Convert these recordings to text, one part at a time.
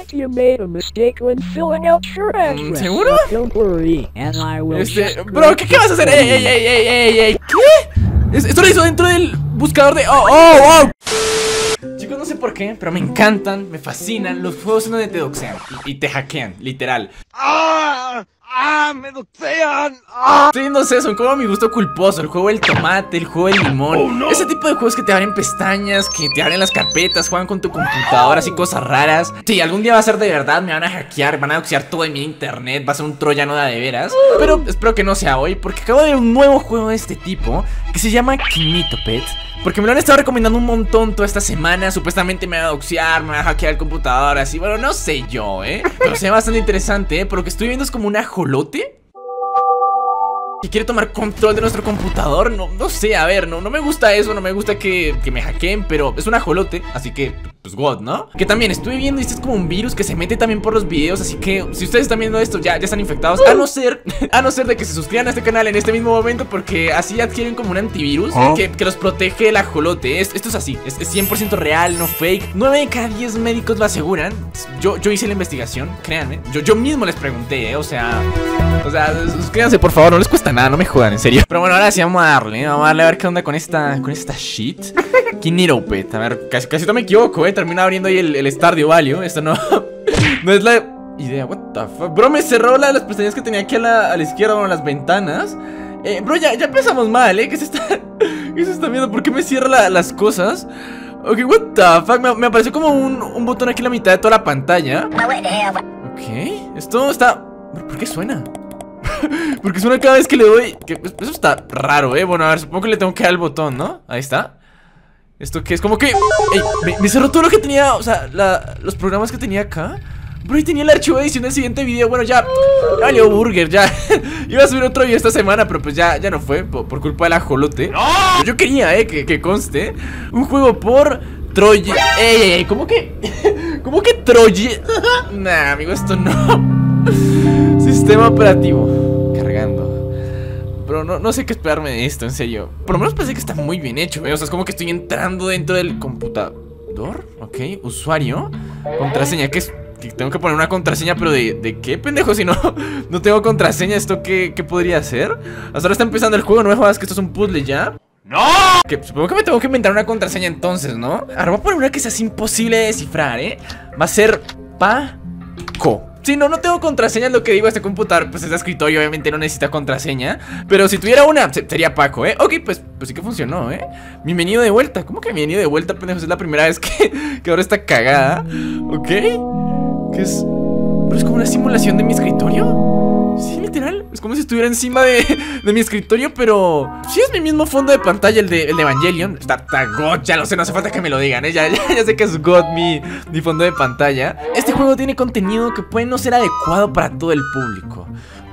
think you made a mistake when filling out your address. ¿Seguro? Don't worry, and I will Bro, ¿qué vas a hacer? ¡Ey! ¿Qué? Esto lo hizo dentro del buscador de... ¡Oh! Chicos, no sé por qué, pero me encantan, me fascinan los juegos en donde te doxean y te hackean, literal. ¡Me doxean! Sí, no sé, son como mi gusto culposo. El juego del tomate, el juego del limón. Ese tipo de juegos que te abren pestañas, que te abren las carpetas, juegan con tu computadora, así cosas raras. Sí, algún día va a ser de verdad, me van a hackear, van a doxear todo en mi internet, va a ser un troyano de veras. Pero espero que no sea hoy, porque acabo de ver un nuevo juego de este tipo que se llama Kimitopet. Porque me lo han estado recomendando un montón toda esta semana. Supuestamente me va a doxear, me va a hackear el computador, así, bueno, no sé yo, pero se ve bastante interesante, Por lo que estoy viendo es como un ajolote que quiere tomar control de nuestro computador. No sé, a ver, no me gusta eso. No me gusta que me hackeen, pero es un ajolote, así que, pues God, ¿no? Que también estuve viendo y este es como un virus que se mete también por los videos. Así que, si ustedes están viendo esto, ya están infectados. A no ser de que se suscriban a este canal en este mismo momento, porque así adquieren como un antivirus que los protege el ajolote. Esto es así, es 100% real, no fake. 9 de cada 10 médicos lo aseguran. Yo hice la investigación, créanme. Yo mismo les pregunté, o sea, suscríbanse por favor, no les cuesta nada, no me jodan, en serio. Pero bueno, ahora sí vamos a darle a ver qué onda con esta shit. Kimitopet, a ver, casi no me equivoco, termina abriendo ahí el Stardew Valley. Esto no es la idea, what the fuck. Bro, me cerró las pestañas que tenía aquí a la izquierda, bueno, las ventanas. Bro, ya empezamos mal, ¿qué se está viendo? ¿Por qué me cierra las cosas? Ok, what the fuck, me apareció como un botón aquí en la mitad de toda la pantalla. Ok, esto está... ¿Por qué suena? Porque suena cada vez que le doy... Eso está raro, Bueno, a ver, supongo que le tengo que dar el botón, ¿no? Ahí está. ¿Esto qué es? Como que... Ey, me cerró todo lo que tenía, o sea, los programas que tenía acá. Bro, y tenía el archivo de edición del siguiente video. Bueno, ya valió burger, ya. Iba a subir otro video esta semana, pero pues ya no fue por culpa del ajolote. ¡No! Yo quería, que conste un juego por Troy. Ey, ¿cómo que? ¿Cómo que Troy? Nah, amigo, esto no. Sistema operativo cargando. Bro, no sé qué esperarme de esto, en serio. Por lo menos parece que está muy bien hecho, O sea, es como que estoy entrando dentro del computador. Ok, usuario, contraseña, ¿qué es? Que tengo que poner una contraseña, pero ¿de qué, pendejo? Si no tengo contraseña, ¿esto qué podría ser? Hasta ahora está empezando el juego, no me jodas que esto es un puzzle ya. ¡No! Que supongo que me tengo que inventar una contraseña entonces, ¿no? Ahora voy a poner una que sea imposible de descifrar, Va a ser Paco. Si no tengo contraseña, es lo que digo. Este computador, pues este escritorio obviamente no necesita contraseña. Pero si tuviera una, sería Paco, Ok, pues sí que funcionó, Bienvenido de vuelta. ¿Cómo que bienvenido de vuelta, pendejos? Es la primera vez que ahora está cagada. Ok. ¿Qué es? ¿Pero es como una simulación de mi escritorio? Sí, literal. Es como si estuviera encima de mi escritorio, pero... Sí, es mi mismo fondo de pantalla, el de Evangelion. Está God, ya lo sé, no hace falta que me lo digan, Ya sé que es God mi fondo de pantalla. Este juego tiene contenido que puede no ser adecuado para todo el público.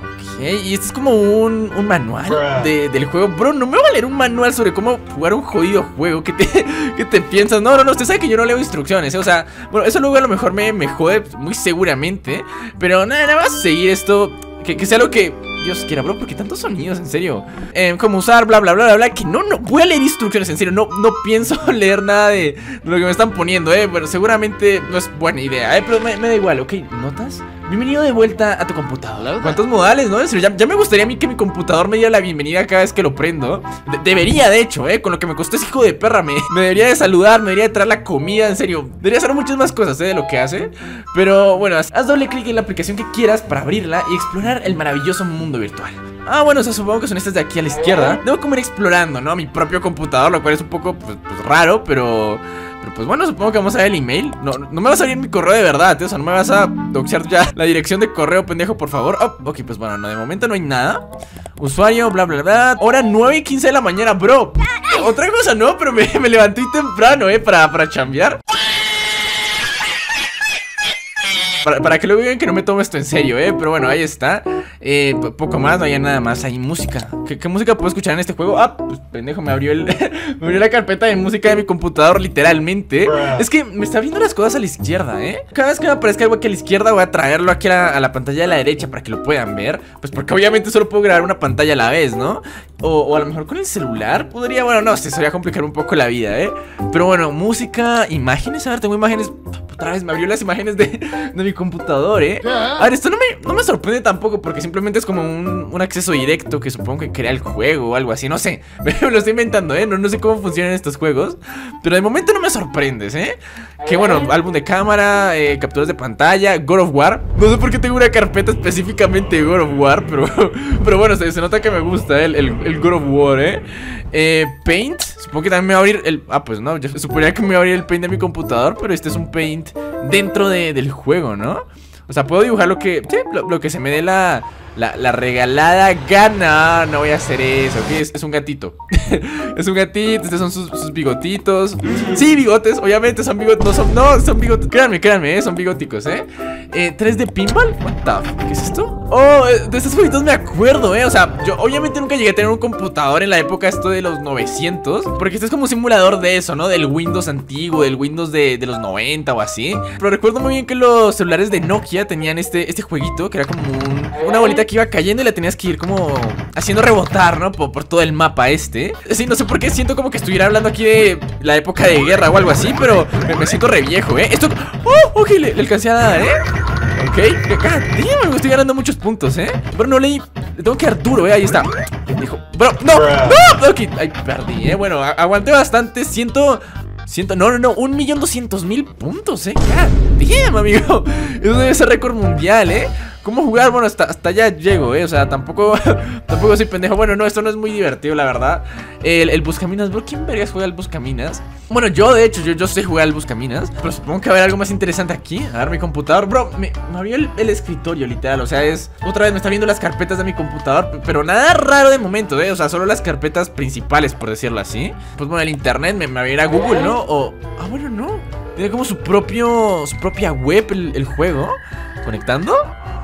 Y este es como un manual del juego. Bro, no me va a leer un manual sobre cómo jugar un jodido juego. ¿Qué te piensas? No, usted sabe que yo no leo instrucciones, O sea, bueno, eso luego a lo mejor me jode muy seguramente. Pero nada, vas a seguir esto. Que sea lo que Dios quiera, bro, porque tantos sonidos, en serio. Como usar, bla, bla, bla, bla, bla. Que no voy a leer instrucciones, en serio. No pienso leer nada de lo que me están poniendo, Bueno, seguramente no es buena idea, Pero me da igual, ok. ¿Notas? Bienvenido de vuelta a tu computador. ¿Cuántos modales, no? En serio, ya me gustaría a mí que mi computador me diera la bienvenida cada vez que lo prendo. Debería, de hecho, Con lo que me costó ese hijo de perra. Me debería de saludar, me debería de traer la comida, en serio. Debería hacer muchas más cosas, de lo que hace. Pero bueno, haz doble clic en la aplicación que quieras para abrirla y explorar el maravilloso mundo virtual. Bueno, o sea, supongo que son estas de aquí a la izquierda. Debo como ir explorando, ¿no? Mi propio computador, lo cual es un poco, pues raro, pero pues bueno, supongo que vamos a ver el email. No me vas a abrir mi correo de verdad, O sea, no me vas a doxear ya la dirección de correo, pendejo, por favor. Ok, pues bueno, no, de momento no hay nada. Usuario, bla, bla, bla. Hora 9:15 de la mañana, bro. Otra cosa no, pero me levanté temprano, para chambear. Para que lo vean que no me tomo esto en serio, pero bueno, ahí está. Poco más, no hay nada más. Hay música. ¿Qué música puedo escuchar en este juego? Ah, pues pendejo, me abrió la carpeta de música de mi computador, literalmente. Es que me está viendo las cosas a la izquierda, Cada vez que me aparezca algo aquí a la izquierda, voy a traerlo aquí a la pantalla de la derecha para que lo puedan ver. Pues porque obviamente solo puedo grabar una pantalla a la vez, ¿no? O a lo mejor con el celular podría, bueno, no sé, sería complicar un poco la vida, Pero bueno, música, imágenes, a ver, tengo imágenes. Otra vez me abrió las imágenes de mi computador, A ver, esto no me sorprende tampoco, porque simplemente es como un acceso directo que supongo que crea el juego o algo así, no sé. Me lo estoy inventando, no sé cómo funcionan estos juegos, pero de momento no me sorprendes, Que bueno, álbum de cámara, capturas de pantalla, God of War. No sé por qué tengo una carpeta específicamente de God of War, pero bueno, se nota que me gusta el God of War, Paint, supongo que también me va a abrir pues no, yo suponía que me iba a abrir el Paint de mi computador, pero este es un Paint dentro del juego, ¿no? O sea, puedo dibujar lo que se me dé la regalada gana. No voy a hacer eso, ¿ok? Es un gatito. Es un gatito, estos son sus bigotitos. Sí, bigotes, obviamente son bigotes. No, son bigotes, créanme, son bigóticos, 3D pinball, what the fuck, ¿qué es esto? Oh, de estos jueguitos me acuerdo, O sea, yo obviamente nunca llegué a tener un computador en la época esto de los 900, porque este es como un simulador de eso, ¿no? Del Windows antiguo, del Windows de los 90 o así. Pero recuerdo muy bien que los celulares de Nokia tenían este jueguito, que era como una bolita que iba cayendo y la tenías que ir como haciendo rebotar, ¿no? Por todo el mapa Sí, no sé por qué siento como que estuviera hablando aquí de la época de guerra o algo así, pero me siento re viejo, Esto... ¡Oh! Ok, le alcancé a dar, Ok, me estoy ganando muchos puntos, Pero no leí... Le tengo que dar duro, ahí está. Dijo... Bro, no, no. Ok, ay, perdí, Bueno, aguanté bastante, no, 1.200.000 puntos, damn, amigo. Eso debe ser récord mundial, ¿Cómo jugar? Bueno, hasta allá llego, o sea, tampoco soy pendejo. Bueno, no, esto no es muy divertido, la verdad. El Buscaminas, bro, ¿quién vergas juega al Buscaminas? Bueno, yo, de hecho, yo sé jugar al Buscaminas, pero supongo que va a haber algo más interesante aquí. A ver, mi computador, bro, me abrió el escritorio, literal. O sea, otra vez me está viendo las carpetas de mi computador, pero nada raro de momento, o sea, solo las carpetas principales, por decirlo así. Pues bueno, el internet me abrirá Google, ¿no? Bueno, no. Tiene como su propia web el juego. ¿Conectando?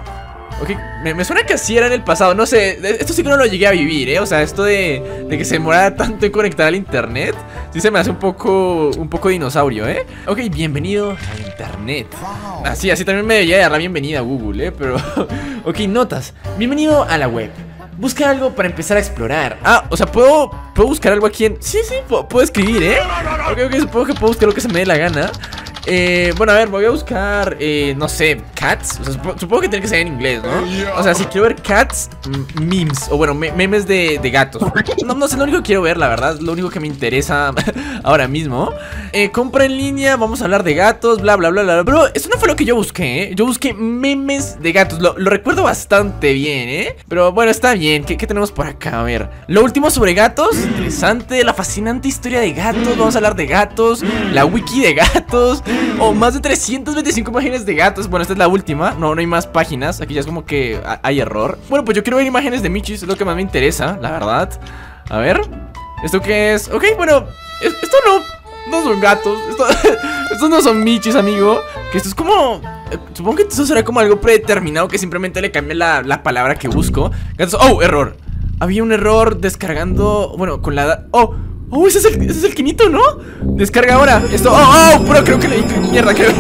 Ok, me suena que así era en el pasado, no sé, esto sí que no lo llegué a vivir, o sea, esto de que se demorara tanto en conectar al internet, sí se me hace un poco dinosaurio, Ok, bienvenido a internet. Así también me debería dar la bienvenida a Google, pero... Ok, notas, bienvenido a la web. Busca algo para empezar a explorar. O sea, ¿puedo buscar algo aquí en...? Sí, puedo escribir, Ok, supongo que puedo buscar lo que se me dé la gana. Bueno, a ver, voy a buscar, no sé, cats. O sea, supongo que tiene que ser en inglés, ¿no? O sea, si quiero ver cats, memes. O bueno, memes de gatos. No sé, lo único que quiero ver, la verdad. Lo único que me interesa ahora mismo. Compra en línea, vamos a hablar de gatos, bla, bla, bla, bla. Pero eso no fue lo que yo busqué, Yo busqué memes de gatos. Lo recuerdo bastante bien, Pero bueno, está bien. ¿Qué tenemos por acá? A ver, lo último sobre gatos. Interesante, la fascinante historia de gatos. Vamos a hablar de gatos, la wiki de gatos. Más de 325 imágenes de gatos. Bueno, esta es la última, no hay más páginas. Aquí ya es como que hay error. Bueno, pues yo quiero ver imágenes de Michis, es lo que más me interesa, la verdad. A ver, ¿esto qué es? Ok, bueno, esto no son gatos. Estos no son Michis, amigo. Que esto es como... supongo que esto será como algo predeterminado, que simplemente le cambia la palabra que busco. Gatos, error. Había un error descargando... Bueno, con la... ese es el quinito, ¿no? Descarga ahora. Esto, pero creo que mierda, creo.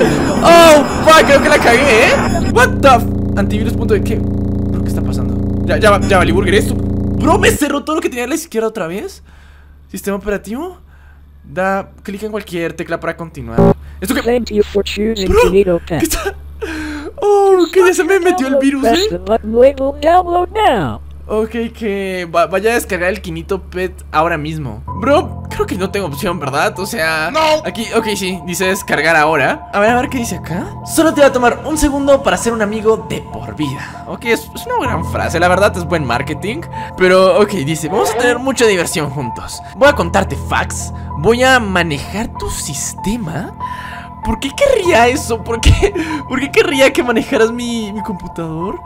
Fuck, creo que la cagué, What the antivirus.de ¿qué? ¿Pero qué está pasando? Ya valí burger esto. Bro, me cerró todo lo que tenía a la izquierda otra vez. Sistema operativo. Da clic en cualquier tecla para continuar. ¿Esto qué? Thank you for choosing Bro, Finito ¿qué Pet. está? Que ya se me metió el virus, Press the button labeled download now. Ok, que vaya a descargar el Quinito Pet ahora mismo. Bro, creo que no tengo opción, ¿verdad? O sea, no. Aquí, ok, sí, dice descargar ahora. A ver qué dice acá. Solo te va a tomar un segundo para ser un amigo de por vida. Ok, es una gran frase, la verdad es buen marketing. Pero, ok, dice, vamos a tener mucha diversión juntos. Voy a contarte facts. Voy a manejar tu sistema. ¿Por qué querría eso? ¿Por qué querría que manejaras mi computador?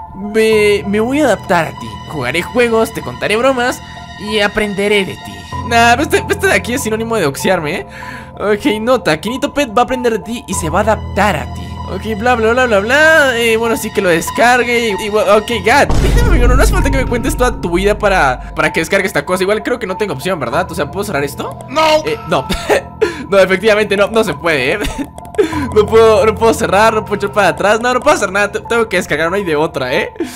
Me voy a adaptar a ti. Jugaré juegos, te contaré bromas y aprenderé de ti. Nah, este de aquí es sinónimo de doxearme, Ok, nota, Quinito Pet va a aprender de ti y se va a adaptar a ti. Ok, bla, bla, bla, bla, bla. Bueno, sí que lo descargue. Ok, Gat. Amigo, no hace falta que me cuentes toda tu vida para que descargue esta cosa. Igual creo que no tengo opción, ¿verdad? O sea, ¿puedo cerrar esto? No. No. No, efectivamente no se puede, No puedo cerrar, no puedo echar para atrás. No puedo hacer nada, tengo que descargar, no hay de otra,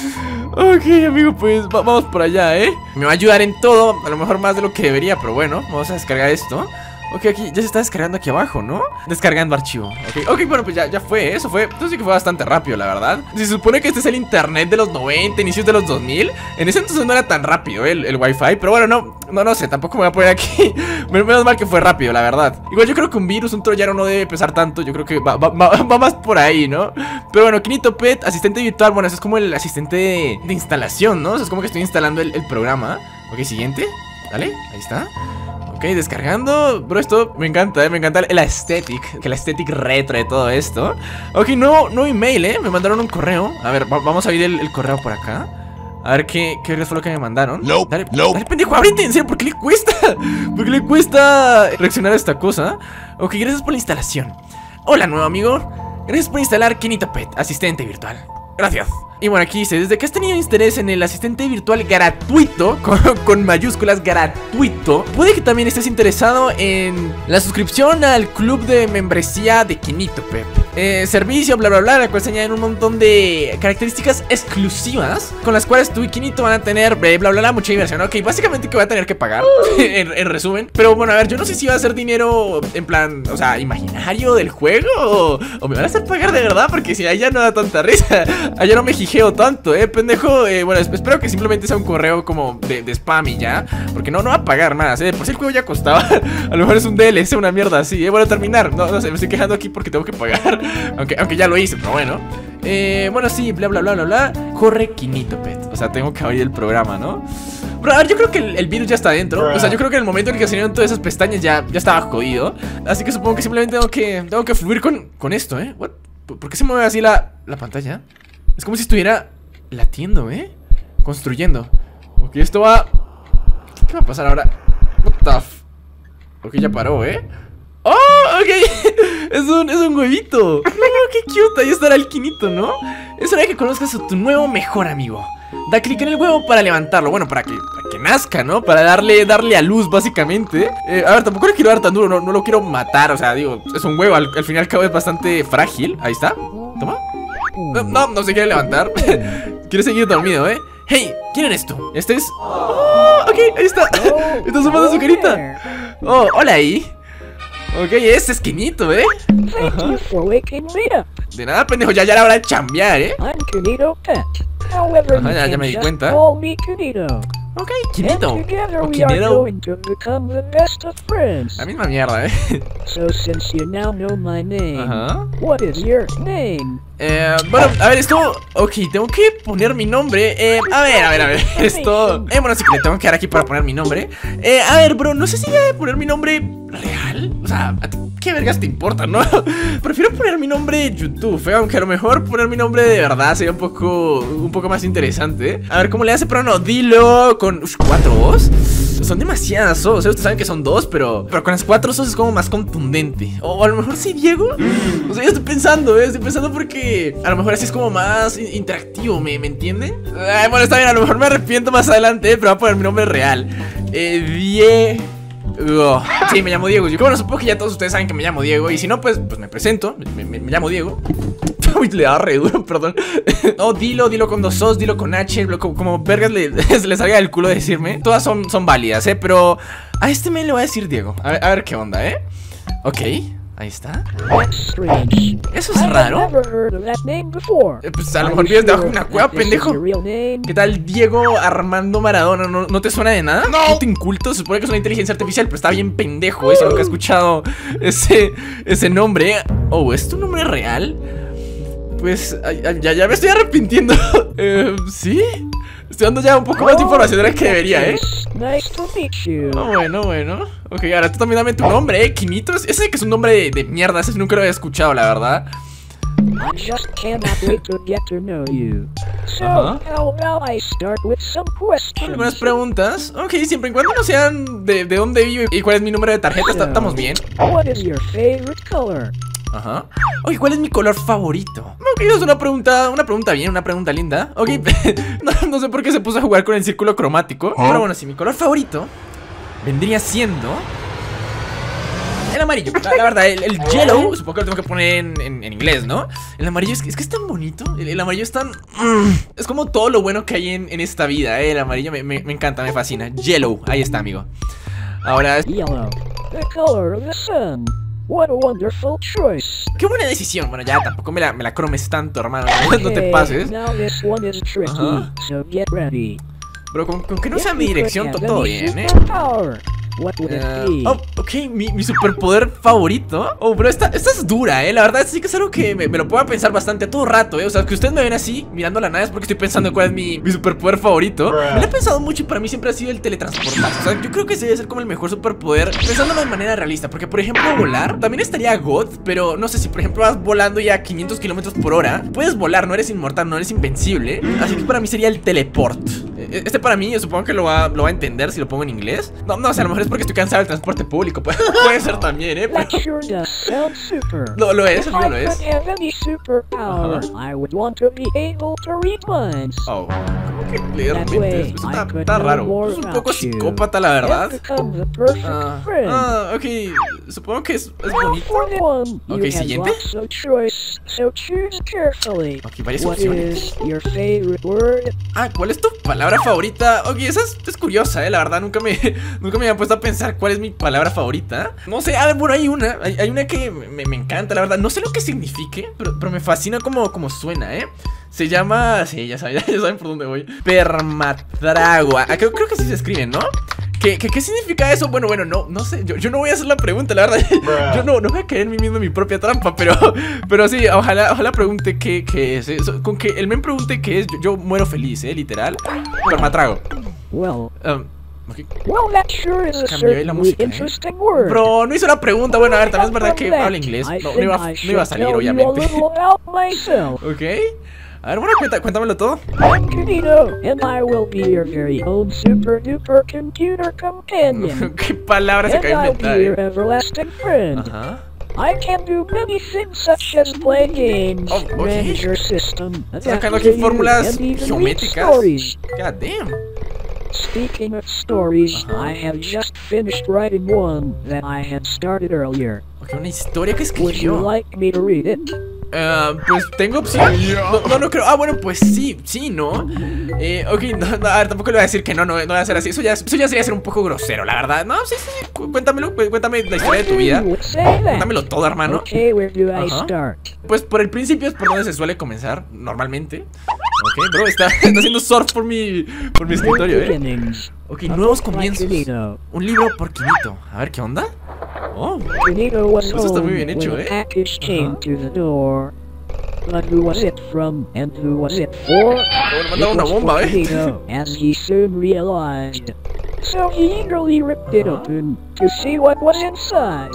Ok, amigo, pues vamos por allá, Me va a ayudar en todo, a lo mejor más de lo que debería, pero bueno, vamos a descargar esto. Ok, aquí ya se está descargando aquí abajo, ¿no? Descargando archivo. Ok, bueno, pues ya fue, eso fue. Entonces sí que fue bastante rápido, la verdad. Se supone que este es el internet de los 90, inicios de los 2000. En ese entonces no era tan rápido el wifi. Pero bueno, no sé, tampoco me voy a poner aquí. Menos mal que fue rápido, la verdad. Igual yo creo que un virus, un troyano no debe pesar tanto. Yo creo que va más por ahí, ¿no? Pero bueno, Kinito Pet, asistente virtual. Bueno, eso es como el asistente de instalación, ¿no? O sea, es como que estoy instalando el programa. Ok, siguiente. Dale, ahí está. Ok, descargando. Bro, esto me encanta, me encanta la aesthetic. Que la aesthetic retro de todo esto. Ok, no email, me mandaron un correo. A ver, vamos a abrir el correo por acá. A ver qué fue lo que me mandaron. Dale, pendejo, ábrete, en serio, ¿por qué le cuesta? ¿Por qué le cuesta reaccionar a esta cosa? Ok, gracias por la instalación. Hola, nuevo amigo. Gracias por instalar Kinito Pet, asistente virtual. Gracias. Y bueno, aquí dice, desde que has tenido interés en el asistente virtual gratuito, con mayúsculas, gratuito, puede que también estés interesado en la suscripción al club de membresía de Kinito Pet. Servicio, bla, bla, bla, la cual se añaden un montón de características exclusivas con las cuales tú y Kinito van a tener, bla, bla, bla, mucha diversión. Ok, básicamente que voy a tener que pagar, en resumen. Pero bueno, a ver, yo no sé si va a ser dinero en plan, o sea, imaginario del juego o me van a hacer pagar de verdad, porque si allá no da tanta risa. Allá no me jijeo tanto, pendejo. Bueno, espero que simplemente sea un correo como de spam y ya, porque no va a pagar más, por si el juego ya costaba. A lo mejor es un DLC, una mierda así, Bueno, terminar, no sé, me estoy quejando aquí porque tengo que pagar. Aunque ya lo hice, pero bueno. Bueno, sí, bla, bla, bla, bla, bla. Corre Kinito Pet, o sea, tengo que abrir el programa, ¿no? Pero a ver, yo creo que el virus ya está dentro. O sea, yo creo que en el momento en el que salieron todas esas pestañas ya estaba jodido. Así que supongo que simplemente tengo que fluir con esto, What? ¿Por qué se mueve así la pantalla? Es como si estuviera latiendo, construyendo. Ok, esto va... ¿Qué va a pasar ahora? What the f... Ok, ya paró, ¡Oh! Ok, es un huevito. ¡Oh, qué cute! Ahí estará el Kinito, ¿no? Es hora de que conozcas a tu nuevo mejor amigo. Da clic en el huevo para levantarlo. Bueno, para que nazca, ¿no? Para darle a luz, básicamente. A ver, tampoco le quiero dar tan duro, no lo quiero matar. O sea, digo, es un huevo, al fin y al cabo es bastante frágil. Ahí está, toma. No se quiere levantar. Quiere seguir dormido, Hey, ¿quién eres tú? Este es... Oh, ok, ahí está. Está asomando su carita. Oh, hola ahí. Ok, este es Kinito, Thank you for waking me up. De nada, pendejo, ya era hora de chambear, I'm Kinito Pet. However, Ajá, ya me di cuenta. Call me Kinito. Ok, Kinito. And together Oh, we are Kinito. going to become the best of friends. La misma mierda, So since you now know my name, Ajá. what is your name? Bueno, a ver, esto... Ok, tengo que poner mi nombre. A ver, esto... bueno, sí que le tengo que dar aquí para poner mi nombre. A ver, bro, no sé si voy a poner mi nombre real. O sea, ¿a ti qué vergas te importa, no? Prefiero poner mi nombre YouTube, aunque a lo mejor poner mi nombre de verdad sería un poco más interesante. A ver, ¿cómo le hace? Pero no, dilo con... 4 O's. Son demasiadas O's, ustedes saben que son 2, pero con las 4 O's es como más contundente. O a lo mejor sí, Diego. O sea, yo estoy pensando porque a lo mejor así es como más interactivo, ¿me entienden? Bueno, está bien, a lo mejor me arrepiento más adelante, pero voy a poner mi nombre real. Diego. Sí, me llamo Diego. Yo, bueno, supongo que ya todos ustedes saben que me llamo Diego. Y si no, pues me presento. Me llamo Diego. Uy, le da re duro, perdón. No, dilo con 2 O's, dilo con H. Como vergas le salga del culo decirme. Todas son válidas, pero a este me le voy a decir Diego. A ver qué onda, Ok, ahí está. Eso es raro. Pues a lo mejor vives debajo de una cueva, pendejo. ¿Qué tal Diego Armando Maradona? ¿No te suena de nada? No te inculto, se supone que es una inteligencia artificial, pero está bien pendejo, si nunca he escuchado ese nombre. Oh, ¿es tu nombre real? Pues ya me estoy arrepintiendo. ¿Sí? Estoy dando ya un poco más de información de la que debería, Bueno. Ok, ahora tú también dame tu nombre, Kinito. Ese que es un nombre de mierda, ese nunca lo había escuchado, la verdad. Algunas preguntas. Ok, siempre y cuando no sean de dónde vivo y cuál es mi número de tarjeta, estamos bien. Ajá. Oye, ¿cuál es mi color favorito? Ok, es una pregunta bien, una pregunta linda. Ok, no sé por qué se puso a jugar con el círculo cromático. Pero bueno, sí, mi color favorito vendría siendo el amarillo, la verdad, el yellow, supongo que lo tengo que poner en inglés, ¿no? El amarillo es que es tan bonito. El amarillo es tan... es como todo lo bueno que hay en esta vida, ¿eh? El amarillo me encanta, me fascina. Yellow, ahí está, amigo. Ahora... Yellow, the color of the sun. What a wonderful choice. Qué buena decisión. Bueno, ya tampoco me la cromes tanto, hermano. No te pases. Now this one is tricky, so get ready. Bro, con que no sea mi dirección, todo bien, ¿eh? What would it be? Oh, ok, mi superpoder favorito. Oh, bro, esta es dura, la verdad sí que es algo que me lo puedo pensar bastante a todo rato, O sea, que ustedes me ven así, mirando la nada, es porque estoy pensando en cuál es mi superpoder favorito. Me lo he pensado mucho y para mí siempre ha sido el teletransportarse. O sea, yo creo que ese debe ser como el mejor superpoder, pensándolo de manera realista. Porque, por ejemplo, volar también estaría God, pero no sé, si por ejemplo vas volando ya a 500 kilómetros por hora, puedes volar, no eres inmortal, no eres invencible. Así que para mí sería el teleport. Este para mí, yo supongo que lo va a entender si lo pongo en inglés. No, o sea, a lo mejor es porque estoy cansado del transporte público. Puede ser también, That sure does sound super. Lo es, If amigo, I lo es. could have any superpower, I would want to be able to read minds. Oh, ¿cómo que leer That mentes? way, Eso I está could está know raro. more Es un about poco you. psicópata, la verdad. And become the perfect friend. Ok, supongo que es Now bonito. for the one, you Ok, have siguiente. lots of choice, so choose carefully. Ok, varias What opciones. is your favorite word? Ah, ¿cuál es tu palabra favorita? Ok, esa es curiosa, la verdad, nunca me había puesto a pensar cuál es mi palabra favorita. No sé, bueno, hay una que me encanta, la verdad. No sé lo que signifique, pero me fascina como suena, Se llama, sí, ya saben por dónde voy. Permatragua. Creo que así se escribe, ¿no? ¿Qué significa eso? Bueno, no sé, yo no voy a hacer la pregunta, la verdad. Yo no voy a caer en mí mismo en mi propia trampa, pero sí, ojalá pregunte qué es. Con que el men pregunte qué es, yo muero feliz, literal. Permatrago. Well, Okay. well, that sure is a Cambió ahí la certainly música, interesting word. Bro, no hizo la pregunta. Bueno, a ver, también es verdad que From that, habla inglés. I No think iba I a should salir, tell you a obviamente. little about myself. Ok. A ver, bueno, cuéntamelo todo. I'm Canito, and I will be your very own super duper computer companion. ¿Qué palabras se And acaba de I'll be your inventar, everlasting friend. Ajá. I can do many things such as play games, Oh, okay. manage your system, Sacando adapt to aquí you, fórmulas and even read geométricas. stories. God damn. Speaking of stories, I have just finished writing one that I had started earlier. Ok, una historia que Would you escribió. like me to read it? Pues tengo opción. No creo. Ah, bueno, pues sí, ¿no? Ok, a ver, tampoco le voy a decir que no voy a hacer así. Eso ya sería ser un poco grosero, la verdad. No, sí, cuéntamelo, cuéntame la historia de tu vida. You would say that. Cuéntamelo todo, hermano. Okay, where do I Ajá. start? Pues por el principio es por donde se suele comenzar, normalmente. Ok, bro, está haciendo surf por mi escritorio, Beginnings. Ok, A nuevos book by comienzos. Canito. Un libro por Quinito. A ver, ¿qué onda? Oh, Canito was Eso está muy home bien hecho, when a package Ajá. came to the door. But who was it from and who was it for? le It mandaron una was bomba, for Canito, as he soon realized. So he eagerly ripped it open to see what was inside.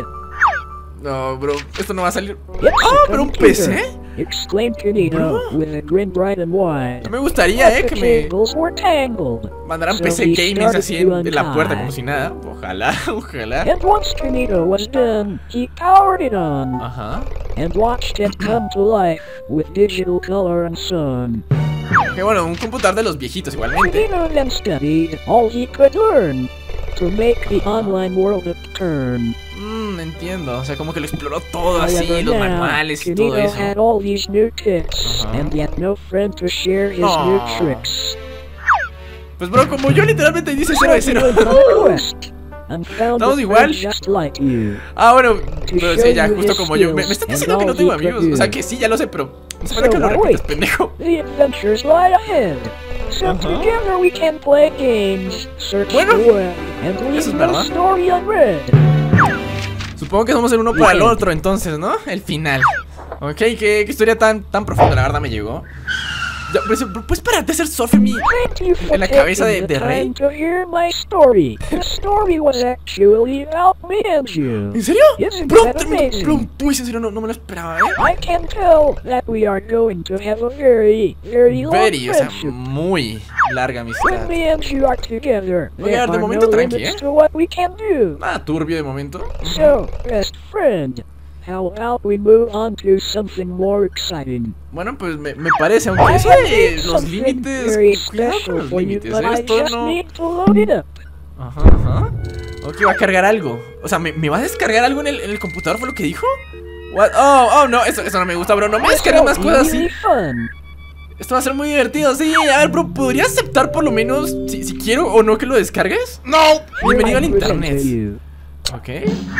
No, bro, esto no va a salir. It's Ah, a pero un computer, PC. exclaimed Canito Bro. with a grin bright and wide. Me gustaría, But que the me cables were tangled. mandaran So PC he gaming started así to en la puerta untie. como si nada. Ojalá. And once Canito was done, he powered it on Ajá. and watched it come to life with digital color and sun. Que bueno, un computador de los viejitos igualmente. Canito then studied all he could learn to make the online world a turn. Entiendo. O sea, como que lo exploró todo así, However, los now, manuales y todo Canito eso. had all these new tips, Ajá. and yet no friend to share his new Aw. tricks. Pues bro, como yo literalmente dice 0 de So he 0. went on a quest and found Estamos a igual. friend just like you. Ah, bueno, pero sí, ya, justo como yo. Me estás skills diciendo que and no tengo all he amigos. could O sea, do. que sí, ya lo sé, pero no se falta que lo So, repitas, wait. pendejo. The adventures lie ahead. So Uh-huh. together we can play games, search Bueno, the web, and eso leave es no verdad. story unread. Supongo que somos el uno para el otro, entonces, ¿no? El final. Ok, qué historia tan profunda, la verdad me llegó. Ya, ¿puedes parar de hacer surf en mi... Thank you for En la cabeza taking de the Rey? time to hear my story. The story was actually about me and you. ¿En serio? Isn't Bro, that amazing? bro, muy sincero, no me lo esperaba, I can tell that we are going to have a very, very long Very, o sea, friendship. muy larga When amistad. me and you are together, Oye, there a ver, de are momento no tranqui, limits to what we can do. Nada turbio de momento. So, best friend, How about we move on to something more exciting? Bueno, pues me parece, aunque eso de los límites. Very Cuidado con special los for you, límites, but I esto just no. need to load it up. Ajá, ajá. Ok, va a cargar algo. O sea, ¿me va a descargar algo en el computador? ¿Fue lo que dijo? What? Oh, no, eso no me gusta, bro. No me descargues más cosas así. Really fun. Esto va a ser muy divertido, sí. A ver, bro, ¿podría aceptar por lo menos si quiero o no que lo descargues? ¡No! Bienvenido al Here I present internet. to you. Ok.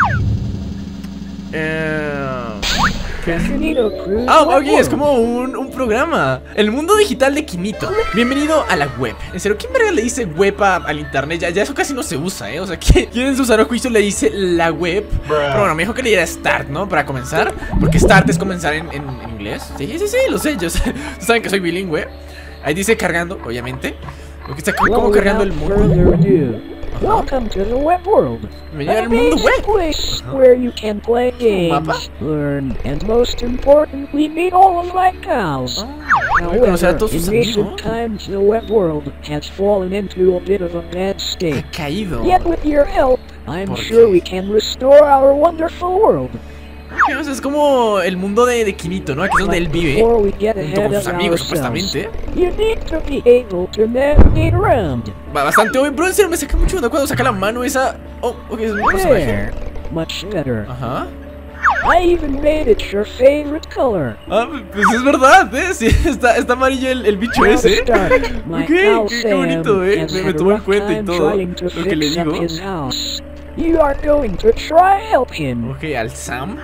Kinito Cruise Ok, Web es World. como un programa. El mundo digital de Kinito. Bienvenido a la web. En serio, ¿quién verga le dice web al internet? Ya eso casi no se usa, O sea, ¿quién en su sano juicio le dice la web? Pero bueno, me dijo que le diera start, ¿no? Para comenzar. Porque start es comenzar en inglés. Sí, lo sé. Ustedes saben que soy bilingüe. Ahí dice cargando, obviamente. Porque está como Well, cargando el without mundo. further ado, welcome to the web world. Bienvenido al A mundo basic web. place where you can play mapa? games, learn, and most importantly, meet all of my pals. Voy a conocer a However, todos in sus recent amigos. times, the web world has fallen into a bit of a bad Ha state. caído. Yet with your help, I'm ¿Por sure qué? we can restore our wonderful world. O sea, es como el mundo de Kinito, ¿no? Aquí es donde él vive. Before we get Junto ahead con sus of amigos, ourselves, supuestamente. you need to be able to navigate around. Bastante obvio, bro. En serio, me saca mucho de onda cuando saca la mano esa. Oh, ok, es mi personaje. There, much better. Ajá. I even made it your favorite color. Pues es verdad, Sí, está amarillo el bicho Now to ese. start, my Ok, pal qué bonito, Sam has Me had a tomó en rough cuenta y time todo trying to lo que le fix up digo. his house. You are going to try help him. Ok, al Sam.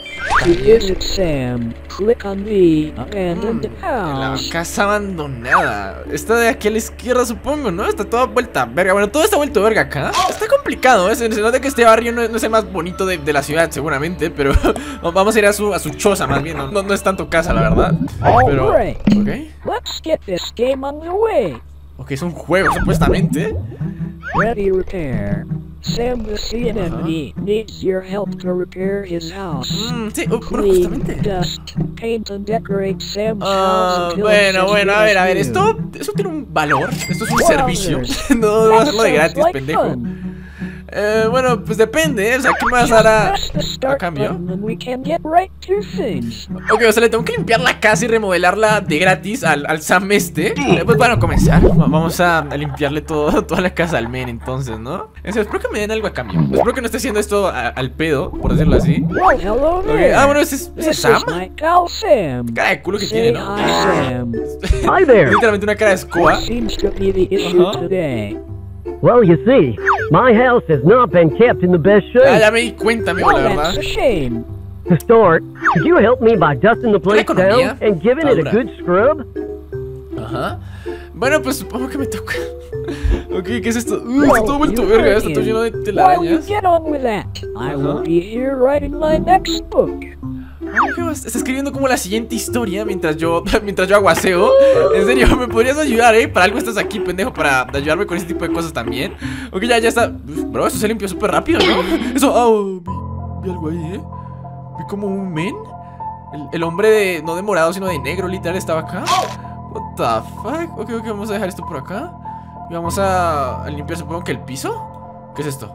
To visit Sam, click on the abandoned La house. casa abandonada. Está de aquí a la izquierda, supongo, ¿no? Está toda vuelta verga. Bueno, todo está vuelto verga acá. Está complicado, Se nota que este barrio no es el más bonito de la ciudad, seguramente. Pero vamos a ir a su choza, más bien. No es tanto casa, la verdad. Pero, Alright, ok. let's get this game underway. Ok, es un juego, supuestamente. Ready repair. Sam the CNMD needs your help to repair his house. Sí, bueno, Clean, justamente. dust, paint and decorate Sam's house until it's as Bueno, good a ver, as new. eso tiene un valor. Esto es un Well, servicio. there's- No vas a hacerlo de That gratis, sounds like pendejo. fun. Bueno, pues depende, O sea, ¿qué me vas a dar a Press the start cambio? button and we can get right to things. Ok, o sea, le tengo que limpiar la casa y remodelarla de gratis al Sam este. Pues bueno, comenzar. Vamos a limpiarle toda la casa al men, entonces, ¿no? Espero que me den algo a cambio. Espero que no esté haciendo esto al pedo, por decirlo así. Well, hello Ok, there. bueno, ese es This Sam. is my pal Sam. Cara de culo que Say tiene, ¿no? hi, Sam. Hi there. Literalmente una cara de escoba. What seems to be the issue Uh-huh. today? Well, you see, my house has not been kept in the best shape. Ya me di cuenta, amigo, Well, la that's verdad. a shame. To start, could you help me by dusting the place economía down and giving it a ahora. good scrub? Ajá. Bueno, pues supongo que me toca. Ok, ¿qué es esto? Está todo vuelto you verga, heard está todo him. lleno de While you telarañas. get on with that, I will Uh-huh. be here writing my next book. ¿Qué vas? Está escribiendo como la siguiente historia mientras yo aguaceo. En serio, ¿me podrías ayudar, Para algo estás aquí, pendejo, para ayudarme con ese tipo de cosas también. Ok, ya está. Bro, eso se limpió súper rápido, ¿no? Eso, vi algo ahí, Vi como un men. El hombre no de morado, sino de negro, literal, estaba acá. What the fuck? Ok, vamos a dejar esto por acá. Y vamos a limpiar, supongo que el piso. ¿Qué es esto?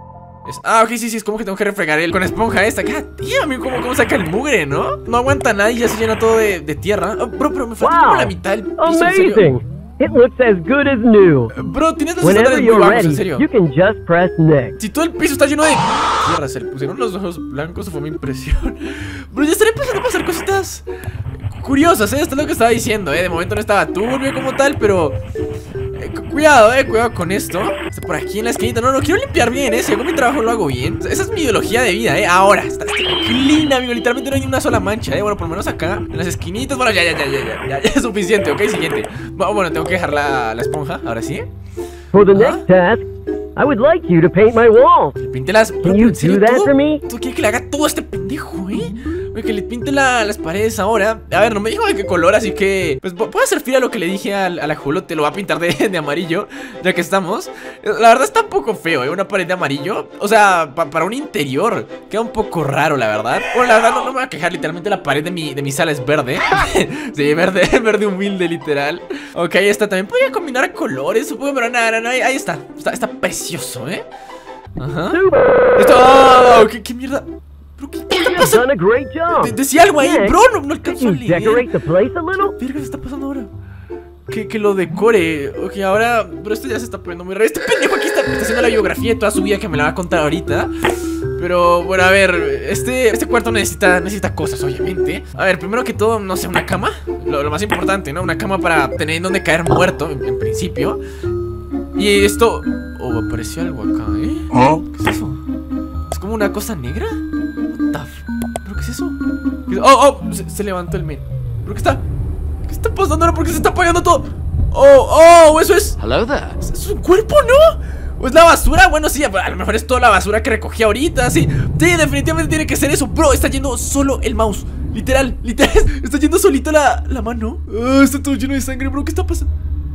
Ok, sí, es como que tengo que refregar con esponja esta. Tío, amigo, ¿cómo saca el mugre, no? No aguanta nada y ya se llena todo de tierra. Bro, pero me falta como Wow. la mitad del piso, en serio. Amazing. It looks as good as new. Bro, tienes los Whenever estándares muy you're bajos, en ready, serio. you can just press next. Si todo el piso está lleno de tierra, se le pusieron los ojos blancos, fue mi impresión. Bro, ya estaré empezando a pasar cositas curiosas, Esto es lo que estaba diciendo, De momento no estaba turbio como tal, pero cuidado, cuidado con esto. Está por aquí en la esquinita. No, quiero limpiar bien, Si hago mi trabajo lo hago bien. Esa es mi ideología de vida, Ahora, está clean, amigo. Literalmente no hay ni una sola mancha, Bueno, por lo menos acá, en las esquinitas. Bueno, ya es suficiente, ok, siguiente. Bueno, tengo que dejar la esponja, ahora sí. For the next task, I would like you to paint my walls. Que pinte las... Can you ¿En serio do that todo? for me? ¿Tú quieres que le haga todo a este pendejo, Que le pinte las paredes ahora. A ver, no me dijo de qué color, así que... Pues puedo hacer fiel a lo que le dije al ajolote. Lo va a pintar de amarillo, ya que estamos. La verdad está un poco feo, Una pared de amarillo. O sea, para un interior queda un poco raro, la verdad. Bueno, la verdad no me voy a quejar. Literalmente la pared de mi sala es verde. Sí, verde humilde, literal. Ok, ahí está. También podría combinar colores, supongo. Pero nada, ahí está. Está precioso, Ajá. Super. Esto... ¿Qué mierda? ¿Pero qué está You've pasando? done a great job. Decía algo ahí, Next, bro, no Could alcanzó a you leer. decorate the place a little? Verga, ¿qué está pasando ahora? Que lo decore. Ok, ahora. Pero esto ya se está poniendo muy raro. Este pendejo aquí está haciendo la biografía de toda su vida que me la va a contar ahorita. Pero bueno, a ver, este cuarto necesita cosas, obviamente. A ver, primero que todo, no sé, una cama. Lo más importante, ¿no? Una cama para tener en donde caer muerto, en principio. Y esto... Oh, apareció algo acá, ¿eh? ¿Qué es eso? ¿Es como una cosa negra? What the ¿Pero qué es eso? Oh, se levantó el men. ¿Pero qué está? ¿Qué está pasando ahora? ¿Por qué se está apagando todo? Oh, eso es... Hello there. ¿Es un cuerpo, no? ¿O es la basura? Bueno, sí, a lo mejor es toda la basura que recogí ahorita. Sí, definitivamente tiene que ser eso. Bro, está yendo solo el mouse. Literal, está yendo solito la mano. Está todo lleno de sangre, bro. ¿Qué está pasando?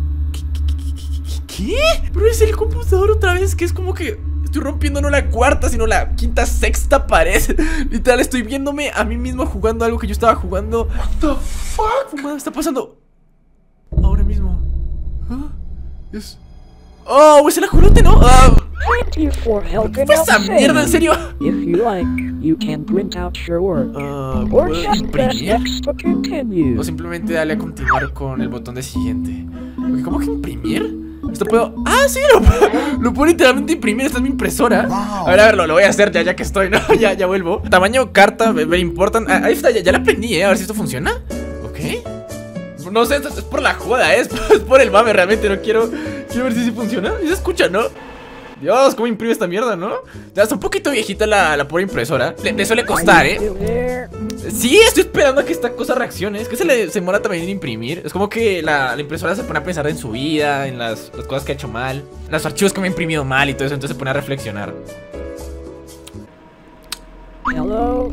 ¿Qué? Bro, es el computador otra vez. Que es como que estoy rompiendo no la cuarta, sino la quinta, sexta pared. Literal, estoy viéndome a mí mismo jugando algo que yo estaba jugando. What the fuck? ¿Qué está pasando? Ahora mismo. Es... Oh, es el ajolote, ¿no? Thank you for helping ¿Qué out esa mierda, en Sam. serio? If you like, you can print out your work. Or ¿Puedo just press imprimir? X to continue. O simplemente dale a continuar con el botón de siguiente. Ok, ¿cómo que imprimir? Esto puedo... Ah, sí, lo puedo literalmente imprimir. Esta es mi impresora. A ver, lo voy a hacer ya que estoy, ¿no? Ya vuelvo. Tamaño, carta, very important. Ahí está, ya la aprendí, ¿eh? A ver si esto funciona. Ok. No sé, esto es por la joda, ¿eh? Es por el mame, realmente. No quiero ver si funciona. ¿Y se escucha, no? Dios, ¿cómo imprime esta mierda, no? Ya está un poquito viejita la pura impresora. Le suele costar, ¿eh? Still there? Sí, estoy esperando a que esta cosa reaccione. Es que se demora también en imprimir. Es como que la impresora se pone a pensar en su vida, en las cosas que ha hecho mal, en los archivos que me ha imprimido mal y todo eso. Entonces se pone a reflexionar. Hello?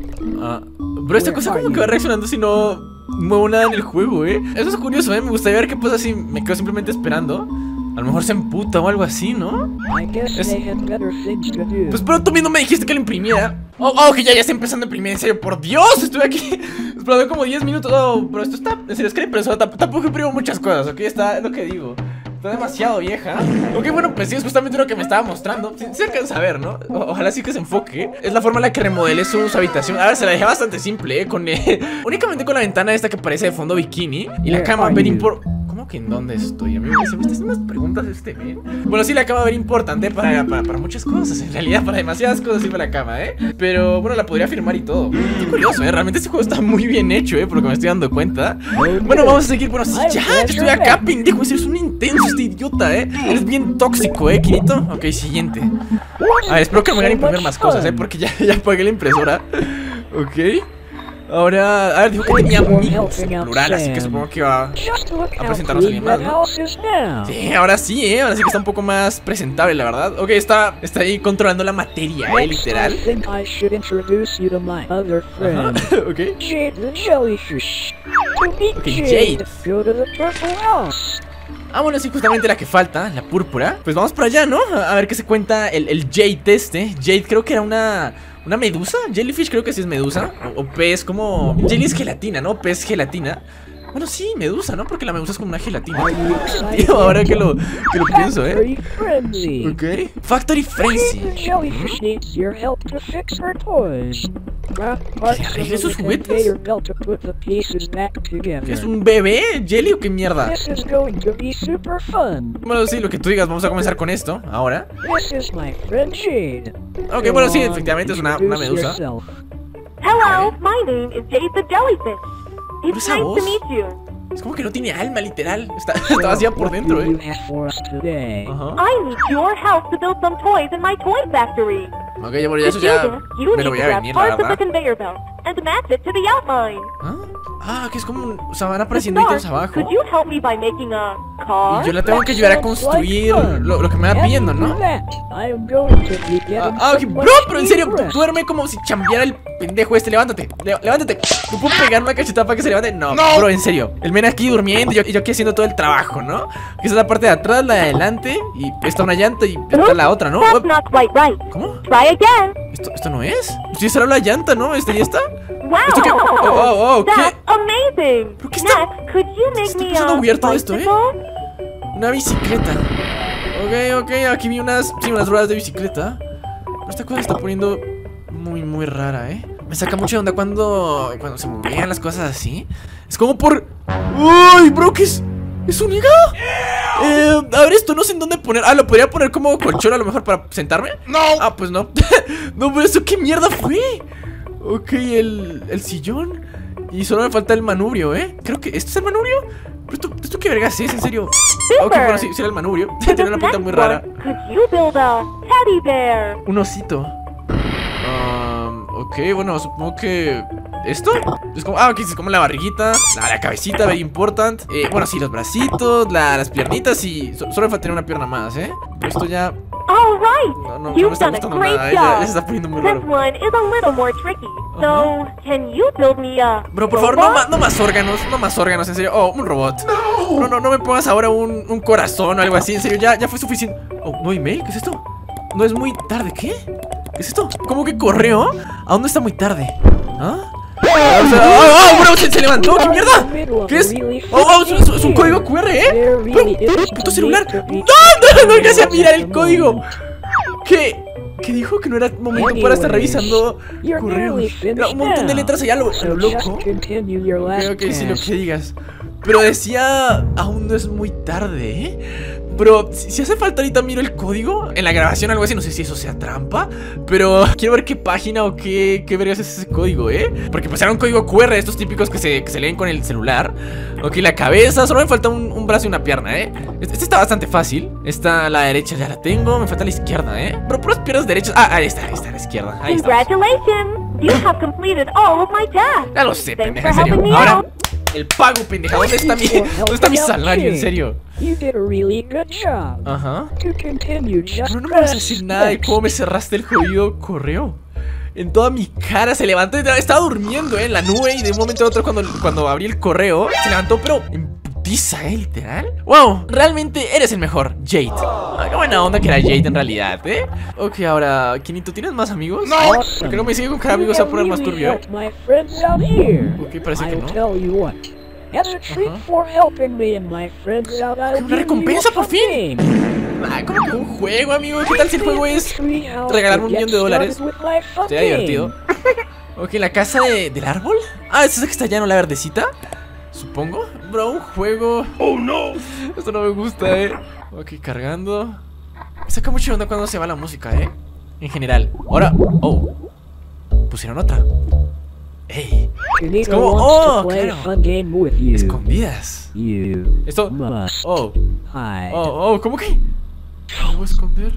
Pero esta cosa como que va reaccionando si no muevo nada en el juego, ¿eh? Eso es curioso, ¿eh? Me gustaría ver qué pasa si me quedo simplemente esperando. A lo mejor se emputa o algo así, ¿no? I guess they had better things to do. Pues pero tú mismo me dijiste que lo imprimiera. Que ya está empezando a imprimir, en serio, por Dios. Estuve aquí esperando como 10 minutos. Pero esto está, en serio, es que la impresora tampoco imprimo muchas cosas, ¿ok? Es lo que digo. Está demasiado vieja. Ok, bueno, pues sí, es justamente lo que me estaba mostrando. Se alcanza a ver, ¿no? Ojalá sí que se enfoque. Es la forma en la que remodelé su habitación. A ver, se la dejé bastante simple, ¿eh? Únicamente con la ventana esta que parece de fondo bikini. Y la cama, ¿cómo que en dónde estoy? A mí se me está haciendo unas preguntas ¿eh? Bueno, sí, la cama ver importante para muchas cosas. En realidad, para demasiadas cosas sirve la cama, ¿eh? Pero bueno, la podría firmar y todo. Qué curioso, ¿eh? Realmente este juego está muy bien hecho, ¿eh? Por lo que me estoy dando cuenta. Bueno, vamos a seguir. Bueno, sí, ya estoy acá, pendejo. Es un intenso este idiota, ¿eh? Eres bien tóxico, ¿eh, Kirito? Ok, siguiente. A ver, espero que me hagan imprimir más cosas, ¿eh? Porque ya apagué la impresora. Ok. Ahora, a ver, dijo que tenía amigos en plural, así que supongo que va Just look a how presentarnos a alguien clean más, that ¿no? house is now. Sí, ahora sí, ahora sí que está un poco más presentable, la verdad. Ok, está ahí controlando la materia, literal. I think I should introduce you to my other friend, Ok. Jade the Jellyfish. To meet Okay, Jade, Jade. go to the Purple House. Bueno, sí, justamente la que falta, la púrpura. Pues vamos por allá, ¿no? A ver qué se cuenta el Jade este. Jade creo que era una medusa. Jellyfish creo que sí es medusa. O pez como... Jelly es gelatina, ¿no? Pez gelatina. Bueno, sí, medusa, ¿no? Porque la medusa es como una gelatina. Tío, ahora que lo pienso, Factory Frenzy. Ok. Factory Frenzy. Jade the Jellyfish needs your help to fix her toys. Grab parts of arregle sus the juguetes? conveyor belt to put the pieces back together. ¿Qué es un bebé? ¿Jelly o qué mierda? This is going to be super fun. Bueno, sí, lo que tú digas, vamos a comenzar con esto, ahora. This is my friend Jade. Ok, bueno, sí, efectivamente es una Introduce medusa. yourself. Hello, my name is Jade the Jellyfish. It's esa nice voz? to meet you. Es como que no tiene alma, literal. Está vacía por What dentro, do you ¿eh? have for us today? Ajá. I need your help to build some toys in my toy factory. Ok, ya, bueno, ya eso To do ya this, you me lo need voy to a grab venir, la parts of the verdad. conveyor belt and match it to the outline. Que es como... O sea, van To apareciendo start, ítems abajo. could you help me by making a car? Y yo la tengo que ayudar a construir lo que me va pidiendo, ¿no? Ok, bro, pero en serio, duerme como si chambeara el pendejo este. Levántate, levántate. ¿No puedo pegar una cachetada para que se levante? No, bro, en serio. El men aquí durmiendo y yo aquí haciendo todo el trabajo, ¿no? Esa es la parte de atrás, la de adelante. Y está una llanta y está la otra, ¿no? That's not quite right. ¿Cómo? Try again. ¿Esto no es? Sí, será la llanta, ¿no? ¿Ya está? Wow, ¿Esto qué? ¿Qué? that's amazing. ¿Pero qué está- Next, could you make está me pasando a weird todo esto, bicycle? Una bicicleta. Ok, aquí vi unas ruedas de bicicleta. Pero esta cosa se está poniendo muy rara, ¿eh? Me saca mucho de onda cuando se movían las cosas así. Es como por... ¡Uy, bro! ¿Qué es? ¿Es un hígado? A ver, esto no sé en dónde poner. Ah, lo podría poner como colchón a lo mejor para sentarme. No. Ah, pues no. No, pero eso ¿qué mierda fue? Ok, el sillón. Y solo me falta el manubrio, Creo que ¿esto es el manubrio? ¿Pero esto qué vergas es? ¿En serio? Ok, bueno, sí, era el manubrio. Tiene una pinta muy rara. Could you build a teddy bear? Un osito. Ok, bueno, supongo que... ¿Esto? Es como... Ah, ok, es como la barriguita, la cabecita, very important. Bueno, sí, los bracitos, las piernitas y... Solo me falta tener una pierna más, Pero esto ya... All right. No me You've está done a gustando great nada, ya se job. está poniendo muy This raro. one is a little more tricky. So, can you build me a Bro, por favor, robot? no más órganos, en serio. Oh, un robot. No me pongas ahora un corazón o algo así, en serio, ya fue suficiente. Oh, ¿no hay mail? ¿Qué es esto? No es muy tarde, ¿qué? ¿Qué es esto? ¿Cómo que correo? ¿A dónde está muy tarde? ¿Ah? Bro, se levantó, ¿qué mierda? ¿Qué es? Es un código QR, Bro, puto celular. No alcancé a mirar el código. ¿Qué dijo? Que no era momento para estar revisando correos. Era un montón de letras allá a lo loco. Creo que sí, lo que digas. Pero decía, aún no es muy tarde, Bro, si hace falta ahorita miro el código en la grabación o algo así, no sé si eso sea trampa. Pero quiero ver qué página o qué vergas es ese código, Porque pues era un código QR, estos típicos que se leen con el celular. Ok, la cabeza, solo me falta un brazo y una pierna, Este está bastante fácil. Esta, la derecha ya la tengo, me falta la izquierda, Pero puras piernas derechas, ahí está la izquierda. Ahí está. Congratulations! You have completed all of my tasks. Ya lo sé, Thanks pendeja, en for helping serio. me Ahora, out. el pago, pendeja, ¿dónde está mi salario, en serio? You did a really good job. Ajá. To continue just Pero no me vas a decir nada de cómo me cerraste el jodido correo. En toda mi cara se levantó. Estaba durmiendo, en la nube. Y de un momento a otro cuando abrí el correo se levantó, pero en putiza, literal. Wow, realmente eres el mejor, Jade. Qué buena onda que era Jade en realidad, Ok, ahora, Quinito, ¿tienes más amigos? No. ¿Por qué no me sigue con cada amigo? Se va a poner más turbio, My friends out here. Ok, parece que I'll no. tell you what. As a treat for helping me and my friends out, I'll Una give recompensa, you por fin. Como que un juego, amigo. ¿Qué tal si el juego es regalarme $1 millón? Sería divertido. Ok, la casa del árbol. Ah, ¿es esa que está lleno la verdecita? Supongo. Bro, un juego. Oh no. Esto no me gusta, Ok, cargando. Me saca mucho de onda cuando se va la música, en general. Ahora. Oh. Pusieron otra. Ey. Es como. Oh, claro. Escondidas. Esto. Oh, ¿cómo que? ¿Me voy a esconder?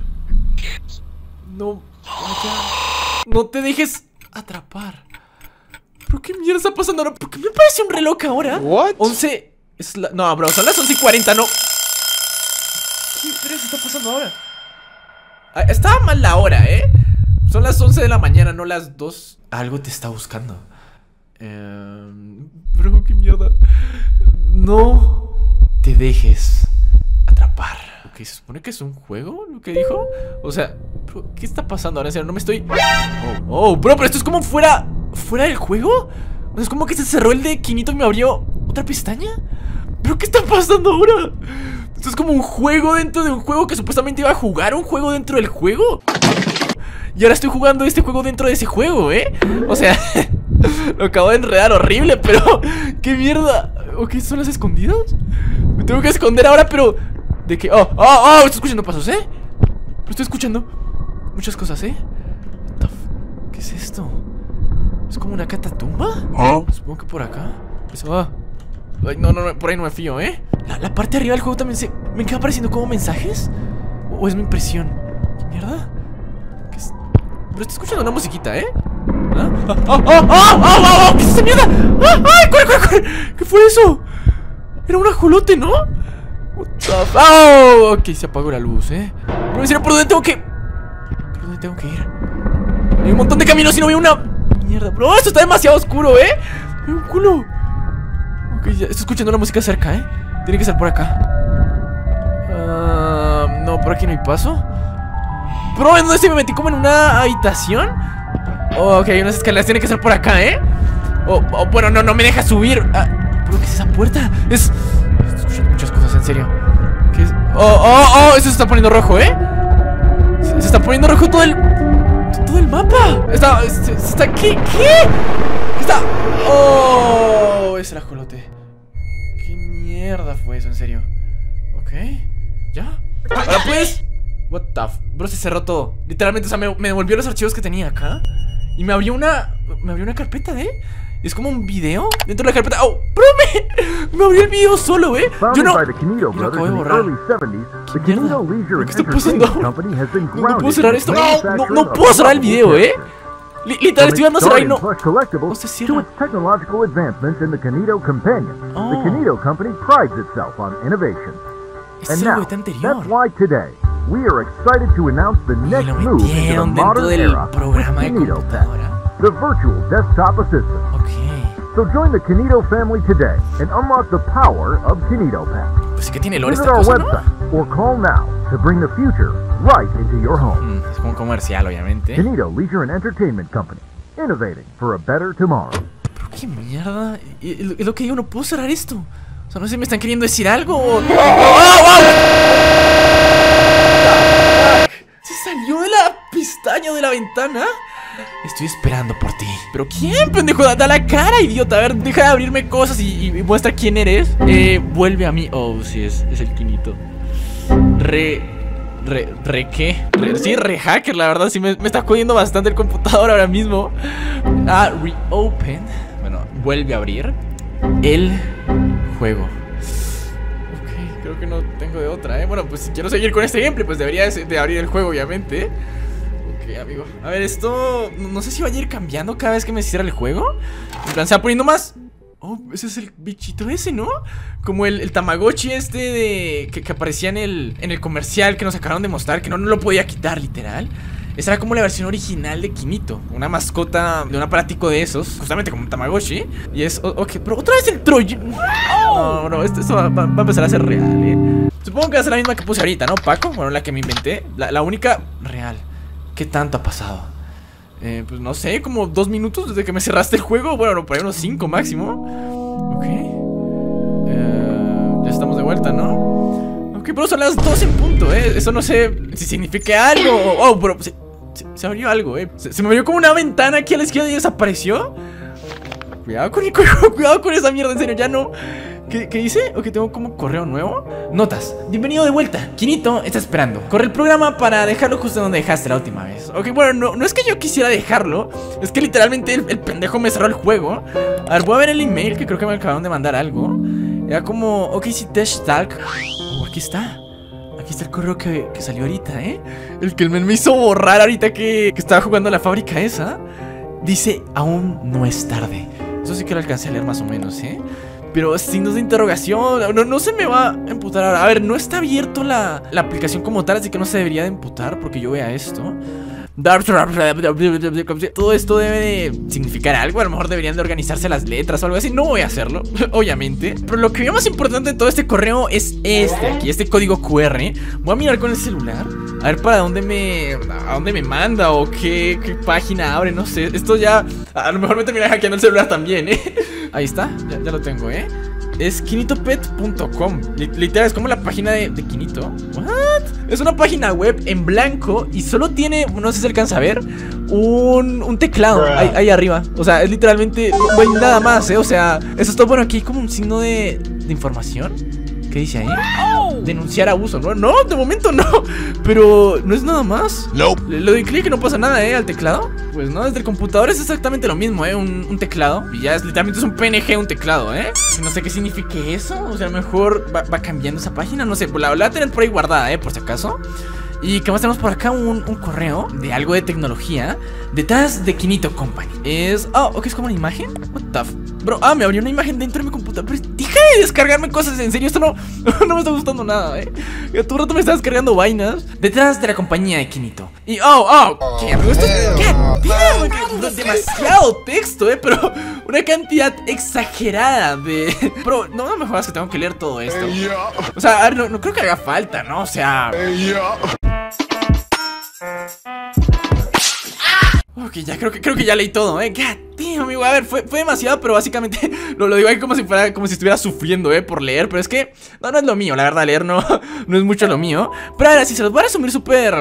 No. Vaya. No te dejes atrapar. ¿Pero qué mierda está pasando ahora? ¿Por qué me parece un reloj ahora? What? 11. No, bro, son las 11:40, no. ¿Qué mierda está pasando ahora? Estaba mal la hora, Son las 11 de la mañana, no las 2. Algo te está buscando. Bro, qué mierda. No te dejes atrapar. Ok, se supone que es un juego lo que dijo. O sea, bro, ¿qué está pasando ahora? En serio, no me estoy... Bro, pero esto es como fuera del juego. O sea, es como que se cerró el de Quinito y me abrió otra pestaña. ¿Pero qué está pasando ahora? Esto es como un juego dentro de un juego que supuestamente iba a jugar un juego dentro del juego. Y ahora estoy jugando este juego dentro de ese juego, O sea, lo acabo de enredar horrible, pero... ¿Qué mierda? Ok, ¿son las escondidas? Me tengo que esconder ahora, pero... ¿De qué? Estoy escuchando pasos, Estoy escuchando muchas cosas, ¿Qué es esto? ¿Es como una catatumba? Supongo que por acá. Ay, no, por ahí no me fío, La parte de arriba del juego también ¿me queda apareciendo como mensajes? ¿O es mi impresión? ¿Qué mierda? Pero estoy escuchando una musiquita, ¿Qué es esa mierda? ¡Ay, corre! ¿Qué fue eso? Era un ajolote, ¿no? Ok, se apagó la luz, No me decía por dónde tengo que... ¿Por dónde tengo que ir? Hay un montón de caminos y no veo una... Mierda, bro, esto está demasiado oscuro, Hay un culo. Ok, ya estoy escuchando la música cerca, Tiene que ser por acá. No, por aquí no hay paso. Bro, ¿en dónde estoy? Me metí como en una habitación. Ok, hay unas escaleras, tiene que ser por acá, bueno, no me deja subir. ¿Pero qué es esa puerta? Estoy escuchando muchas cosas, en serio. ¿Qué es? Eso se está poniendo rojo, Se está poniendo rojo todo todo el mapa. Está ¿qué? Está. Oh, es el ajolote. ¿Qué mierda fue eso, en serio? Ok, ya. Ahora pues. What the f... Bro, se cerró todo. Literalmente, o sea, me devolvió los archivos que tenía acá. Y me abrió una carpeta, es como un video dentro de la carpeta. ¡Oh! ¡Bro! Me abrió el video solo, Yo no... Lo acabo de borrar. ¿Qué mierda? ¿Qué está pasando? No puedo cerrar esto. No puedo cerrar el video, Literal, estoy dando a cerrar y no se cierra. Es el juguete anterior. We are excited to announce the next move into the modern era with KinetoPet, the virtual desktop assistant. Okay. So join the Kineto family today and unlock the power of KinetoPet. Pues sí que tiene lore Visit esta our cosa, website or call now to bring the future right into your home. Es como un comercial, obviamente. Kineto Leisure and Entertainment Company, innovating for a better tomorrow. Pero qué mierda. Es lo que digo, no puedo cerrar esto. O sea, no sé si me están queriendo decir algo o... ¡Oh! Se salió de la pestaña de la ventana. Estoy esperando por ti. ¿Pero quién, pendejo? Da la cara, idiota. A ver, deja de abrirme cosas y muestra quién eres. Vuelve a mí. Oh, sí, es el Kinito. ¿Qué? Sí, hacker, la verdad. Sí, me está jodiendo bastante el computador ahora mismo. Reopen. Bueno, vuelve a abrir el juego. Creo que no tengo de otra, Bueno, pues si quiero seguir con este gameplay, pues debería de abrir el juego, obviamente. Ok, amigo. A ver, esto... No sé si va a ir cambiando cada vez que me cierra el juego. En plan, se va poniendo más... Oh, ese es el bichito ese, ¿no? Como el Tamagotchi este que aparecía en el comercial que nos acabaron de mostrar, que no lo podía quitar, literal. Esa era como la versión original de Kinito, una mascota de un aparatico de esos, justamente como un Tamagotchi. Y es... Ok, pero otra vez el Trojan. No, esto va a empezar a ser real, Supongo que va a ser la misma que puse ahorita, ¿no, Paco? Bueno, la que me inventé, la única real. ¿Qué tanto ha pasado? Pues no sé, como 2 minutos desde que me cerraste el juego. Bueno, por ahí unos 5 máximo. Ok. Ya estamos de vuelta, ¿no? Ok, pero son las 2 en punto, Eso no sé si significa algo. Oh, pero se abrió algo, Se me abrió como una ventana aquí a la izquierda y desapareció. Cuidado con esa mierda, en serio, ya no. ¿Qué dice? Ok, tengo como correo nuevo. Notas, bienvenido de vuelta. Kinito está esperando. Corre el programa para dejarlo justo donde dejaste la última vez. Ok, bueno, no es que yo quisiera dejarlo. Es que literalmente el pendejo me cerró el juego. A ver, voy a ver el email, que creo que me acabaron de mandar algo. Era como, ok, si Talk. Oh, aquí está. Aquí está el correo que salió ahorita, El que el men me hizo borrar ahorita que estaba jugando a la fábrica esa. Dice, aún no es tarde. Eso sí que lo alcancé a leer más o menos, pero signos de interrogación. No se me va a emputar ahora. A ver, no está abierto la aplicación como tal, así que no se debería de emputar porque yo vea esto. Todo esto debe de significar algo. A lo mejor deberían de organizarse las letras o algo así. No voy a hacerlo, obviamente. Pero lo que veo más importante en todo este correo es este código QR. Voy a mirar con el celular a ver para dónde a dónde me manda o qué página abre, no sé. Esto ya, a lo mejor me termina hackeando el celular también, Ahí está, ya lo tengo, Es kinitopet.com. Literal, es como la página de Kinito. ¿What? Es una página web en blanco y solo tiene, no sé si se alcanza a ver, un teclado ahí arriba. O sea, es literalmente, no hay nada más, O sea, eso está bueno. Aquí hay como un signo de información. ¿Qué dice ahí? Denunciar abuso, ¿no? No, de momento no. Pero no es nada más. Le doy clic y no pasa nada, al teclado. Pues no, desde el computador es exactamente lo mismo, un teclado. Y ya literalmente es un PNG, un teclado, No sé qué signifique eso. O sea, a lo mejor va cambiando esa página. No sé, pues la voy a tener por ahí guardada, por si acaso. Y que más tenemos por acá un correo de algo de tecnología detrás de Kinito Company. Ok, es como una imagen. What the f... Bro, me abrió una imagen dentro de mi computadora. Pero deja de descargarme cosas, en serio, esto no me está gustando nada, Todo el rato me está descargando vainas. Detrás de la compañía de Kinito. Y ¿qué, amigo? Esto es demasiado texto, pero una cantidad exagerada de... Bro, no me jodas que tengo que leer todo esto. O sea, a ver, no creo que haga falta, ¿no? O sea... Ok, ya creo que ya leí todo, God damn, amigo. A ver, fue demasiado, pero básicamente lo digo ahí como si estuviera sufriendo, por leer. Pero es que no es lo mío, la verdad, leer no es mucho lo mío. Pero ahora sí, se los voy a resumir súper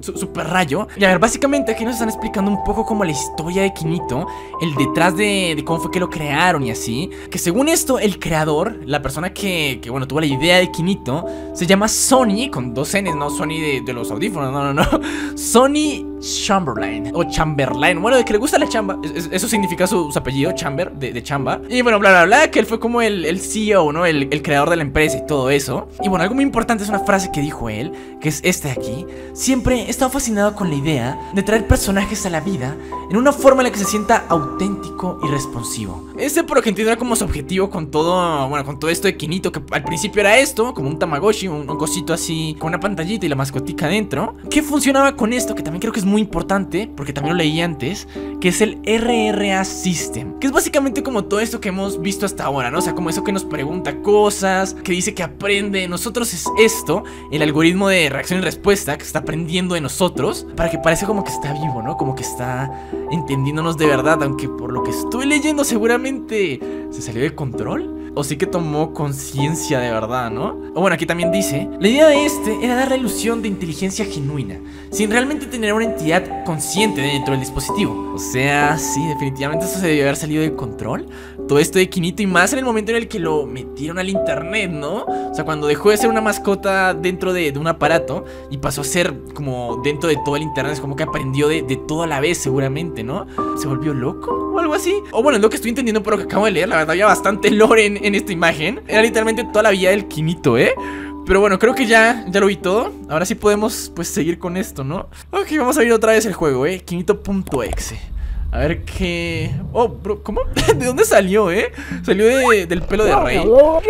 rayo. Y a ver, básicamente aquí nos están explicando un poco como la historia de Kinito, el detrás de cómo fue que lo crearon y así. Que según esto, el creador, la persona que bueno, tuvo la idea de Kinito, se llama Sonny, con 2 N's, no Sonny de los audífonos, no. Sonny Chamberlain, o Chamberlain, bueno, de que le gusta la chamba. Eso significa su apellido, Chamber, de chamba. Y bueno, bla, que él fue como el CEO, ¿no? El creador de la empresa y todo eso. Y bueno, algo muy importante es una frase que dijo él, que es esta de aquí: siempre he estado fascinado con la idea de traer personajes a la vida en una forma en la que se sienta auténtico y responsivo. Por lo que entiendo era como su objetivo con todo, bueno, con todo esto de Kinito, que al principio era esto, como un Tamagotchi, un cosito así, con una pantallita y la mascotica adentro. ¿Qué funcionaba con esto? Que también creo que es muy importante, porque también lo leí antes, que es el RRA System, que es básicamente como todo esto que hemos visto hasta ahora, ¿no? O sea, como eso que nos pregunta cosas, que dice que aprende. Nosotros es esto, el algoritmo de reacción y respuesta, que está aprendiendo de nosotros, para que parezca como que está vivo, ¿no? Como que está entendiéndonos de verdad, aunque por lo que estoy leyendo seguramente se salió de control. O sí que tomó conciencia de verdad, ¿no? O bueno, aquí también dice: la idea de era dar la ilusión de inteligencia genuina, sin realmente tener una entidad consciente dentro del dispositivo. O sea, sí, definitivamente eso se debió haber salido de control. Todo esto de Kinito, y más en el momento en el que lo metieron al internet, ¿no? O sea, cuando dejó de ser una mascota dentro de un aparato y pasó a ser como dentro de todo el internet. Es como que aprendió de todo a la vez, seguramente, ¿no? ¿Se volvió loco o algo así? O bueno, es lo que estoy entendiendo por lo que acabo de leer. La verdad, había bastante lore en esta imagen. Era literalmente toda la vida del Kinito, Pero bueno, creo que ya lo vi todo. Ahora sí podemos, pues, seguir con esto, ¿no? Ok, vamos a abrir otra vez el juego, Kinito.exe. A ver qué... Oh, bro, ¿cómo? ¿De dónde salió, Salió del pelo de rey.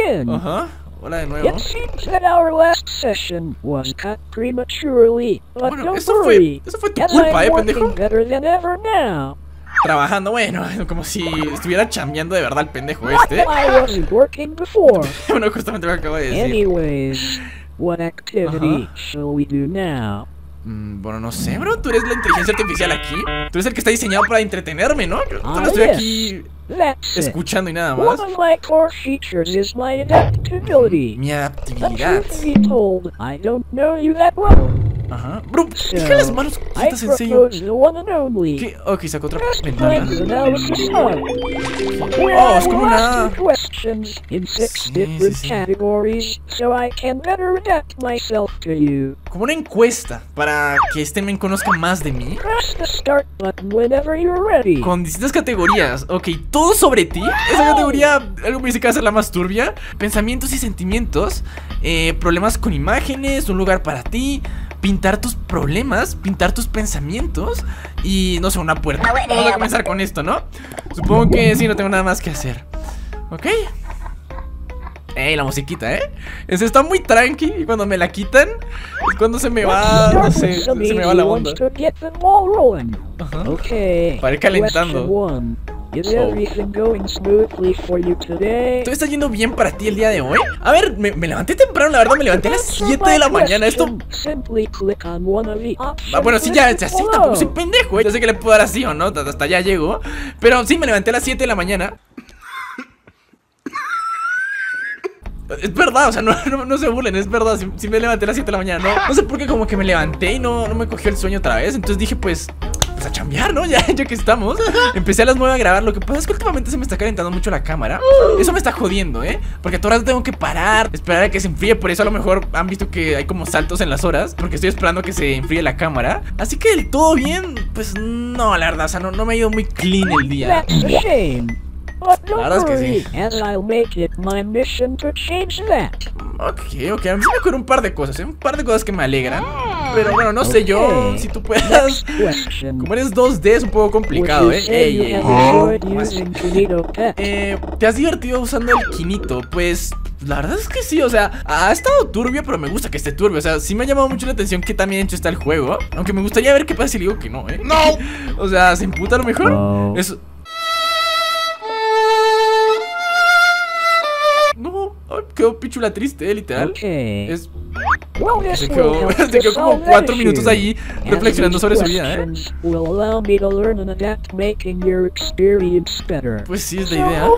Ajá. Hola de nuevo. It seems that our last session was cut prematurely, but bueno, don't eso worry. fue tu As culpa, I'm pendejo. working better than ever now. Trabajando, bueno, como si estuviera chambeando de verdad el pendejo I wasn't working before. Bueno, justamente lo que acabo de decir. Anyways, what activity shall we do now? Bueno, no sé, bro. Tú eres la inteligencia artificial aquí. Tú eres el que está diseñado para entretenerme, ¿no? Yo solo estoy aquí escuchando y nada más. One of my core features is my adaptability. Mi adaptabilidad. Truth be told, I don't know you that well. Ajá. Bro, deja las manos quietas, en serio. The one and only. ¿Qué? Ok, sacó otra Just ventana. like analysis hub. Oh, es como una... questions in 6 different categories, so I can better adapt myself to you. Como una encuesta para que este men conozca más de mí. Press the start button whenever you're ready. Con distintas categorías. Ok, todo sobre ti. Esa categoría, algo me dice que va a ser la más turbia. Pensamientos y sentimientos. Problemas con imágenes. Un lugar para ti. Pintar tus problemas, pintar tus pensamientos. Y no sé, una puerta. Vamos a comenzar con esto, ¿no? Supongo que sí, no tengo nada más que hacer. Ok. La musiquita, Eso está muy tranqui. Y cuando me la quitan es cuando se me va, no sé, se me va la onda. Ajá. Para ir calentando. ¿Todo está yendo bien para ti el día de hoy? A ver, me levanté temprano, la verdad, me levanté a las 7 de la mañana. Esto... bueno, sí, ya, así tampoco soy pendejo, Yo sé que le puedo dar así o no, hasta allá llego. Pero sí, me levanté a las 7 de la mañana. Es verdad, o sea, no se burlen, es verdad. Si me levanté a las 7 de la mañana, no sé por qué, como que me levanté y no me cogió el sueño otra vez. Entonces dije, pues a chambear, ¿no? Ya que estamos. Empecé a las 9 a grabar. Lo que pasa es que últimamente se me está calentando mucho la cámara. Eso me está jodiendo, porque todo el rato tengo que parar, esperar a que se enfríe. Por eso a lo mejor han visto que hay como saltos en las horas, porque estoy esperando a que se enfríe la cámara. Así que del todo bien, pues no, la verdad, o sea, no me ha ido muy clean el día. La verdad es que sí. Ok, a mí me ocurren un par de cosas, un par de cosas que me alegran. Pero bueno, no sé yo si tú puedas. Como eres 2D es un poco complicado, ¿Te has divertido usando el Kinito? Pues la verdad es que sí, o sea, ha estado turbio, pero me gusta que esté turbio. O sea, sí me ha llamado mucho la atención que tan bien hecho está el juego. Aunque me gustaría ver qué pasa si le digo que no, No. O sea, ¿se imputa a lo mejor? No. Eso... No, quedó pichula triste, literal. Okay. Es... Well, Se quedó como 4 minutos allí reflexionando sobre su vida, ¿eh? Pues sí, es la idea.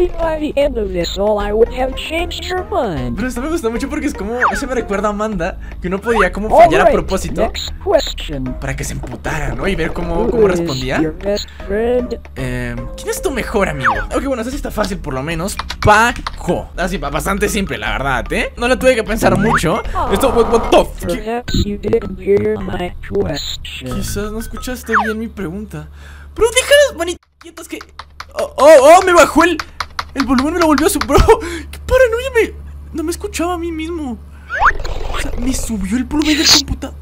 Pero esto me gusta mucho porque es como... Eso me recuerda a Amanda, que uno podía como fallar a propósito para que se emputara, ¿no? Y ver cómo respondía. ¿Quién es tu mejor amigo? Ok, bueno, eso sí está fácil por lo menos. Paco. Así, bastante simple, la verdad, ¿eh? No le tuve que pensar mucho. Esto, what the fuck? Quizás no escuchaste bien mi pregunta. Pero deja las manitas que... Oh, me bajó el volumen, me lo volvió a subir. Bro, qué paranoia, no me escuchaba a mí mismo. O sea, me subió el volumen del computador.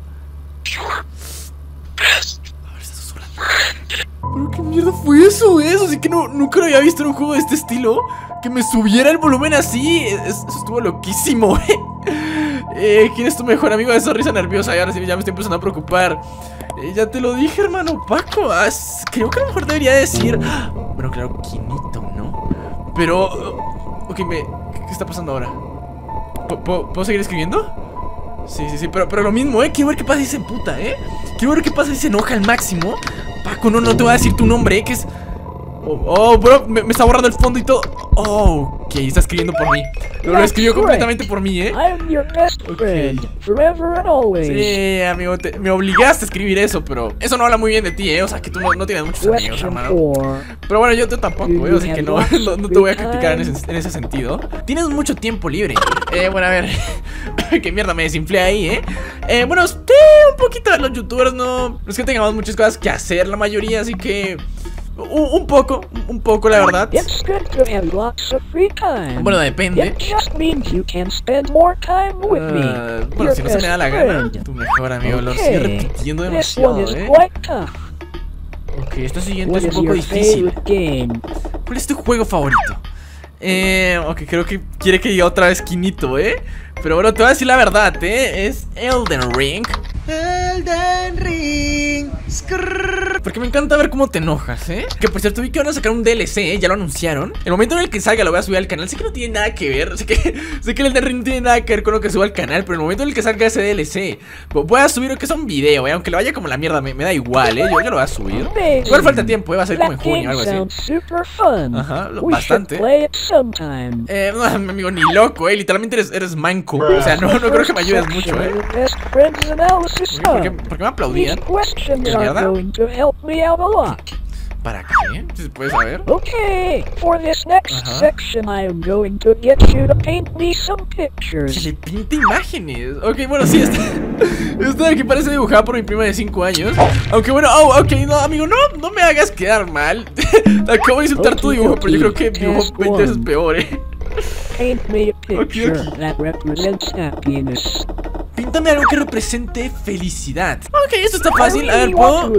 A ver, está susurrando. Pero qué mierda fue eso, Eso sí que nunca lo había visto en un juego de este estilo. Que me subiera el volumen así. Eso estuvo loquísimo, ¿quién es tu mejor amigo? Esa risa nerviosa. Y ahora sí ya me estoy empezando a preocupar. Ya te lo dije, hermano, Paco. Creo que a lo mejor debería decir... Bueno, claro, Quinito, ¿no? Pero... Ok, ¿qué está pasando ahora? ¿Puedo seguir escribiendo? Sí, pero lo mismo, Quiero ver qué pasa si se emputa, Quiero ver qué pasa si se enoja al máximo. Paco, no te voy a decir tu nombre, que es... Oh, bro, me está borrando el fondo y todo. Oh, ok, está escribiendo por mí. Lo escribió completamente por mí, Okay. Sí, amigo, me obligaste a escribir eso, pero eso no habla muy bien de ti, O sea, que tú no tienes muchos amigos, hermano. Pero bueno, yo tampoco, Así que no te voy a criticar en ese sentido. Tienes mucho tiempo libre. Bueno, a ver. Qué mierda, me desinflé ahí, Bueno, un poquito de los youtubers, no es que tengamos muchas cosas que hacer, la mayoría, así que... Un poco, la verdad. Bueno, depende. Bueno, si no se me da la gana. Tu mejor amigo, lo sigue repitiendo demasiado, Ok, esta siguiente es un poco difícil. ¿Cuál es tu juego favorito? Ok, creo que quiere que diga otra vez Quinito, Pero bueno, te voy a decir la verdad, Es Elden Ring. Elden Ring. Porque me encanta ver cómo te enojas, Que por cierto vi que van a sacar un DLC, ya lo anunciaron. El momento en el que salga lo voy a subir al canal. Sé que no tiene nada que ver, sé que el Elden Ring no tiene nada que ver con lo que suba al canal. Pero el momento en el que salga ese DLC voy a subir, que es un video, aunque lo vaya como la mierda, me da igual, yo lo voy a subir. Igual falta tiempo, va a ser como en junio o algo así. Ajá, bastante. No, amigo, ni loco, literalmente eres manco. O sea, no creo que me ayudes mucho, ¿Por qué me aplaudían? ¿Qué mierda? ¿Para qué? ¿Se puede saber? Okay, for this next section I am going to get you to paint me some pictures. Que le pinte imágenes. Ok, bueno, sí, esta de aquí parece dibujada por mi prima de 5 años. Aunque bueno, ok, no, amigo, no me hagas quedar mal. Acabo de insultar tu dibujo, pero yo creo que dibujo 20 veces peor, Paint me a picture that represents happiness. Píntame algo que represente felicidad. Ok, esto está fácil. A ver, ¿puedo?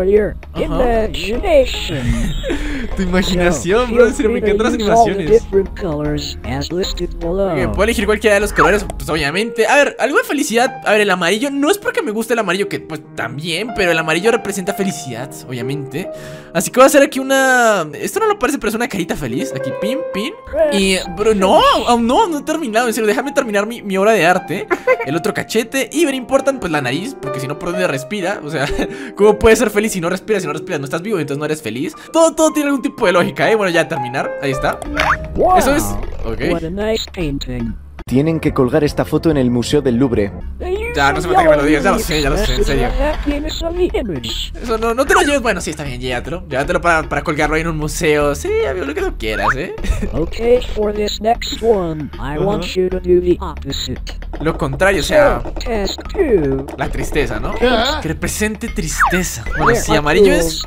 Tu imaginación, bro. En serio, me encantan las animaciones. Okay, ¿puedo elegir cualquiera de los colores? Pues obviamente. A ver, algo de felicidad. A ver, el amarillo, no es porque me guste el amarillo, que pues también, pero el amarillo representa felicidad, obviamente. Así que voy a hacer aquí una... Esto no lo parece, pero es una carita feliz. Aquí, pin. Y, bro, no, aún no he terminado. En serio, déjame terminar mi obra de arte. El otro cachete y ver importan pues la nariz, porque si no, ¿por dónde respira? O sea, ¿cómo puedes ser feliz si no respiras? Si no respiras no estás vivo, entonces no eres feliz. Todo tiene algún tipo de lógica, Bueno, ya terminar, ahí está. Eso es, ok. Tienen que colgar esta foto en el Museo del Louvre. Ya, no se falta que me lo digas, ya lo sé, en serio. Eso no te lo lleves, bueno, sí, está bien, llévatelo para colgarlo ahí en un museo. Sí, amigo, lo que tú quieras, Okay, for this next one, I want you to do the opposite. Lo contrario, o sea, la tristeza, ¿no? Que represente tristeza. Bueno, si amarillo es...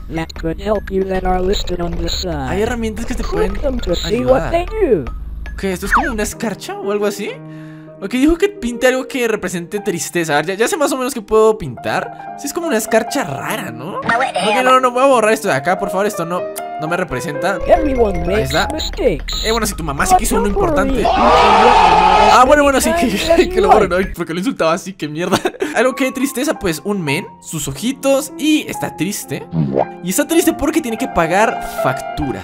Hay herramientas que te pueden ayudar. ¿Qué? ¿Esto es como una escarcha o algo así? Ok, dijo que pinte algo que represente tristeza. A ver, ya sé más o menos qué puedo pintar. Sí, es como una escarcha rara, ¿no? Ok, no, voy a borrar esto de acá, por favor. Esto no me representa. Ahí está. Bueno, si tu mamá sí quiso uno importante. Bueno, sí, que lo borren, ¿no? Porque lo insultaba así, que mierda. Algo que de tristeza, pues un men, sus ojitos y está triste. Y está triste porque tiene que pagar facturas.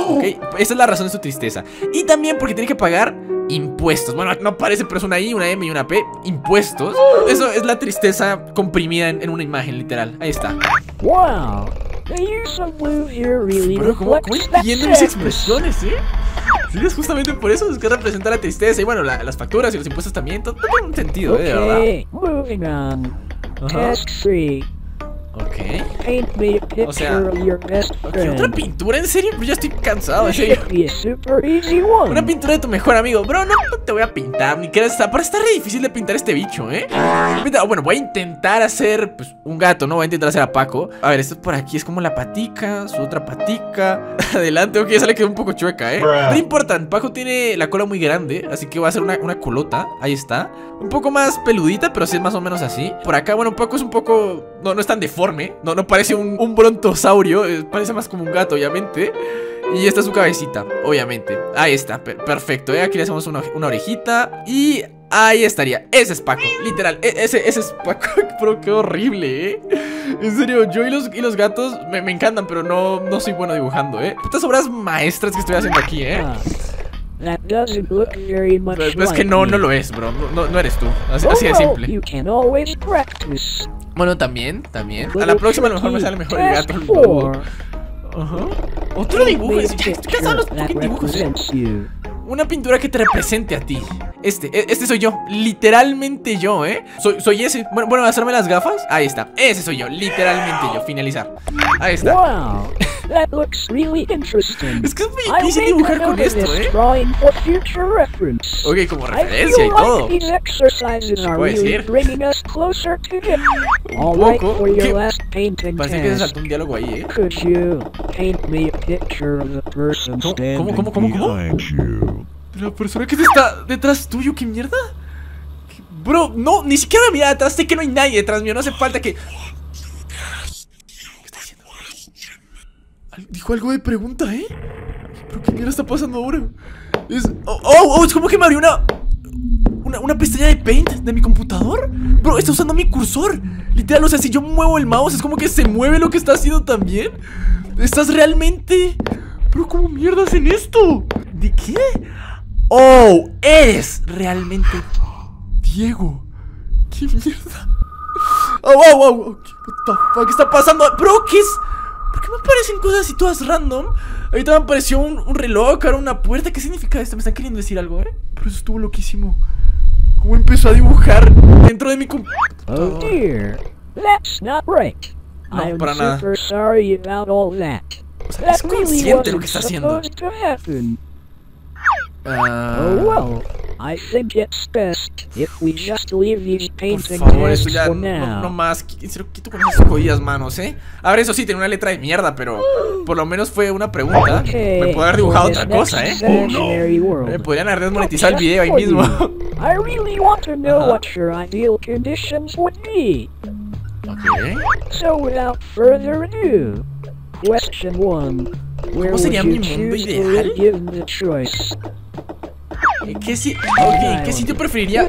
¿ok? Esa es la razón de su tristeza. Y también porque tiene que pagar impuestos. Bueno, no parece, pero es una I, una M y una P. Impuestos. Eso es la tristeza comprimida en una imagen, literal. Ahí está. Wow. The use of blue here really Pero ¿cómo reflects entienden mis expresiones, Sí, es justamente por eso, es que representa la tristeza. Y bueno, las facturas y los impuestos también. Todo tiene un sentido, de verdad. Okay, moving on. Task 3. Ok. Paint me a picture O sea, of your best ¿Otra friend. pintura? ¿En serio? Pues ya estoy cansado, en This serio. should be a super easy one. Una pintura de tu mejor amigo. Bro, no te voy a pintar, ni que está. Pero está re difícil de pintar este bicho, Bueno, voy a intentar hacer, pues, un gato, ¿no? Voy a intentar hacer a Paco. A ver, esto por aquí es como la patica, su otra patica. Adelante, ok, esa le quedó un poco chueca, No importa, Paco tiene la cola muy grande, así que voy a hacer una colota. Ahí está. Un poco más peludita, pero sí es más o menos así. Por acá, bueno, Paco es un poco... No es tan deforme. No parece un brontosaurio. Parece más como un gato, obviamente. Y esta es su cabecita, obviamente. Ahí está, perfecto, Aquí le hacemos una orejita. Y ahí estaría, ese es Paco, literal, ese es Paco. Pero qué horrible, En serio, yo y los gatos me encantan, pero no soy bueno dibujando, Putas obras maestras que estoy haciendo aquí, That doesn't look very much Pero es que no lo es, bro. No eres tú. Así de simple. You can always practice. Bueno, también. A la próxima a lo mejor me sale mejor el gato. Ajá. Otro dibujo. Estoy cansado de los fucking dibujos, Una pintura que te represente a ti. Este soy yo, literalmente yo, Soy ese. Bueno, hacerme las gafas. Ahí está, ese soy yo, literalmente yo. Finalizar. Ahí está. Wow, that looks really interesting. Es que es muy difícil dibujar con esto, Ok, como referencia y todo. Puede ser. Un poco. Parece que se saltó un diálogo ahí, ¿Cómo? La persona que está detrás tuyo, ¿qué mierda? Bro, no, ni siquiera me mira detrás. Sé que no hay nadie detrás mío, no hace falta que... ¿Qué está diciendo? Dijo algo de pregunta, ¿Pero qué mierda está pasando ahora? Es como que me abrió una pestaña de Paint de mi computador. Bro, está usando mi cursor. Literal, o sea, si yo muevo el mouse es como que se mueve lo que está haciendo también. ¿Estás realmente? Pero ¿cómo mierda hacen esto? ¿De qué? Oh, eres realmente Diego. ¿Qué mierda? What the fuck está pasando? Bro, ¿qué es? ¿Por qué me aparecen cosas así todas random? Ahorita me apareció un reloj, ahora una puerta. ¿Qué significa esto? ¿Me están queriendo decir algo, Pero eso estuvo loquísimo. ¿Cómo empezó a dibujar dentro de mi computador? Oh dear, that's not right. No, para nada. Super sorry about all that. O sea, es consciente de lo que está haciendo. Oh well, I think it's best if we just leave these Por painting favor, eso tasks ya for no now. más. Se lo quito con esas jodidas manos, A ver, eso sí, tiene una letra de mierda, pero por lo menos fue una pregunta. Me puedo haber dibujado otra cosa, Me podrían haber desmonetizado el video ahí mismo. I really want to know what your ideal conditions would be. Okay. So without further ado, question 1. Where would sería mi you mundo choose to ideal? live given the choice? ¿Qué sitio preferiría?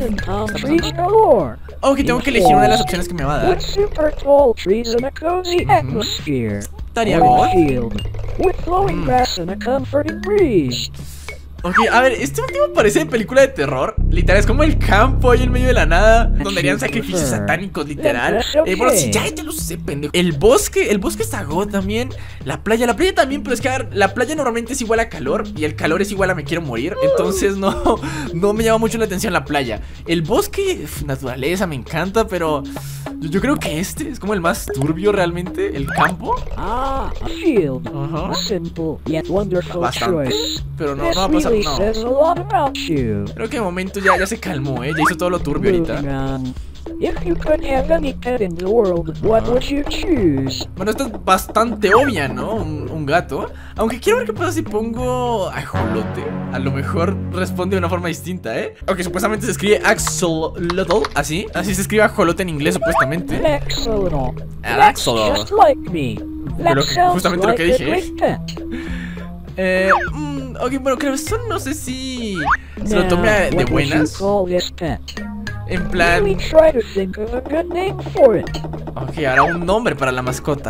Ok, tengo que elegir una de las opciones que me va a dar. With super tall trees and a cozy atmosphere. Estaría Or a God. field with flowing grass and a comforting breeze. Ok, a ver, este último parece de película de terror. Literal, es como el campo ahí en medio de la nada, donde harían sacrificios satánicos, literal. Bueno, sí, ya lo sé, pendejo. El bosque está God también. La playa también, pero es que a ver, la playa normalmente es igual a calor y el calor es igual a me quiero morir. Entonces no me llama mucho la atención la playa. El bosque, naturaleza, me encanta, pero yo creo que este es como el más turbio realmente. El campo. A field. Ajá. A simple yet wonderful Bastante, choice. pero no This va a pasar, really no. says a lot about you. Creo que de momento ya se calmó, ya hizo todo lo turbio ahorita. Moving on. If you could have any pet in the world, what would you choose? Bueno, esta es bastante obvia, ¿no? Un gato. Aunque quiero ver qué pasa si pongo ajolote. A lo mejor responde de una forma distinta, Aunque supuestamente se escribe axolotl, así se escribe ajolote en inglés, supuestamente. Axolotl. That's just like me. That Pero sounds justamente lo like que a dije. great pet. Ok, bueno, creo que esto no sé si se lo tome de Now, what would you buenas. call this pet? En Really plan, try to think of a good name for it. ok, ahora un nombre para la mascota.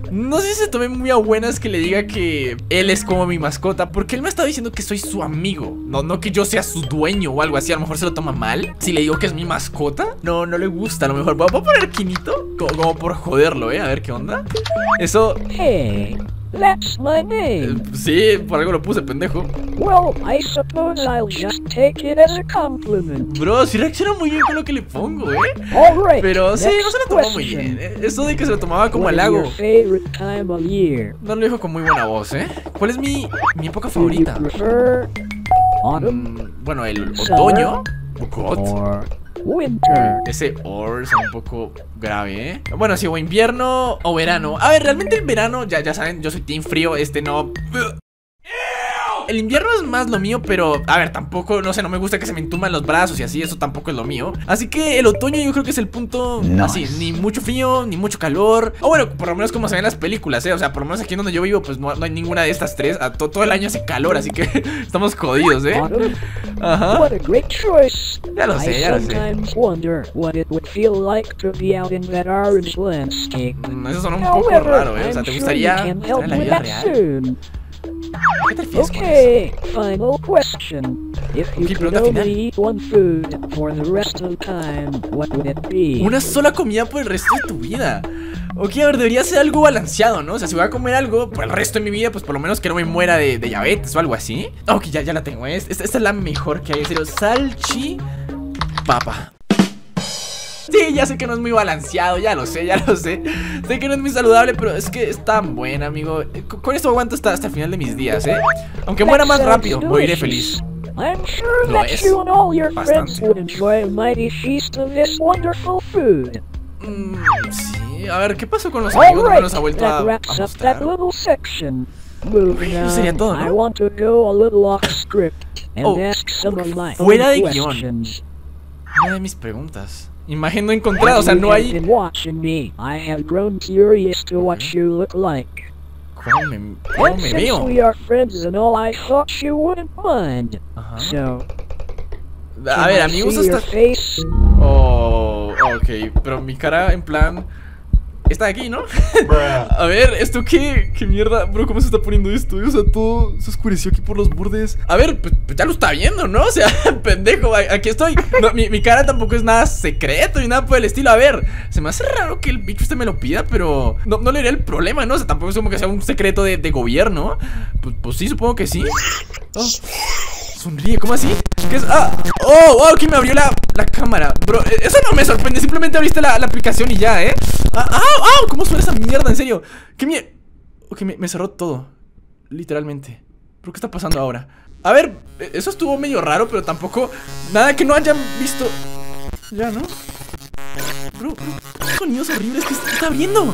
No sé si se tome muy a buenas que le diga que él es como mi mascota, porque él me ha estado diciendo que soy su amigo, no que yo sea su dueño o algo así. A lo mejor se lo toma mal si le digo que es mi mascota. No le gusta. A lo mejor voy a poner Quinito como por joderlo, a ver qué onda. Eso... Hey, that's my name. Sí, por algo lo puse, pendejo. Well, I suppose I'll just take it as a compliment. Bro, sí reacciona muy bien con lo que le pongo, All right, pero sí, no se lo tomó muy question. bien. Eso de que se lo tomaba como What is halago, your favorite time of year? no lo dijo con muy buena voz, ¿Cuál es mi época Do you favorita? prefer autumn Bueno, el otoño. God. or winter? Ese or es un poco grave, Bueno, sí, o invierno o verano. A ver, realmente el verano, ya saben, yo soy team frío, no. El invierno es más lo mío, pero a ver, tampoco, no sé, no me gusta que se me entuman los brazos y así, eso tampoco es lo mío. Así que el otoño yo creo que es el punto así, ni mucho frío, ni mucho calor. O bueno, por lo menos como se ven en las películas, O sea, por lo menos aquí donde yo vivo, pues no hay ninguna de estas tres. Todo el año hace calor, así que estamos jodidos, Autumn? Ajá. What a great choice. Ya lo sé, I ya lo sé. sometimes wonder what it would feel like to be out in that orange landscape. Eso suena un poco However, raro, O sea, I'm ¿te sure gustaría you can estar help en la with vida that real? soon. ¿Qué te refieres con eso? Okay, final question. If you Ok, could pregunta only final. eat one food for the rest of time, what would it be? Una sola comida por el resto de tu vida. Ok, a ver, debería ser algo balanceado, ¿no? O sea, si voy a comer algo por el resto de mi vida, pues por lo menos que no me muera de diabetes o algo así. Ok, ya la tengo, Esta es la mejor que hay, en serio. Salchipapa. Sí, ya sé que no es muy balanceado, ya lo sé. Sé que no es muy saludable, pero es que es tan buena, amigo. Con esto aguanto hasta el final de mis días, Aunque muera más rápido, moriré feliz. I'm sure Lo that es. you and all your friends Bastante. would enjoy a mighty feast of this wonderful food. Sí, a ver, ¿qué pasó con los All amigos? No right, nos ha vuelto that a wraps up mostrar. that little section. Moving Eso sería on, todo, ¿no? I want to go a little off script and Oh, ask some of my fuera own de guión. questions. Una de mis preguntas. Imagen no encontrada, o sea, no You have hay... been watching me. I have grown curious to what you look like. ¿Cómo me And since veo? we are friends and all, I thought you wouldn't mind. Ajá. So, A ver, can I amigos, see your hasta... face? Oh, ok, pero mi cara en plan... Está aquí, ¿no? A ver, ¿esto qué? ¿Qué mierda? Bro, ¿cómo se está poniendo esto? O sea, todo se oscureció aquí por los bordes. A ver, pues ya lo está viendo, ¿no? O sea, pendejo, aquí estoy. No, mi cara tampoco es nada secreto ni nada por el estilo. A ver, se me hace raro que el bicho me lo pida, pero no le haría el problema, ¿no? O sea, tampoco es como que sea un secreto de gobierno. Pues sí, supongo que sí. Oh. Sonríe, ¿cómo así? ¿Qué es? Oh, que me abrió la cámara. Bro, eso no me sorprende, simplemente abriste la aplicación y ya, ¿cómo suena esa mierda? En serio, ¿qué mierda? Ok, me cerró todo, literalmente. ¿Pero qué está pasando ahora? A ver, eso estuvo medio raro, pero tampoco nada que no hayan visto. Ya, ¿no? Bro, sonidos horribles, ¿qué está viendo?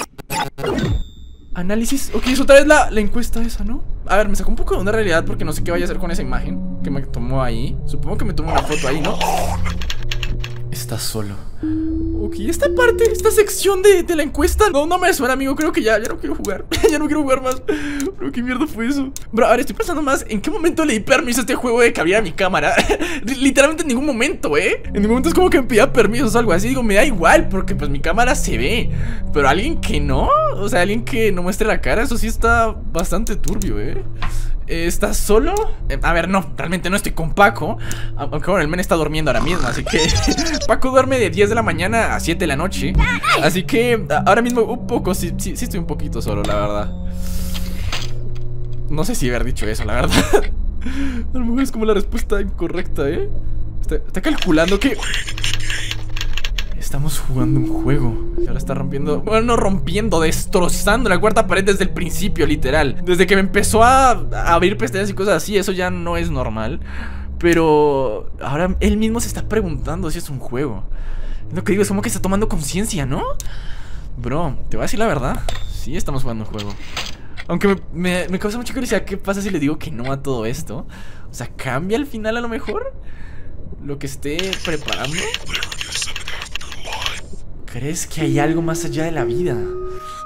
Análisis, ok, es otra vez la encuesta esa, ¿no? A ver, me sacó un poco de onda en realidad porque no sé qué vaya a hacer con esa imagen que me tomó ahí. Supongo que me tomó una foto ahí, ¿no? Estás solo. Ok, esta sección de la encuesta no me suena, amigo. Creo que ya no quiero jugar. Ya no quiero jugar más. Bro, ¿qué mierda fue eso? Bro, a ver, estoy pensando más en qué momento le di permiso a este juego de que abriera mi cámara. Literalmente en ningún momento, En ningún momento es como que me pedía permisos o algo así. Digo, me da igual porque pues mi cámara se ve. Pero alguien que no, o sea, alguien que no muestre la cara, eso sí está bastante turbio, ¿Estás solo? A ver, no, realmente no estoy con Paco. Aunque bueno, el men está durmiendo ahora mismo, así que Paco duerme de 10 de la mañana a 7 de la noche. Así que ahora mismo un poco, sí estoy un poquito solo, la verdad. No sé si haber dicho eso, la verdad. A lo mejor es como la respuesta incorrecta, Está calculando que... Estamos jugando un juego y ahora está rompiendo, bueno, no rompiendo, destrozando la cuarta pared desde el principio, literal. Desde que me empezó a abrir pestañas y cosas así, eso ya no es normal. Pero ahora él mismo se está preguntando si es un juego. Lo que digo es como que está tomando conciencia, ¿no? Bro, te voy a decir la verdad, sí estamos jugando un juego. Aunque me causa mucha curiosidad qué pasa si le digo que no a todo esto. O sea, ¿cambia al final a lo mejor lo que esté preparando? ¿Crees que hay algo más allá de la vida?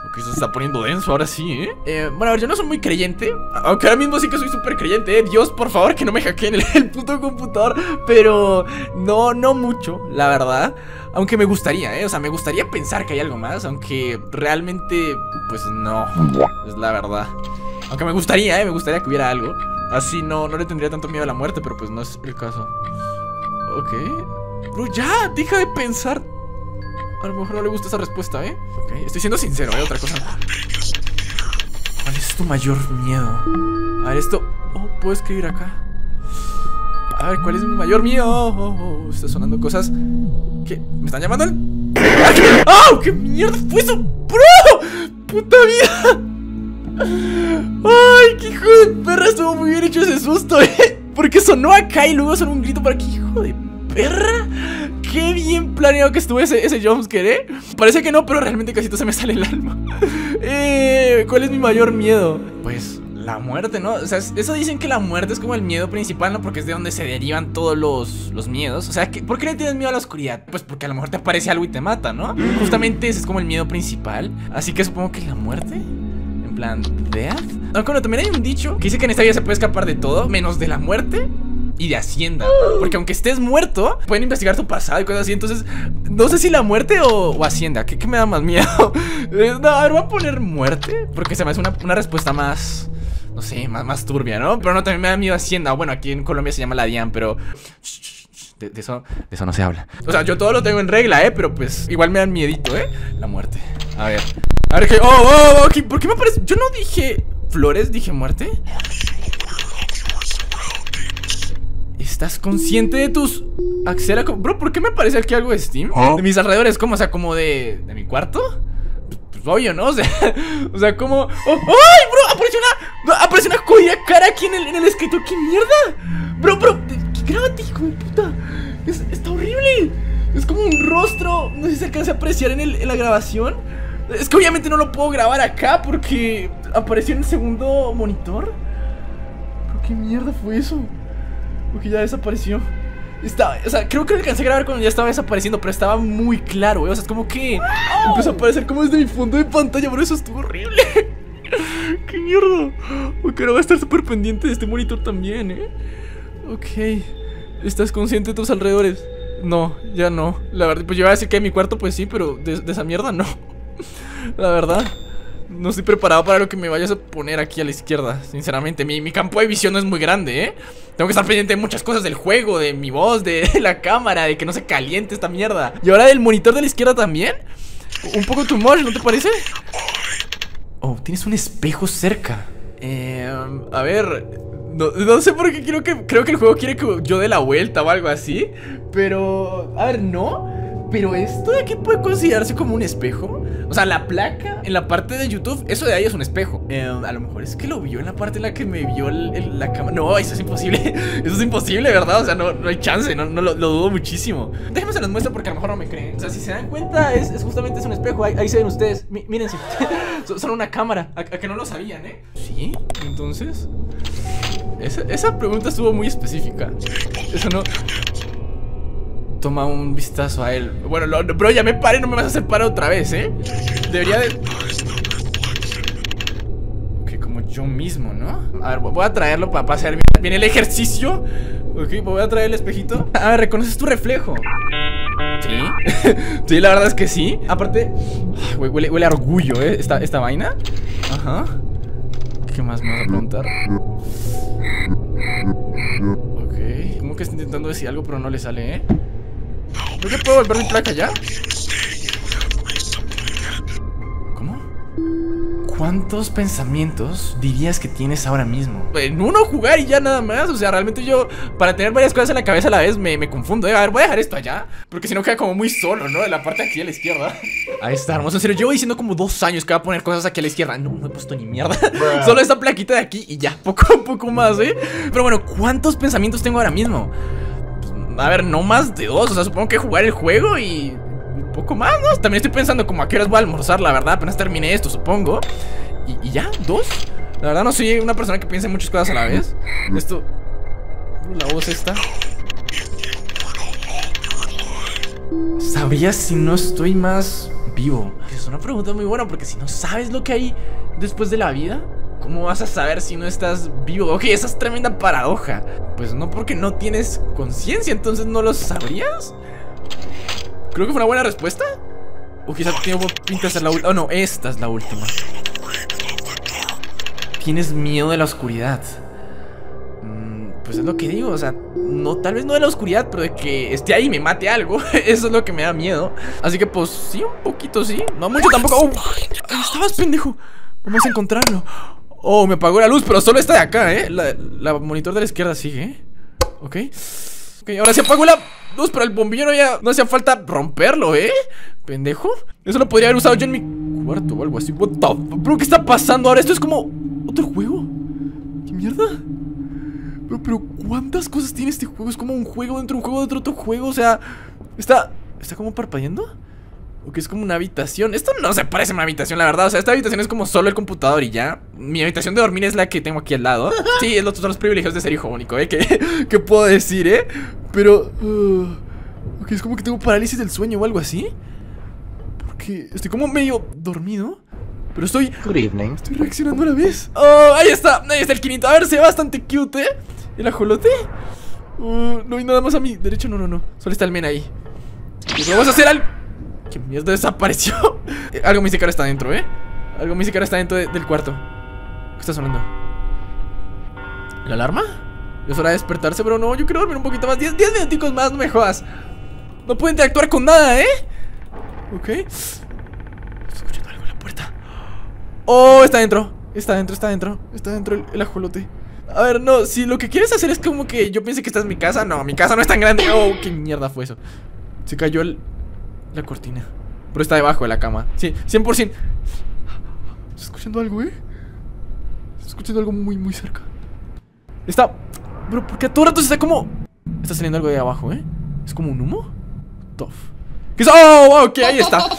Ok, eso se está poniendo denso ahora sí, bueno, a ver, yo no soy muy creyente. Aunque ahora mismo sí que soy súper creyente, Dios, por favor, que no me hackeen el puto computador. Pero no mucho, la verdad. Aunque me gustaría, o sea, me gustaría pensar que hay algo más. Aunque realmente, pues no, es la verdad. Aunque me gustaría que hubiera algo. Así no le tendría tanto miedo a la muerte, pero pues no es el caso. Ok. Bro, ya, deja de pensar. A lo mejor no le gusta esa respuesta, Ok, estoy siendo sincero, otra cosa. ¿Cuál es tu mayor miedo? A ver, esto... Oh, puedo escribir acá. A ver, ¿cuál es mi mayor miedo? Está sonando cosas... ¿Qué? ¿Me están llamando el...? ¡Oh! ¿Qué mierda fue eso? ¡Bro! ¡Puta vida! ¡Ay, qué hijo de perra! Estuvo muy bien hecho ese susto, Porque sonó acá y luego sonó un grito por aquí. ¡Hijo de perra! ¡Qué bien planeado que estuvo ese jumpscare, Parece que no, pero realmente casi todo se me sale el alma. ¿Cuál es mi mayor miedo? Pues... la muerte, ¿no? O sea, eso dicen que la muerte es como el miedo principal, ¿no? Porque es de donde se derivan todos los miedos. O sea, ¿por qué le tienes miedo a la oscuridad? Pues porque a lo mejor te aparece algo y te mata, ¿no? Justamente ese es como el miedo principal. Así que supongo que la muerte. En plan, ¿death? Aunque bueno, también hay un dicho que dice que en esta vida se puede escapar de todo, menos de la muerte y de Hacienda. Porque aunque estés muerto, pueden investigar tu pasado y cosas así. Entonces, no sé si la muerte o Hacienda. ¿Qué me da más miedo? No, a ver, voy a poner muerte, porque se me hace una respuesta más... no sé, más turbia, ¿no? Pero no, también me da miedo Hacienda. Bueno, aquí en Colombia se llama la DIAN, pero... De eso no se habla. O sea, yo todo lo tengo en regla, pero pues igual me dan miedito, la muerte. A ver, que... ¿por qué me aparece? Yo no dije flores, dije muerte. ¿Estás consciente de tus... Axela? Bro, ¿por qué me aparece aquí algo de Steam? De mis alrededores, ¿cómo? O sea, como de mi cuarto. Obvio, ¿no? O sea, como... ¡ay, bro! Apareció una jodida cara aquí en el escrito. ¿Qué mierda? Bro, grábate, hijo de puta. Está horrible. Es como un rostro. No sé si se alcanza a apreciar en la grabación. Es que obviamente no lo puedo grabar acá porque apareció en el segundo monitor. ¿Pero qué mierda fue eso? Porque ya desapareció. O sea, creo que lo alcancé a grabar cuando ya estaba desapareciendo, pero estaba muy claro, O sea, es como que empezó a aparecer como desde mi fondo de pantalla. Por eso estuvo horrible. ¡Qué mierda! Ok, ahora voy a estar súper pendiente de este monitor también, Ok. ¿Estás consciente de tus alrededores? No, ya no. La verdad, pues yo iba a decir que en mi cuarto, pues sí, pero de esa mierda no. La verdad, no estoy preparado para lo que me vayas a poner aquí a la izquierda. Sinceramente, mi campo de visión no es muy grande, Tengo que estar pendiente de muchas cosas del juego, de mi voz, de la cámara, de que no se caliente esta mierda. Y ahora del monitor de la izquierda también. Un poco too much, ¿no te parece? Oh, tienes un espejo cerca. A ver... No sé por qué creo que el juego quiere que yo dé la vuelta o algo así. Pero... a ver, no. Pero esto de aquí puede considerarse como un espejo. O sea, la placa en la parte de YouTube, eso de ahí es un espejo. A lo mejor es que lo vio en la parte en la que me vio la cámara. No, eso es imposible. Eso es imposible, ¿verdad? O sea, no hay chance, no lo dudo muchísimo. Déjenme se los muestro porque a lo mejor no me creen. O sea, si se dan cuenta, justamente es un espejo. Ahí se ven ustedes, mírense. Son una cámara, a que no lo sabían, ¿Sí? Entonces... Esa pregunta estuvo muy específica. Eso no... Toma un vistazo a él. Bueno, bro, ya me paré, no me vas a hacer parar otra vez, Debería de... Ok, como yo mismo, ¿no? A ver, voy a traerlo para hacer bien el ejercicio. Ok, voy a traer el espejito. A ver, ¿reconoces tu reflejo? Sí. Sí, la verdad es que sí. Aparte, huele a orgullo, esta vaina. Ajá. ¿Qué más me vas a preguntar? Ok, como que está intentando decir algo pero no le sale, ¿Creo que puedo volver mi placa ya? ¿Cómo? ¿Cuántos pensamientos dirías que tienes ahora mismo? En uno jugar y ya nada más. O sea, realmente yo, para tener varias cosas en la cabeza a la vez, me confundo, A ver, voy a dejar esto allá, porque si no queda como muy solo, ¿no? En la parte aquí a la izquierda. Ahí está, hermoso. En serio, llevo diciendo como 2 años que voy a poner cosas aquí a la izquierda. No he puesto ni mierda. Solo esta plaquita de aquí y ya, poco más, Pero bueno, ¿cuántos pensamientos tengo ahora mismo? Pues, a ver, no más de 2. O sea, supongo que jugar el juego y... un poco más, ¿no? También estoy pensando como a qué horas voy a almorzar, la verdad. Apenas terminé esto, supongo. Y ya, 2. La verdad no soy una persona que piense en muchas cosas a la vez. Esto... la voz esta. ¿Sabrías si no estoy más vivo? Dios es una pregunta muy buena, porque si no sabes lo que hay después de la vida, ¿cómo vas a saber si no estás vivo? Ok, esa es tremenda paradoja. Pues no, porque no tienes conciencia, entonces no lo sabrías. Creo que fue una buena respuesta. O quizás tengo pinta de ser la última. Oh no, esta es la última. Tienes miedo de la oscuridad. Pues es lo que digo, o sea, no, tal vez no de la oscuridad, pero de que esté ahí y me mate algo. Eso es lo que me da miedo. Así que pues sí, un poquito sí. No mucho tampoco. Ahí estabas, pendejo. Vamos a encontrarlo. Oh, me apagó la luz, pero solo está de acá, la monitor de la izquierda sigue, Ok, ahora se apagó la luz, pero el bombillo no hacía falta romperlo, pendejo. Eso lo podría haber usado yo en mi cuarto o algo así. What the fuck, bro, ¿qué está pasando ahora? Esto es como otro juego. ¿Qué mierda? Pero ¿cuántas cosas tiene este juego? Es como un juego dentro de un juego dentro de otro juego. O sea, ¿está como parpadeando? ¿O que es como una habitación? Esto no se parece a una habitación, la verdad. O sea, esta habitación es como solo el computador y ya. Mi habitación de dormir es la que tengo aquí al lado. Sí, son los privilegios de ser hijo único, ¿Qué puedo decir, Pero... ok, es como que tengo parálisis del sueño o algo así. Porque estoy como medio dormido, pero estoy reaccionando a la vez. Oh, ahí está el quinito. A ver, se ve bastante cute, el ajolote. No hay nada más a mi derecha, no. Solo está el men ahí. Y vamos a hacer algo. ¿Qué mierda desapareció? Algo me dice que ahora está dentro, Algo me dice que ahora está dentro del cuarto. ¿Qué está sonando? ¿La alarma? Es hora de despertarse, pero no, yo quiero dormir un poquito más. 10 minuticos más, no me jodas. No puedo interactuar con nada, Ok. Estoy escuchando algo en la puerta. Oh, está dentro el ajolote. A ver, no, si lo que quieres hacer es como que yo piense que esta es mi casa. No, mi casa no es tan grande. Oh, qué mierda fue eso. Se cayó la cortina. Pero está debajo de la cama. Sí, 100%. ¿Estás escuchando algo, Estás escuchando algo muy, muy cerca. Bro, porque a todo rato se está como... Está saliendo algo de abajo, ¿Es como un humo? Tough. ¿Qué es? Oh, ok, ahí está. Ok.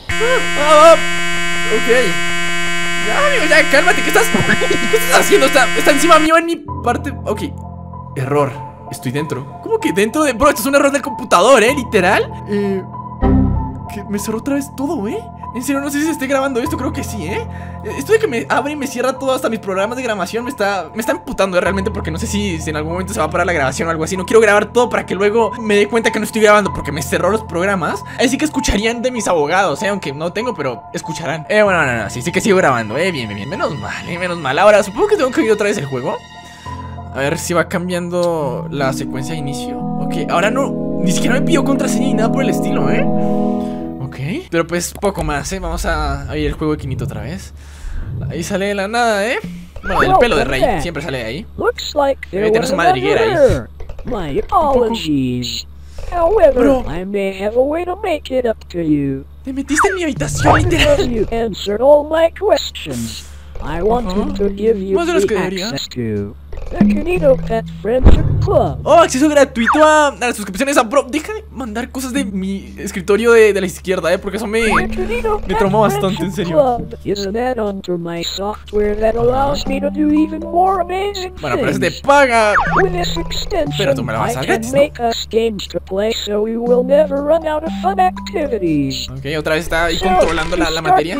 Ya, amigo, ya, cálmate. ¿Qué estás haciendo? Está encima mío en mi parte. Ok. Error. Estoy dentro. ¿Cómo que dentro de...? Bro, esto es un error del computador, literal. Que me cerró otra vez todo, En serio, no sé si esté grabando esto, creo que sí, Esto de que me abre y me cierra todo, hasta mis programas de grabación, me está emputando, realmente, porque no sé si en algún momento se va a parar la grabación o algo así. No quiero grabar todo para que luego me dé cuenta que no estoy grabando, porque me cerró los programas. Así que escucharían de mis abogados, aunque no tengo, pero escucharán. Bueno, no, sí que sigo grabando, bien. Menos mal. Ahora, supongo que tengo que ir otra vez el juego. A ver si va cambiando la secuencia de inicio. Ok, ahora no, ni siquiera me pidió contraseña ni nada por el estilo, Ok, pero pues poco más, Vamos a ir el juego de Quinito otra vez. Ahí sale de la nada, Bueno, el pelo de rey, siempre sale de ahí. Debe tener su madriguera ahí. My apologies. However, I may have a way to make it up to you. Te metiste en mi habitación, literal. You answered all my questions. I wanted to give you free access to the Quinito Pet Friendship Club. Oh, acceso gratuito a las suscripciones a Bro. Deja de mandar cosas de mi escritorio de la izquierda, porque eso me traumó bastante, en serio. Bueno, pero ese te paga. Pero tú me la vas a dar gratis, ¿no? Ok, otra vez está ahí controlando la materia.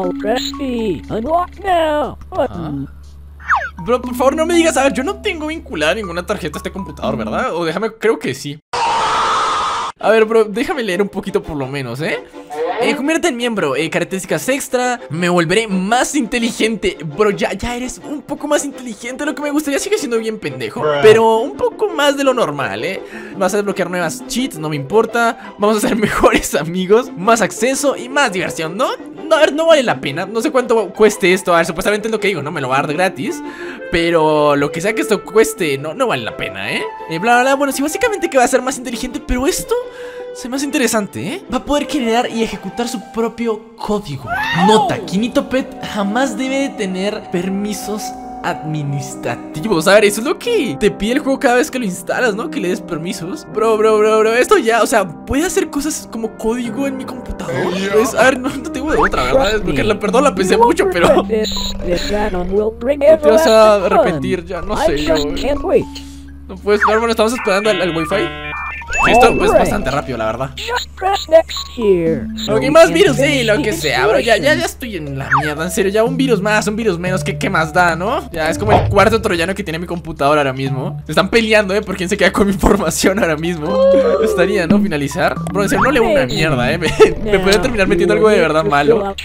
Bro, por favor no me digas, a ver, yo no tengo vinculada ninguna tarjeta a este computador, ¿verdad? O déjame, creo que sí. A ver, bro, déjame leer un poquito por lo menos, convierte en miembro, características extra. Me volveré más inteligente. Bro, ya eres un poco más inteligente de lo que me gustaría. Sigue siendo bien pendejo, pero un poco más de lo normal, Vas a desbloquear nuevas cheats, no me importa. Vamos a ser mejores amigos, más acceso y más diversión, ¿no? No, a ver, no vale la pena. No sé cuánto cueste esto. A ver, supuestamente es lo que digo, no me lo va a dar gratis. Pero lo que sea que esto cueste, no vale la pena, bla. Bueno, sí, básicamente que va a ser más inteligente. Pero esto se me hace interesante, Va a poder generar y ejecutar su propio código. Nota, Quinito Pet jamás debe de tener permisos administrativos. A ver, eso es lo que te pide el juego cada vez que lo instalas, ¿no? Que le des permisos. Bro, esto ya, o sea, puede hacer cosas como código en mi computador. Pues, a ver, no tengo de otra, ¿verdad? Es porque perdón, la pensé mucho, pero te vas a arrepentir, ya no sé yo. No puedes esperar, bueno, estamos esperando al wifi. Sí, esto es bastante rápido, la verdad. Just press next here. Ok, más virus, sí, lo que sea, bro. Ya estoy en la mierda, en serio. Ya un virus más, un virus menos, ¿qué más da, no? Ya es como el cuarto troyano que tiene mi computadora ahora mismo. Se están peleando, por quién se queda con mi información ahora mismo. Estaría, ¿no? Finalizar. Bro, en serio, no leo una mierda, me podría terminar metiendo algo de verdad malo.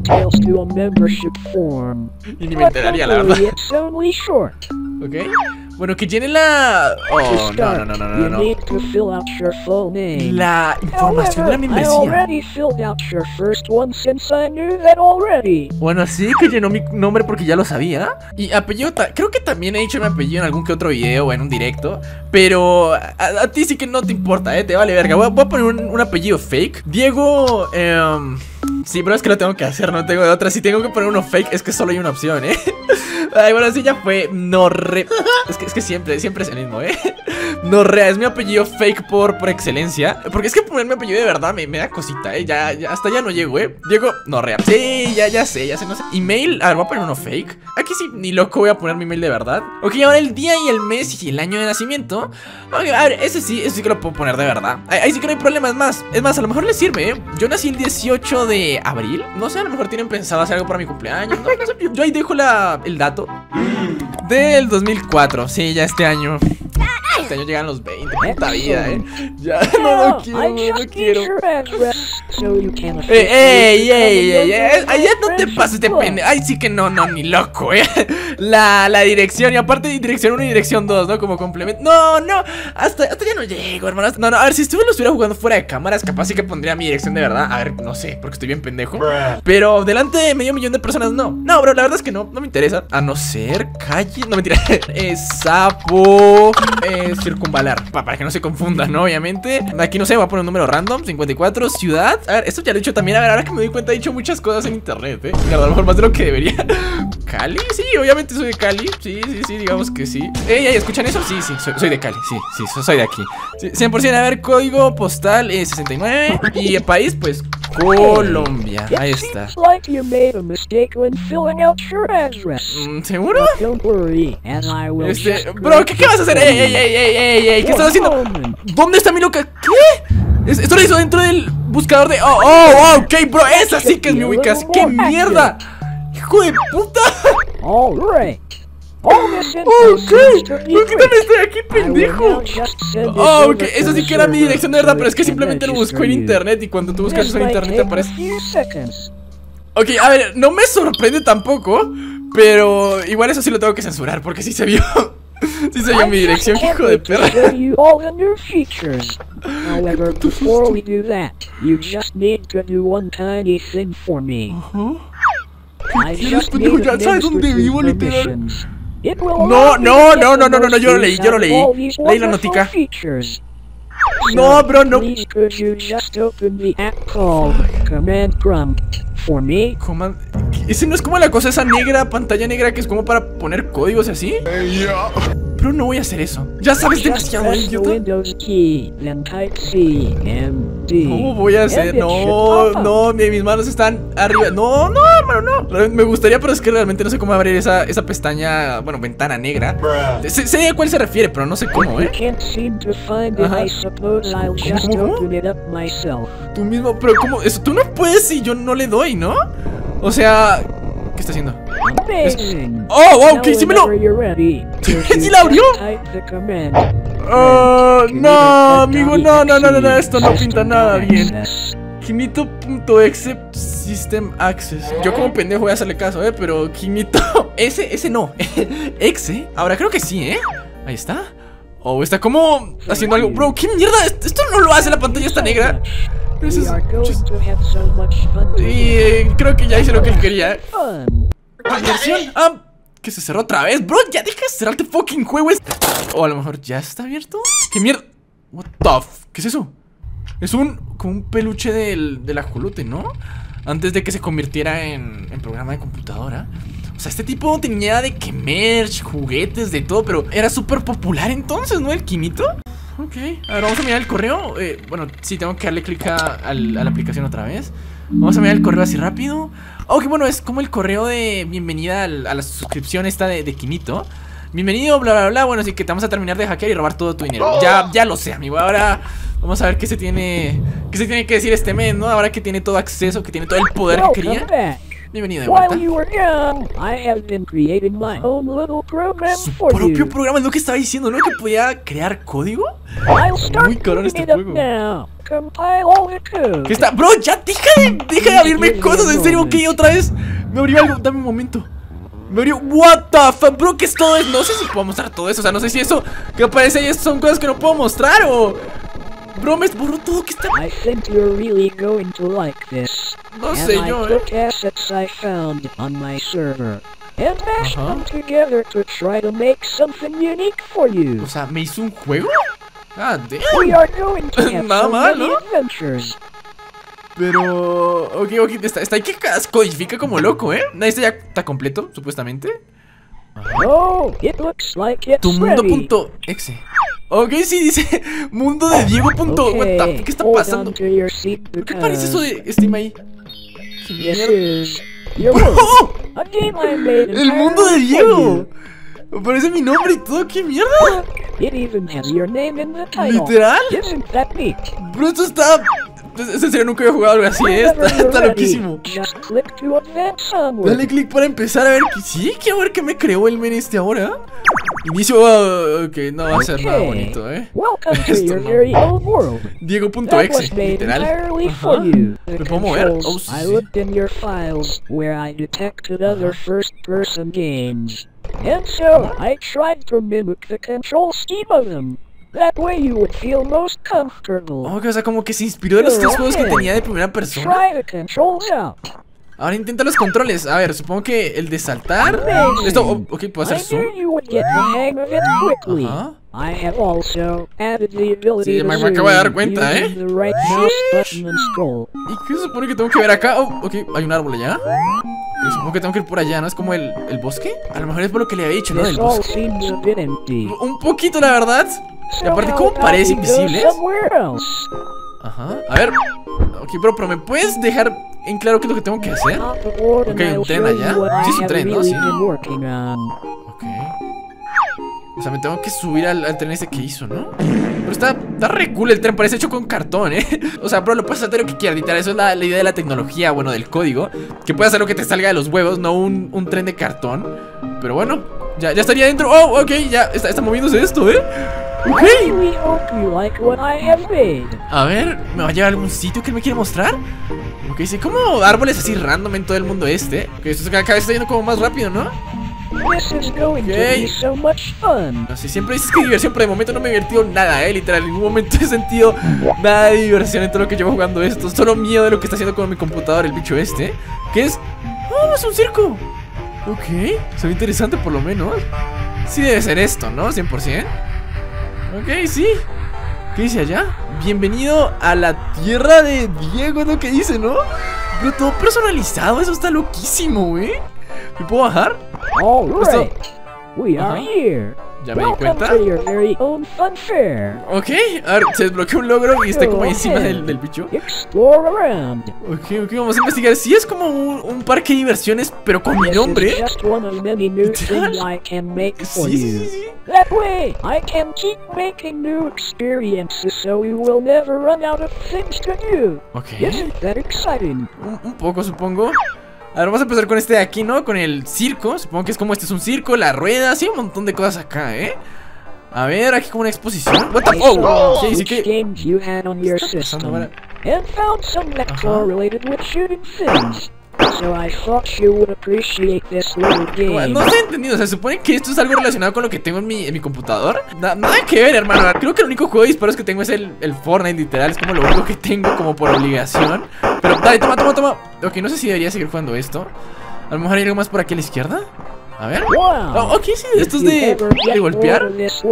Y ni me enteraría, la verdad. Ok. Bueno, que llene la... Oh, no. La información de la membresía. Bueno, sí que llenó mi nombre porque ya lo sabía. Y apellido, creo que también he dicho mi apellido en algún que otro video o en un directo. Pero a ti sí que no te importa, te vale verga. Voy a poner un apellido fake. Diego... Sí, pero es que lo tengo que hacer, no tengo de otra. Si tengo que poner uno fake, es que solo hay una opción, Ay, bueno, sí, ya fue. Es que siempre es el mismo, Norrea, es mi apellido fake por excelencia. Porque es que poner mi apellido de verdad me da cosita, ya hasta ya no llego, Diego Norrea. Sí, ya sé, no sé. Email, a ver, voy a poner uno fake. Aquí sí, ni loco voy a poner mi email de verdad. Ok, ahora el día y el mes y el año de nacimiento. Ok, a ver, ese sí que lo puedo poner de verdad. Ahí sí que no hay problema, es más, a lo mejor les sirve, Yo nací el 18 de abril. No sé, a lo mejor tienen pensado hacer algo para mi cumpleaños. No sé, yo ahí dejo el dato. Del 2004, sí, ya este año. Este año llegan los 20, puta vida, Ya, no quiero. Ey, allá no te pases de pendejo. Ay, sí que no, ni loco, La dirección, y aparte dirección 1 y dirección 2, ¿no? Como complemento. No, hasta ya no llego, hermano. No, a ver, si lo estuviera jugando fuera de cámaras, capaz sí que pondría mi dirección de verdad. A ver, no sé, porque estoy bien pendejo. Pero delante de medio millón de personas, no, bro, la verdad es que no me interesa. A no ser calle, no, mentira. Sapo circunvalar, para que no se confundan, ¿no? Obviamente. Aquí no sé, voy a poner un número random, 54, ciudad. A ver, esto ya lo he dicho también. A ver, ahora que me doy cuenta, he dicho muchas cosas en internet, A lo mejor más de lo que debería. ¿Cali? Sí, obviamente soy de Cali. Sí, digamos que sí. Ey, ¿escuchan eso? Sí, soy de Cali. Sí, soy de aquí. Sí, 100%. A ver, código postal 69. Y el país, pues, Colombia. Ahí está. ¿Seguro? Bro, ¿qué vas a hacer? Ey, ¿qué estás haciendo? ¿Dónde está mi loca? ¿Qué? Esto lo hizo dentro del buscador de... Ok, bro, esa sí que es mi ubicación. ¡Qué mierda! ¡Hijo de puta! Ok, ¿por qué también estoy aquí, pendejo? Ok, eso sí que era mi dirección de verdad, pero es que simplemente lo busco en internet. Y cuando tú buscas eso en internet te aparece. Ok, a ver, no me sorprende tampoco, pero igual eso sí lo tengo que censurar porque sí se vio. Sí se vio mi dirección, hijo de perra. Ya sabes dónde vivo, literal. No, yo lo leí. Leí la notica. No, bro, no. ¿Ese no es como la cosa esa negra, pantalla negra, que es como para poner códigos así? Pero no voy a hacer eso. Ya sabes demasiado, idiota. ¿Cómo voy a hacer? No, mis manos están arriba. No, hermano, no. Me gustaría, pero es que realmente no sé cómo abrir esa pestaña, bueno, ventana negra. Sé a cuál se refiere, pero no sé cómo, Ajá. ¿Cómo? Tú mismo, pero ¿cómo? Eso, tú no puedes si yo no le doy, ¿no? O sea... ¿Qué está haciendo? Ok, sí me lo... ¿Sí la abrió? No, amigo, no, esto no pinta nada bien. Kinito.exe System Access. Yo como pendejo voy a hacerle caso, pero Kinito... Ese no. Exe. Ahora creo que sí, Ahí está. Está como haciendo algo. Bro, ¿qué mierda? Esto no lo hace, la pantalla está negra. Y creo que ya hice lo que él quería. Versión. Que se cerró otra vez. Bro, ya deja de cerrarte fucking juego. O a lo mejor ya está abierto. ¿Qué mierda? What the f... ¿Qué es eso? Es como un peluche del ajolote, ¿no? Antes de que se convirtiera en programa de computadora. O sea, este tipo tenía de que merch, juguetes, de todo. Pero era súper popular entonces, ¿no? El Kinito. Ok, a ver, vamos a mirar el correo. Bueno, sí, tengo que darle clic a la aplicación otra vez. Vamos a mirar el correo así rápido. Ok, bueno, es como el correo de bienvenida a la suscripción esta de Kinito. bienvenido, bla, bla, bla. Bueno, así que te vamos a terminar de hackear y robar todo tu dinero. Ya lo sé, amigo. Ahora vamos a ver qué se tiene que decir este men, ¿no? Ahora que tiene todo acceso, que tiene todo el poder que quería. Bienvenido de vuelta. Su propio programa, es lo que estaba diciendo, ¿no? Que podía crear código. Muy caro en este juego. ¿Qué está? Bro, ya deja de abrirme cosas, en serio, ok, otra vez. Me abrió algo, dame un momento. Me abrió, what the fuck, bro, ¿qué es todo eso? No sé si puedo mostrar todo eso, o sea, no sé si eso que aparece ahí son cosas que no puedo mostrar o... Bro, me borró todo, ¿qué está? No sé yo, O sea, ¿me hizo un juego? Ah, nada mal, ¿no? Pero... Ok, está ahí que codifica como loco, ¿eh? Este ya está completo, supuestamente. Tu mundo.exe. Ok, sí, dice mundo de Diego. ¿Qué está pasando? ¿Por qué parece eso de Steam ahí? ¡Qué mierda! ¡Oh! ¡El mundo de Diego! Aparece mi nombre y todo, ¿qué mierda? ¿Literal? Bro, esto está... En serio, nunca había jugado algo así, está loquísimo. Dale click para empezar a ver que... Sí, quiero ver qué me creó el men este ahora. Inicio... ok, no va a ser nada bonito, Esto no. Diego.exe, literal. Ajá. ¿Me puedo mover? Oh, sí. And so, I tried to mimic the control scheme of them. That way you would feel most comfortable. Oh, o sea, como que se inspiró de los tres juegos que tenía de primera persona. Try the controls out. Ahora intenta los controles. A ver, supongo que el de saltar. Esto, ok, puedo hacer zoom. Ajá. Sí, me acabo de dar cuenta, ¿Y qué se supone que tengo que ver acá? Oh, ok, hay un árbol allá. Okay, supongo que tengo que ir por allá, ¿no? Es como el bosque. A lo mejor es por lo que le había dicho, ¿no? Del bosque. Un poquito, la verdad. Y aparte, ¿cómo paredes invisibles? Ajá, a ver. Ok, pero ¿me puedes dejar en claro qué es lo que tengo que hacer? Ok, un tren allá. Sí, es un tren, ¿no? Sí. Ok. O sea, me tengo que subir al tren ese que hizo, ¿no? Pero está re cool el tren, parece hecho con cartón, O sea, bro, lo puedes hacer lo que quieras, literal. Eso es la idea de la tecnología, bueno, del código. Que puedes hacer lo que te salga de los huevos, no un tren de cartón. Pero bueno, ya estaría dentro. Oh, ok, ya está moviéndose esto, Ok. A ver, ¿me va a llevar a algún sitio que me quiere mostrar? Ok, sí, como árboles así random en todo el mundo este. Ok, esto cada vez está yendo como más rápido, ¿no? Así siempre dices que diversión, pero de momento no me he divertido nada, literal, en ningún momento he sentido nada de diversión en todo lo que llevo jugando esto. Solo miedo de lo que está haciendo con mi computador el bicho este. Que es... ¡Oh, es un circo! Ok, se ve interesante por lo menos. Sí debe ser esto, ¿no? 100%. Ok, sí. ¿Qué dice allá? Bienvenido a la tierra de Diego, es lo que dice, ¿no? Pero todo personalizado, eso está loquísimo, ¿Me puedo bajar? Alright, we are here. ¿Ya me di cuenta? Ok, a ver, se desbloqueó un logro y está como encima del bicho. Ok, vamos a investigar. Sí, es como un parque de diversiones, pero con mi nombre. Sí. That way, I can keep making new experiences so we will never run out of things to do. Ok. Isn't that exciting? Un poco, supongo. A ver, vamos a empezar con este de aquí, ¿no? Con el circo. Supongo que es como este es un circo, la rueda, sí, un montón de cosas acá, A ver, aquí como una exposición. What the fuck? Oh, sí, que... ¿Qué está pasando ahora? And found some lecture related with shooting things. So I thought you would appreciate this little game. No estoy entendido, o sea, se supone que esto es algo relacionado con lo que tengo en mi computador. Nada que ver, hermano. Creo que el único juego de disparos que tengo es el Fortnite, literal. Es como lo único que tengo como por obligación. Pero dale, toma. Ok, no sé si debería seguir jugando esto. A lo mejor hay algo más por aquí a la izquierda. A ver. Oh, ok, sí, esto es de golpear.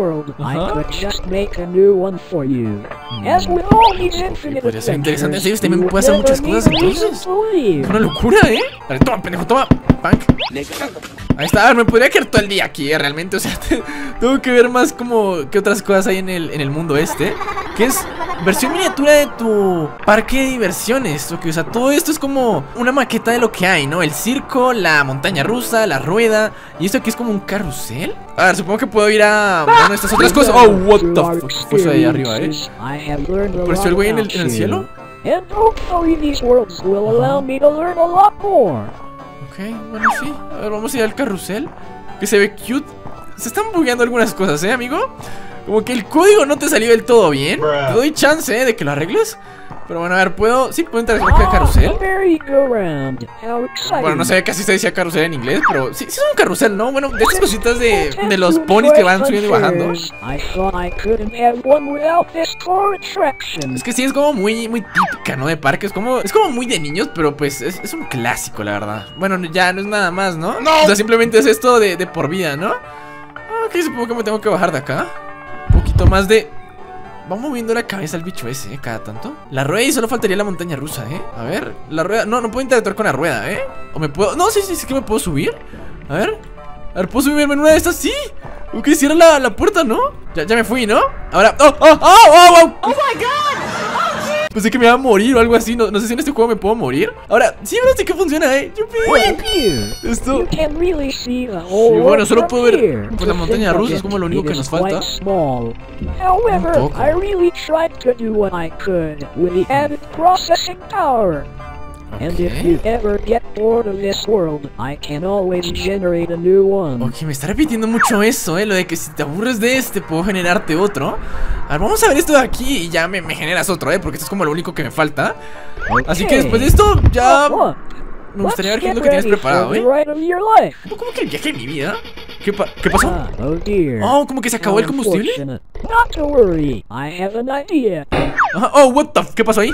Podría ser interesante. En serio, este me puede hacer muchas cosas entonces. Es una locura, Vale, toma, pendejo, toma. Punk. Ahí está, a ver, me podría quedar todo el día aquí, realmente. O sea, tengo que ver más como qué otras cosas hay en el mundo este. Que es versión miniatura de tu parque de diversiones. Ok, o sea, todo esto es como una maqueta de lo que hay, ¿no? El circo, la montaña rusa, la rueda. Y esto aquí es como un carrusel. A ver, supongo que puedo ir a bueno, estas otras cosas. Oh, what the fuck. ¿Qué fue eso de ahí arriba, ¿Apareció el güey en el cielo? Ok, bueno, sí. A ver, vamos a ir al carrusel. Que se ve cute. Se están bugueando algunas cosas, amigo. Como que el código no te salió del todo bien. Te doy chance, de que lo arregles. Pero bueno, a ver, ¿puedo? Sí, ¿puedo entrar aquí al carrusel? Bueno, no sé, casi se decía carrusel en inglés, pero sí es un carrusel, ¿no? Bueno, de estas cositas de los ponis que van subiendo y bajando. Es que sí, es como muy típica, ¿no? De parques, es como muy de niños, pero pues es un clásico, la verdad. Bueno, ya no es nada más, ¿no? O sea, simplemente es esto de por vida, ¿no? Ok, supongo que me tengo que bajar de acá. Un poquito más de... Va moviendo la cabeza el bicho ese, cada tanto. La rueda y solo faltaría la montaña rusa, A ver, la rueda... No puedo interactuar con la rueda, O me puedo... No, sí que me puedo subir. A ver, ¿puedo subirme en una de estas? Sí. Ok, cierra la puerta, ¿no? Ya me fui, ¿no? Ahora... ¡Oh my god! Pensé que me iba a morir o algo así. No sé si en este juego me puedo morir. Ahora, sí, pero sí que funciona, Esto... Sí, bueno, solo puedo ver pues, la montaña rusa. Es como lo único que nos falta. Un poco. Ok, me está repitiendo mucho eso, lo de que si te aburres de este puedo generarte otro. A ver, vamos a ver esto de aquí y ya me generas otro, porque esto es como lo único que me falta. Así que después de esto ya... Me gustaría ver qué es lo que tienes preparado, ¿Cómo que el viaje de mi vida? ¿Qué pasó? Oh, como que se acabó el combustible. Oh, what the... ¿Qué pasó ahí?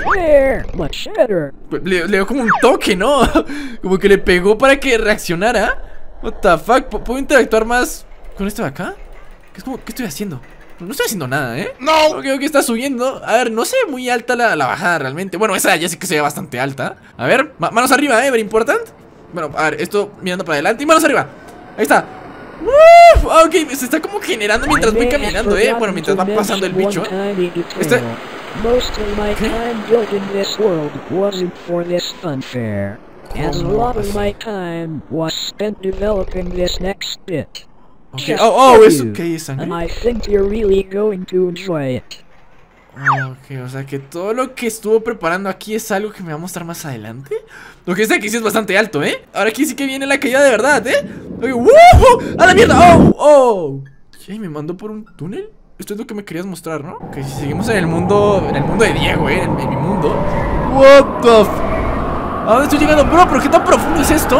Le dio como un toque, ¿no? Como que le pegó para que reaccionara. What the fuck, ¿puedo interactuar más con esto de acá? ¿Qué estoy haciendo? No estoy haciendo nada, No. Ok, está subiendo. A ver, no se ve muy alta la bajada realmente. Bueno, esa ya sí que se ve bastante alta. A ver, manos arriba, very important. Bueno, a ver, esto mirando para adelante y manos arriba. Ahí está. Ok, se está como generando mientras voy caminando, Bueno, mientras va pasando el bicho. Most of my time building this world wasn't for this funfair, and a lot of my time was spent developing this next bit. Okay. ¿Eso qué es, and I think you're really going to enjoy it. Ok, o sea que todo lo que estuvo preparando aquí es algo que me va a mostrar más adelante. Lo que está aquí sí es bastante alto, Ahora aquí sí que viene la caída de verdad, Okay, ¡a la mierda! ¿Qué? ¿Me mandó por un túnel? Esto es lo que me querías mostrar, ¿no? Ok, si seguimos en el mundo de Diego, en mi mundo. What the ¿A dónde estoy llegando? Bro, ¿pero qué tan profundo es esto?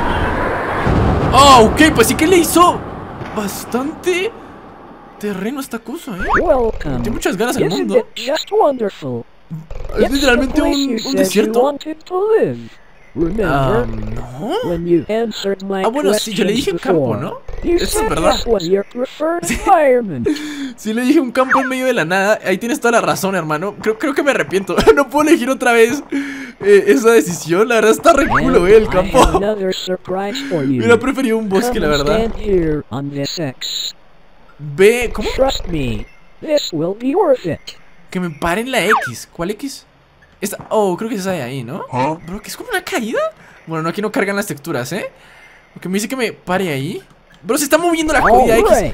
Ok, pues sí que le hizo bastante terreno a esta cosa, Tiene muchas ganas el mundo. Es literalmente un desierto. No. Bueno, sí, yo le dije un campo, ¿no? Eso es verdad. Sí, le dije un campo en medio de la nada. Ahí tienes toda la razón, hermano. Creo que me arrepiento. No puedo elegir otra vez esa decisión. La verdad está re culo, el campo. Hubiera preferido un bosque, la verdad. Ve, ¿cómo? Que me paren la X. ¿Cuál X? Esta, creo que es esa de ahí, ¿no? Bro, que es como una caída. Bueno, no, aquí no cargan las texturas, Porque me dice que me pare ahí. Bro, se está moviendo la jodida X.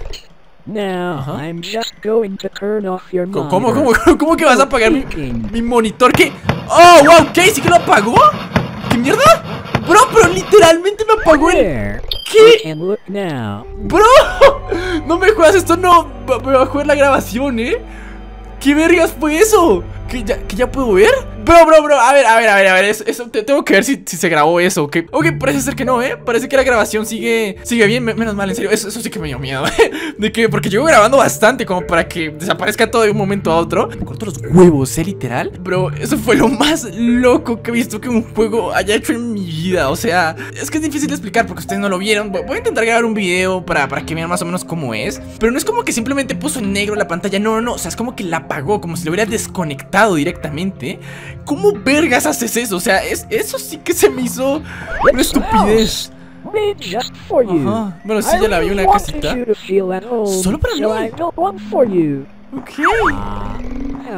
¿Cómo que vas a apagar mi monitor? ¿Qué? Wow, ¿qué? ¿Sí que lo apagó? ¿Qué mierda? Bro, pero literalmente me apagó el... ¿Qué? Bro, no me juegas, esto no me va a jugar la grabación, ¿Qué vergas fue eso? ¿Que ya puedo ver? Bro, a ver, eso tengo que ver si se grabó eso, Ok, parece ser que no, Parece que la grabación sigue bien, menos mal, en serio, eso sí que me dio miedo, porque llevo grabando bastante como para que desaparezca todo de un momento a otro. Me corto los huevos, literal. Bro, eso fue lo más loco que he visto que un juego haya hecho en mi vida. O sea, es que es difícil de explicar porque ustedes no lo vieron. Voy a intentar grabar un video para que vean más o menos cómo es. Pero no es como que simplemente puso en negro la pantalla, no, o sea, es como que la apagó, como si lo hubiera desconectado directamente. ¿Cómo vergas haces eso? O sea, eso sí que se me hizo una estupidez. Ajá. Bueno, sí, ya la vi, una casita. Solo para mí. Ok.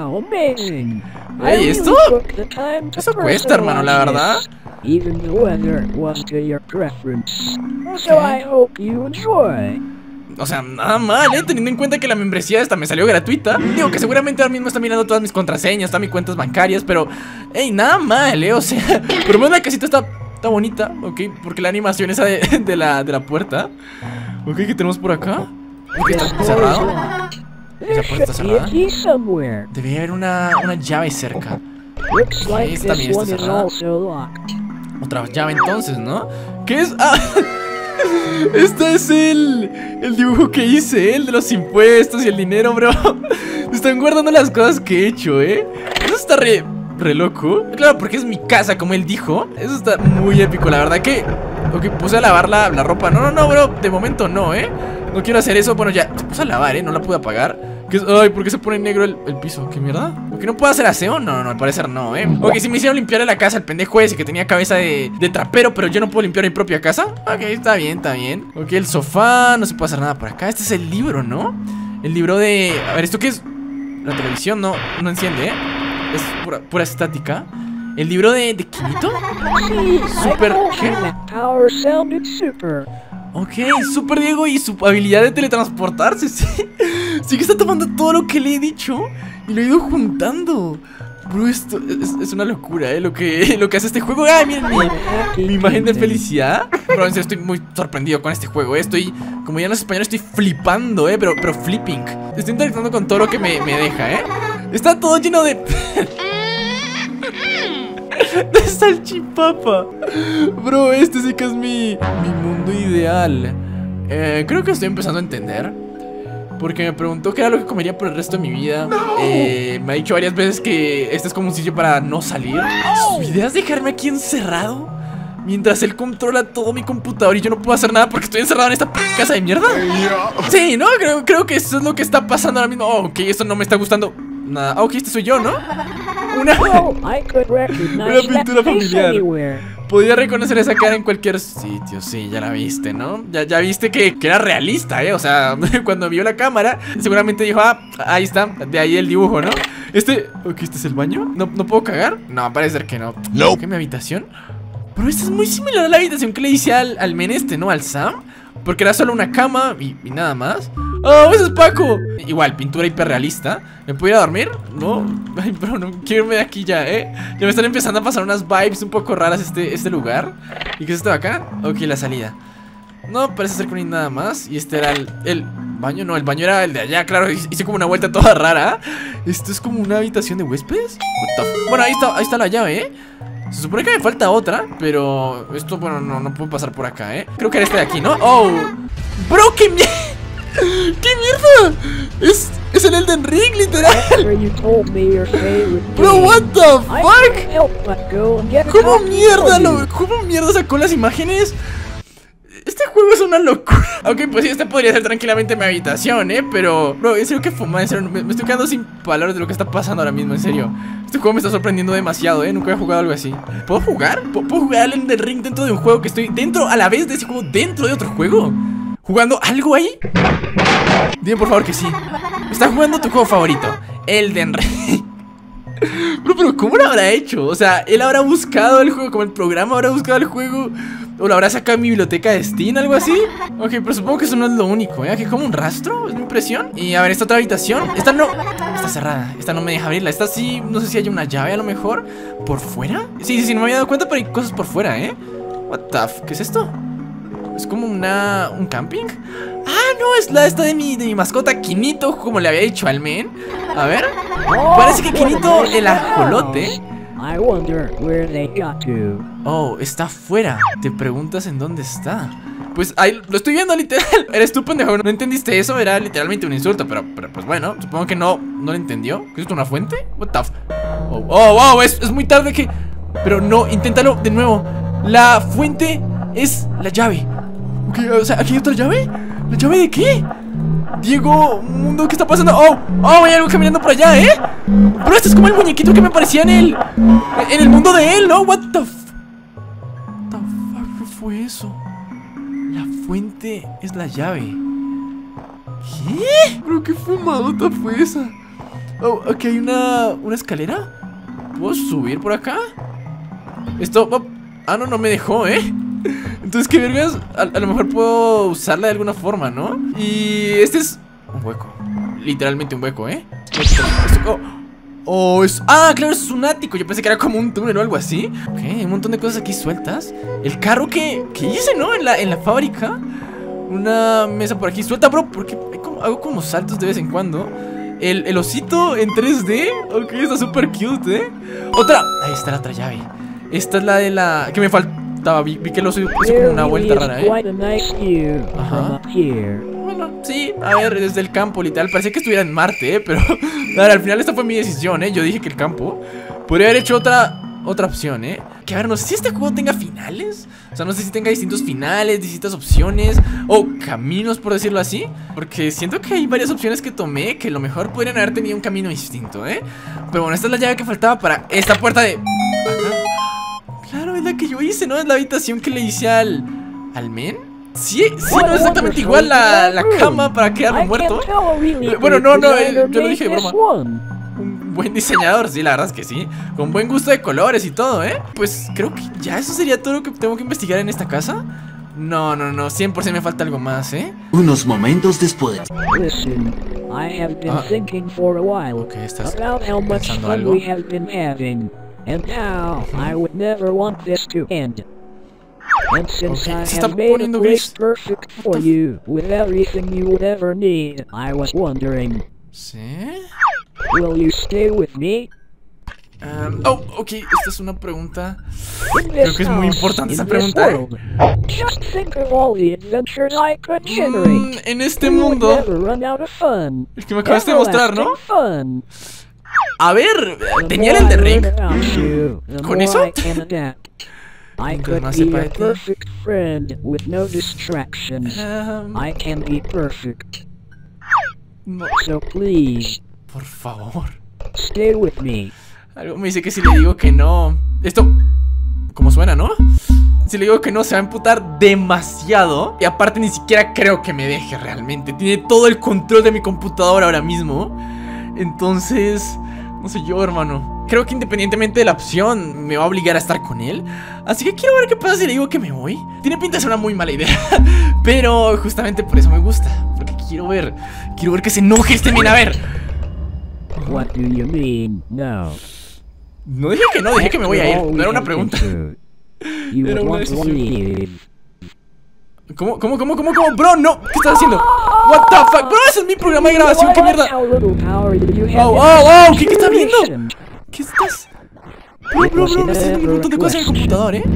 Wow, amazing. Hey, ¿esto? Eso cuesta, hermano, la verdad. Even the weather was to your preference. So I hope you enjoy. O sea, nada mal, teniendo en cuenta que la membresía esta me salió gratuita. Digo que seguramente ahora mismo está mirando todas mis contraseñas, todas mis cuentas bancarias, pero, hey, nada mal, o sea, por lo menos la casita está bonita, ok, porque la animación esa de la puerta. Ok, ¿qué tenemos por acá? Ok, está cerrado. Esa puerta está cerrada. Debería haber una llave cerca. Ok, esta también está cerrada. Otra llave entonces, ¿no? ¿Qué es? ¡Ah! Este es el dibujo que hice, el de los impuestos y el dinero, bro. Están guardando las cosas que he hecho, Eso está re loco. Claro, porque es mi casa, como él dijo. Eso está muy épico, la verdad que... Ok, puse a lavar la ropa. No, bro, de momento no, No quiero hacer eso. Bueno, ya, se puso a lavar, no la pude apagar. Ay, ¿por qué se pone negro el piso? ¿Qué mierda? ¿Por qué no puedo hacer aseo? No, al parecer no, Ok, si me hicieron limpiar la casa el pendejo ese que tenía cabeza de trapero, pero yo no puedo limpiar mi propia casa. Ok, está bien. Ok, el sofá, no se puede hacer nada por acá. Este es el libro, ¿no? El libro de... A ver, ¿esto qué es? La televisión no enciende, Es pura estática. ¿El libro de Quinito? Super... ¿Qué? Ok, Super Diego y su habilidad de teletransportarse, sí. Sí que está tomando todo lo que le he dicho y lo he ido juntando. Bro, esto es una locura, lo que hace este juego. ¡Ay, miren mi imagen de felicidad! Bro, en serio, estoy muy sorprendido con este juego, Estoy, como ya en español, estoy flipando, pero flipping. Estoy interactuando con todo lo que me deja, Está todo lleno de... de salchipapa. Bro, este sí que es mi mundo ideal. Creo que estoy empezando a entender. Porque me preguntó qué era lo que comería por el resto de mi vida. Me ha dicho varias veces que este es como un sitio para no salir. Su idea es dejarme aquí encerrado mientras él controla todo mi computador y yo no puedo hacer nada porque estoy encerrado en esta casa de mierda. Sí, ¿no? Creo que eso es lo que está pasando ahora mismo. Oh, ok, esto no me está gustando nada. Ok, este soy yo, ¿no? Una pintura familiar. Podía reconocer esa cara en cualquier sitio. Sí, ya la viste, ¿no? Ya viste que era realista, O sea, cuando vio la cámara seguramente dijo, ahí está, de ahí el dibujo, ¿no? Ok, ¿este es el baño? ¿No puedo cagar? No, parece ser que no. ¿Qué, mi habitación? Pero esta es muy similar a la habitación que le hice al men ¿no? Al Sam. Porque era solo una cama y nada más. ¡Oh, ese es Paco! Igual, pintura hiperrealista. ¿Me puedo ir a dormir? No. Ay, bro, no quiero irme de aquí ya, Ya me están empezando a pasar unas vibes un poco raras este lugar. ¿Y qué es esto de acá? Ok, la salida. No, parece ser que no hay nada más. Y este era el baño. No, el baño era el de allá, claro. Hice como una vuelta toda rara. Esto es como una habitación de huéspedes. Bueno, ahí está la llave, Se supone que me falta otra, pero esto, bueno, no puedo pasar por acá, Creo que era este de aquí, ¿no? ¡Oh! ¡Bro, qué mierda! ¡Qué mierda! Es el Elden Ring, literal. Bro, what the fuck? ¿Cómo mierda sacó las imágenes? Este juego es una locura. Ok, pues sí, este podría ser tranquilamente mi habitación, Pero, bro, en serio que fuma, en serio, me estoy quedando sin palabras de lo que está pasando ahora mismo, en serio. Este juego me está sorprendiendo demasiado, Nunca he jugado algo así. ¿Puedo jugar? ¿Puedo jugar al Elden Ring dentro de un juego que estoy dentro a la vez de ese juego dentro de otro juego? ¿Jugando algo ahí? Dime por favor que sí. Está jugando tu juego favorito, Elden Ring. Pero ¿cómo lo habrá hecho? O sea, él habrá buscado el juego, como el programa habrá buscado el juego, o lo habrá sacado en mi biblioteca de Steam, algo así. Ok, pero supongo que eso no es lo único, Aquí como un rastro, es mi impresión. Y a ver, esta otra habitación. Esta no, está cerrada, esta no me deja abrirla. Esta sí, no sé si hay una llave a lo mejor. ¿Por fuera? Sí, no me había dado cuenta, pero hay cosas por fuera, What the f... ¿Qué es esto? ¿Es como un camping? Ah, no, es la esta de mi mascota Quinito, como le había dicho al men. A ver, parece que Quinito, el ajolote. Oh, está afuera. Te preguntas en dónde está. Pues ahí lo estoy viendo, literal. Eres tú, pendejo, ¿no entendiste eso? Era literalmente un insulto, pero pues bueno, supongo que no lo entendió. ¿Qué es esto, una fuente? What the f... wow, es muy tarde que... Pero no, inténtalo de nuevo. La fuente es la llave. Ok, o sea, ¿aquí hay otra llave? ¿La llave de qué? Diego, mundo, ¿qué está pasando? Oh, hay algo caminando por allá, Pero este es como el muñequito que me aparecía en el mundo de él, ¿no? What the fuck, ¿qué fue eso? La fuente es la llave. ¿Qué? Pero qué fumadota fue esa. Oh, aquí hay una escalera. ¿Puedo subir por acá? Esto... Oh, ah, no, no me dejó, ¿eh? Entonces, ¿qué vergas? A lo mejor puedo usarla de alguna forma, ¿no? Y este es un hueco. Literalmente un hueco, ¿eh? Oh, oh, ah, claro, es un ático. Yo pensé que era como un túnel o algo así. Ok, hay un montón de cosas aquí sueltas. El carro que hice, ¿no? En la fábrica. Una mesa por aquí suelta, bro. Porque hago como saltos de vez en cuando. El osito en 3D. Ok, está súper cute, ¿eh? Otra. Ahí está la otra llave. Esta es la de la... que me faltaba. Vi que el oso hizo como una vuelta rara, ¿eh? Ajá. Bueno, sí, a ver, desde el campo, literal. Parecía que estuviera en Marte, ¿eh? Pero... Claro, al final esta fue mi decisión, ¿eh? Yo dije que el campo. Podría haber hecho otra opción, ¿eh? Que a ver, no sé si este juego tenga finales. O sea, no sé si tenga distintos finales, distintas opciones o caminos, por decirlo así. Porque siento que hay varias opciones que tomé que a lo mejor podrían haber tenido un camino distinto, ¿eh? Pero bueno, esta es la llave que faltaba para esta puerta de... Ajá. Claro, es la que yo hice, ¿no? Es la habitación que le hice al men. Sí, no es exactamente igual la cama para quedarme muerto. Bueno, no, yo lo dije de broma. Un buen diseñador, sí, la verdad es que sí. Con buen gusto de colores y todo, ¿eh? Pues creo que ya eso sería todo lo que tengo que investigar en esta casa. No, 100% me falta algo más, ¿eh? Unos momentos después. Listen, I have been thinking for a while about how much fun we have been having, and how I would never want this to end. And since I have made a place perfect for you, with everything you would ever need, I was wondering, ¿sí? Will you stay with me? Oh, ok, esta es una pregunta. Creo que es muy importante esa pregunta, ¿eh? Just think of all the adventures I could generate. En este mundo, el que me acabaste de mostrar, ¿no? A ver, tenía el de Ring. ¿Con eso? I could be a perfect friend with no distractions. I can be perfect. No. So please, por favor, stay with me. Algo me dice que si le digo que no... Esto... ¿Cómo suena, no? Si le digo que no, se va a emputar demasiado. Y aparte ni siquiera creo que me deje realmente. Tiene todo el control de mi computadora ahora mismo. Entonces... no sé yo, hermano. Creo que independientemente de la opción, me va a obligar a estar con él. Así que quiero ver qué pasa si le digo que me voy. Tiene pinta de ser una muy mala idea. Pero justamente por eso me gusta. Porque quiero ver que se enoje este men. A ver. What do you mean? No. No dije que no, dije que me voy a ir. No era una pregunta. Era una decisión. ¿Cómo? Bro, no. ¿Qué estás haciendo? What the fuck? Bro, ese es mi programa de grabación. ¿Qué mierda? ¿Qué está viendo? ¿Qué estás? Bro, me estás haciendo un montón de cosas en el computador, ¿eh?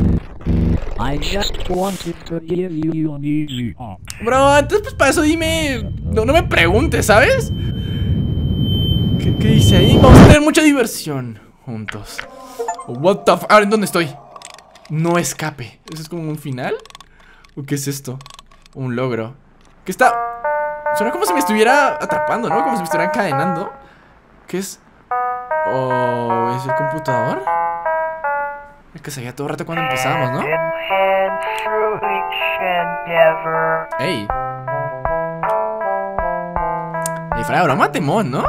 Bro, entonces pues para eso dime. No me preguntes, ¿sabes? ¿Qué dice ahí? Vamos a tener mucha diversión juntos. What the fuck? Ahora, ¿en dónde estoy? No escape. ¿Eso es como un final? ¿O qué es esto? Un logro. ¿Qué está? Suena como si me estuviera atrapando, ¿no? Como si me estuviera encadenando. ¿Qué es? ¿O es el computador? El que salía todo el rato cuando empezábamos, ¿no? ¡Ey! ¡Ey, fuera de broma, temón, ¿no?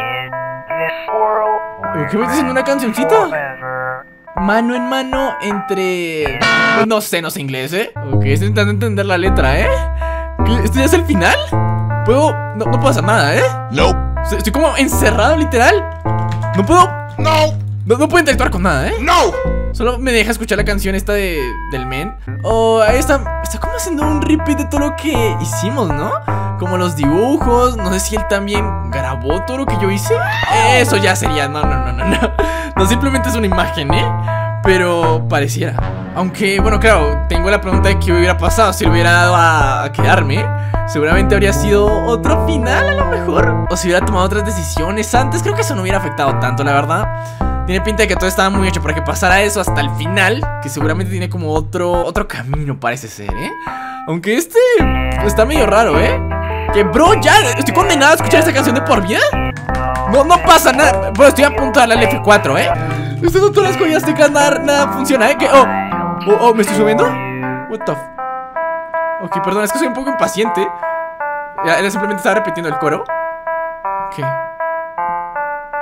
¿Qué me dicen? ¿Una cancioncita? Mano en mano entre... Pues no sé inglés, ¿eh? Ok, estoy intentando entender la letra, ¿eh? ¿Esto ya es el final? ¿Puedo...? No puedo hacer nada, ¿eh? No. Estoy como encerrado, literal. No puedo... No puedo interactuar con nada, ¿eh? No. Solo me deja escuchar la canción esta del men. Oh, ahí está como haciendo un repeat de todo lo que hicimos, ¿no? Como los dibujos. No sé si él también grabó todo lo que yo hice. Eso ya sería... No. No, simplemente es una imagen, ¿eh? Pero pareciera. Aunque, bueno, claro, tengo la pregunta de qué hubiera pasado si le hubiera dado a quedarme. Seguramente habría sido otro final a lo mejor. O si hubiera tomado otras decisiones antes. Creo que eso no hubiera afectado tanto, la verdad. Tiene pinta de que todo estaba muy hecho para que pasara eso hasta el final. Que seguramente tiene como otro camino, parece ser, ¿eh? Aunque este está medio raro, ¿eh? Que, bro, ya estoy condenado a escuchar esta canción de por vida. No pasa nada. Bro, estoy a punto de darle al F4, ¿eh? Estas son todas las joyas, nada funciona, ¿eh? ¿Qué? ¿Me estoy subiendo? What the Ok, perdón, es que soy un poco impaciente. Él simplemente estaba repitiendo el coro. ¿Qué?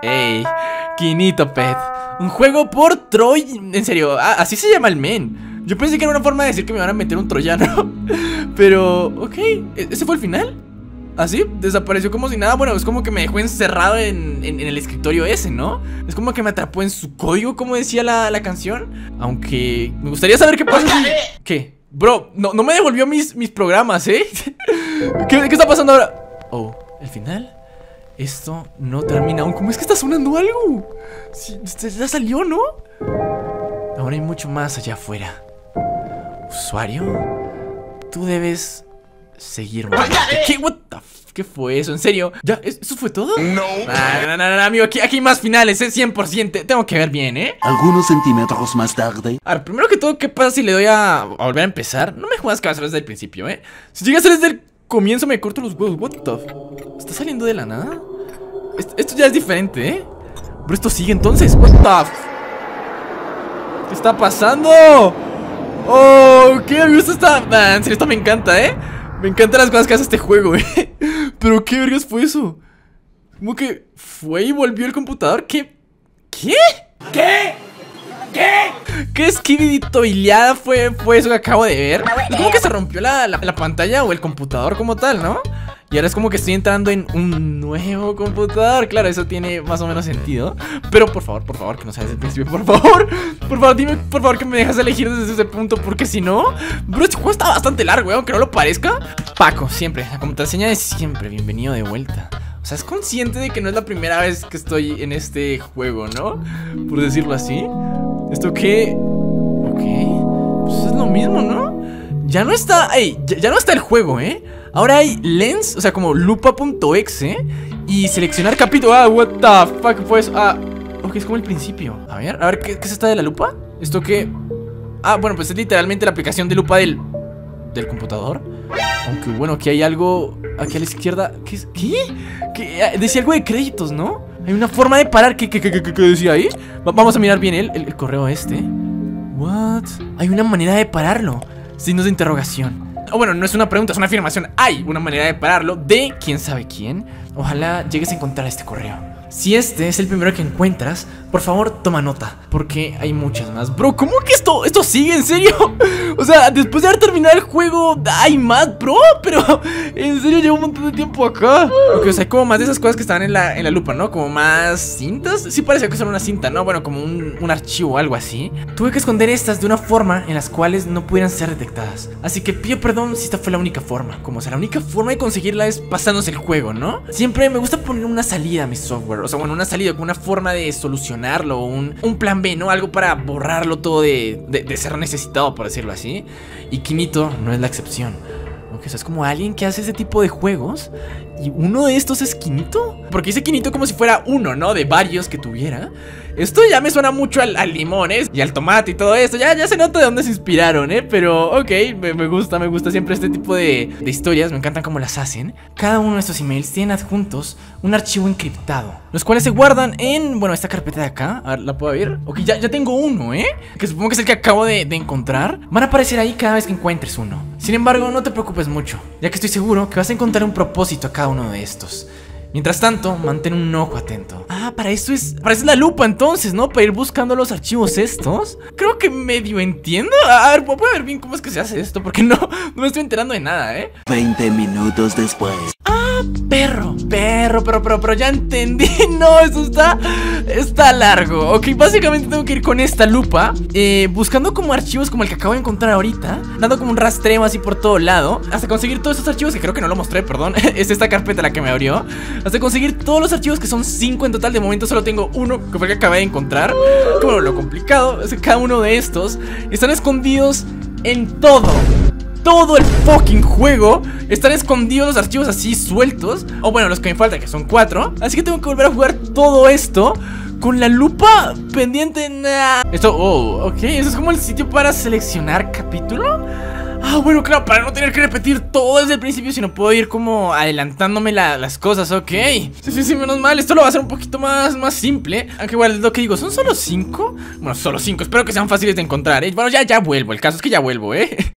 Ey, Quinito Pet. Un juego por Troy. En serio, así se llama el men. Yo pensé que era una forma de decir que me van a meter un troyano. Pero, ok, ¿ese fue el final? ¿Así? Desapareció como si nada. Bueno, es como que me dejó encerrado en el escritorio ese, ¿no? Es como que me atrapó en su código, como decía la canción. Aunque me gustaría saber qué pasa si... ¿Qué? Bro, no me devolvió mis programas, ¿eh? ¿Qué está pasando ahora? Oh, ¿el final? Esto no termina aún. ¿Cómo es que está sonando algo? Sí, ya salió, ¿no? Ahora hay mucho más allá afuera. Usuario, tú debes seguirme. ¿Qué? What the f... ¿Qué fue eso? ¿En serio? ¿Ya? ¿Eso fue todo? No. No, amigo, aquí hay más finales, 100%. Tengo que ver bien, ¿eh? Algunos centímetros más tarde. A ver, primero que todo, ¿qué pasa si le doy a volver a empezar? No me jodas que va a ser desde el principio, ¿eh? Si llega a ser desde el comienzo me corto los huevos. What the f... ¿Está saliendo de la nada? Esto ya es diferente, ¿eh? Pero esto sigue entonces. What the f... ¿Qué está pasando? Oh, ¿qué? Esto está... en serio, esto me encanta, ¿eh? Me encantan las cosas que hace este juego, ¿eh? Pero ¿qué vergas fue eso? ¿Cómo que fue y volvió el computador? ¿Qué? ¿Qué? ¿Qué esquivitoileada fue eso que acabo de ver? Es como que se rompió la pantalla o el computador como tal, ¿no? Y ahora es como que estoy entrando en un nuevo computador. Claro, eso tiene más o menos sentido. Pero por favor, que no sea desde el principio. Por favor, dime, por favor, que me dejas elegir desde ese punto. Porque si no... Bro, este juego está bastante largo, aunque no lo parezca. Paco, siempre, la contraseña de siempre. Bienvenido de vuelta. O sea, es consciente de que no es la primera vez que estoy en este juego, ¿no? Por decirlo así. ¿Esto qué? Ok, pues es lo mismo, ¿no? Ya no está... Ey, ya no está el juego, ¿eh? Ahora hay lens, o sea, como lupa.exe y seleccionar capítulo. Ah, what the fuck, pues. Ok, es como el principio. A ver, ¿qué es esta de la lupa? ¿Esto qué? Ah, bueno, pues es literalmente la aplicación de lupa del computador. Aunque bueno, aquí hay algo aquí a la izquierda. ¿Qué es? ¿Qué? Decía algo de créditos, ¿no? Hay una forma de parar. ¿Qué decía ahí? Vamos a mirar bien el correo este. What? Hay una manera de pararlo. Signos de interrogación. O bueno, no es una pregunta, es una afirmación. Hay una manera de pararlo de quién sabe quién. Ojalá llegues a encontrar este correo. Si este es el primero que encuentras, por favor toma nota, porque hay muchas más. Bro, ¿cómo que esto sigue? ¿En serio? O sea, después de haber terminado el juego hay más, bro. Pero en serio, llevo un montón de tiempo acá. Ok, o sea, hay como más de esas cosas que están en la lupa, ¿no? Como más cintas. Sí parece que son una cinta, ¿no? Bueno, como un archivo o algo así. Tuve que esconder estas de una forma en las cuales no pudieran ser detectadas. Así que pido perdón si esta fue la única forma. Como sea, la única forma de conseguirla es pasándose el juego, ¿no? Siempre me gusta poner una salida a mi software. O sea, bueno, una salida, como una forma de solucionarlo, un plan B, ¿no? Algo para borrarlo todo de ser necesitado, por decirlo así. Y Quinito no es la excepción. Aunque es como alguien que hace ese tipo de juegos. Y uno de estos es Quinito. Porque dice Quinito como si fuera uno, ¿no? De varios que tuviera. Esto ya me suena mucho al limón, ¿eh? Y al tomate y todo esto. Ya se nota de dónde se inspiraron, ¿eh? Pero, ok, me gusta siempre este tipo de historias. Me encantan cómo las hacen. Cada uno de estos emails tiene adjuntos un archivo encriptado, los cuales se guardan en, bueno, esta carpeta de acá. A ver, ¿la puedo abrir? Ok, ya tengo uno, ¿eh? Que supongo que es el que acabo de encontrar. Van a aparecer ahí cada vez que encuentres uno. Sin embargo, no te preocupes mucho, ya que estoy seguro que vas a encontrar un propósito a cada uno de estos. Mientras tanto, mantén un ojo atento. Ah, para eso es la lupa entonces, ¿no? Para ir buscando los archivos estos. Creo que medio entiendo. A ver, ¿puedo ver bien cómo es que se hace esto? Porque no me estoy enterando de nada, ¿eh? 20 minutos después. Ah, perro, pero ya entendí. No, eso está largo. Ok, básicamente tengo que ir con esta lupa buscando como archivos como el que acabo de encontrar ahorita, dando como un rastreo así por todo lado, hasta conseguir todos estos archivos, que creo que no lo mostré, perdón. Es esta carpeta la que me abrió. Hasta conseguir todos los archivos, que son 5 en total. De momento solo tengo uno, que fue el que acabé de encontrar. Que bueno, lo complicado es que cada uno de estos están escondidos en todo el fucking juego. Están escondidos los archivos así sueltos. O bueno, los que me faltan, que son 4. Así que tengo que volver a jugar todo esto con la lupa pendiente. Esto, ok, eso es como el sitio para seleccionar capítulo. Ah, bueno, claro, para no tener que repetir todo desde el principio, sino puedo ir como adelantándome las cosas, ok. Sí, menos mal, esto lo va a hacer un poquito más simple. Aunque igual, lo que digo, ¿son solo 5? Bueno, solo 5, espero que sean fáciles de encontrar, ¿eh? Bueno, ya vuelvo, el caso es que ya vuelvo, ¿eh?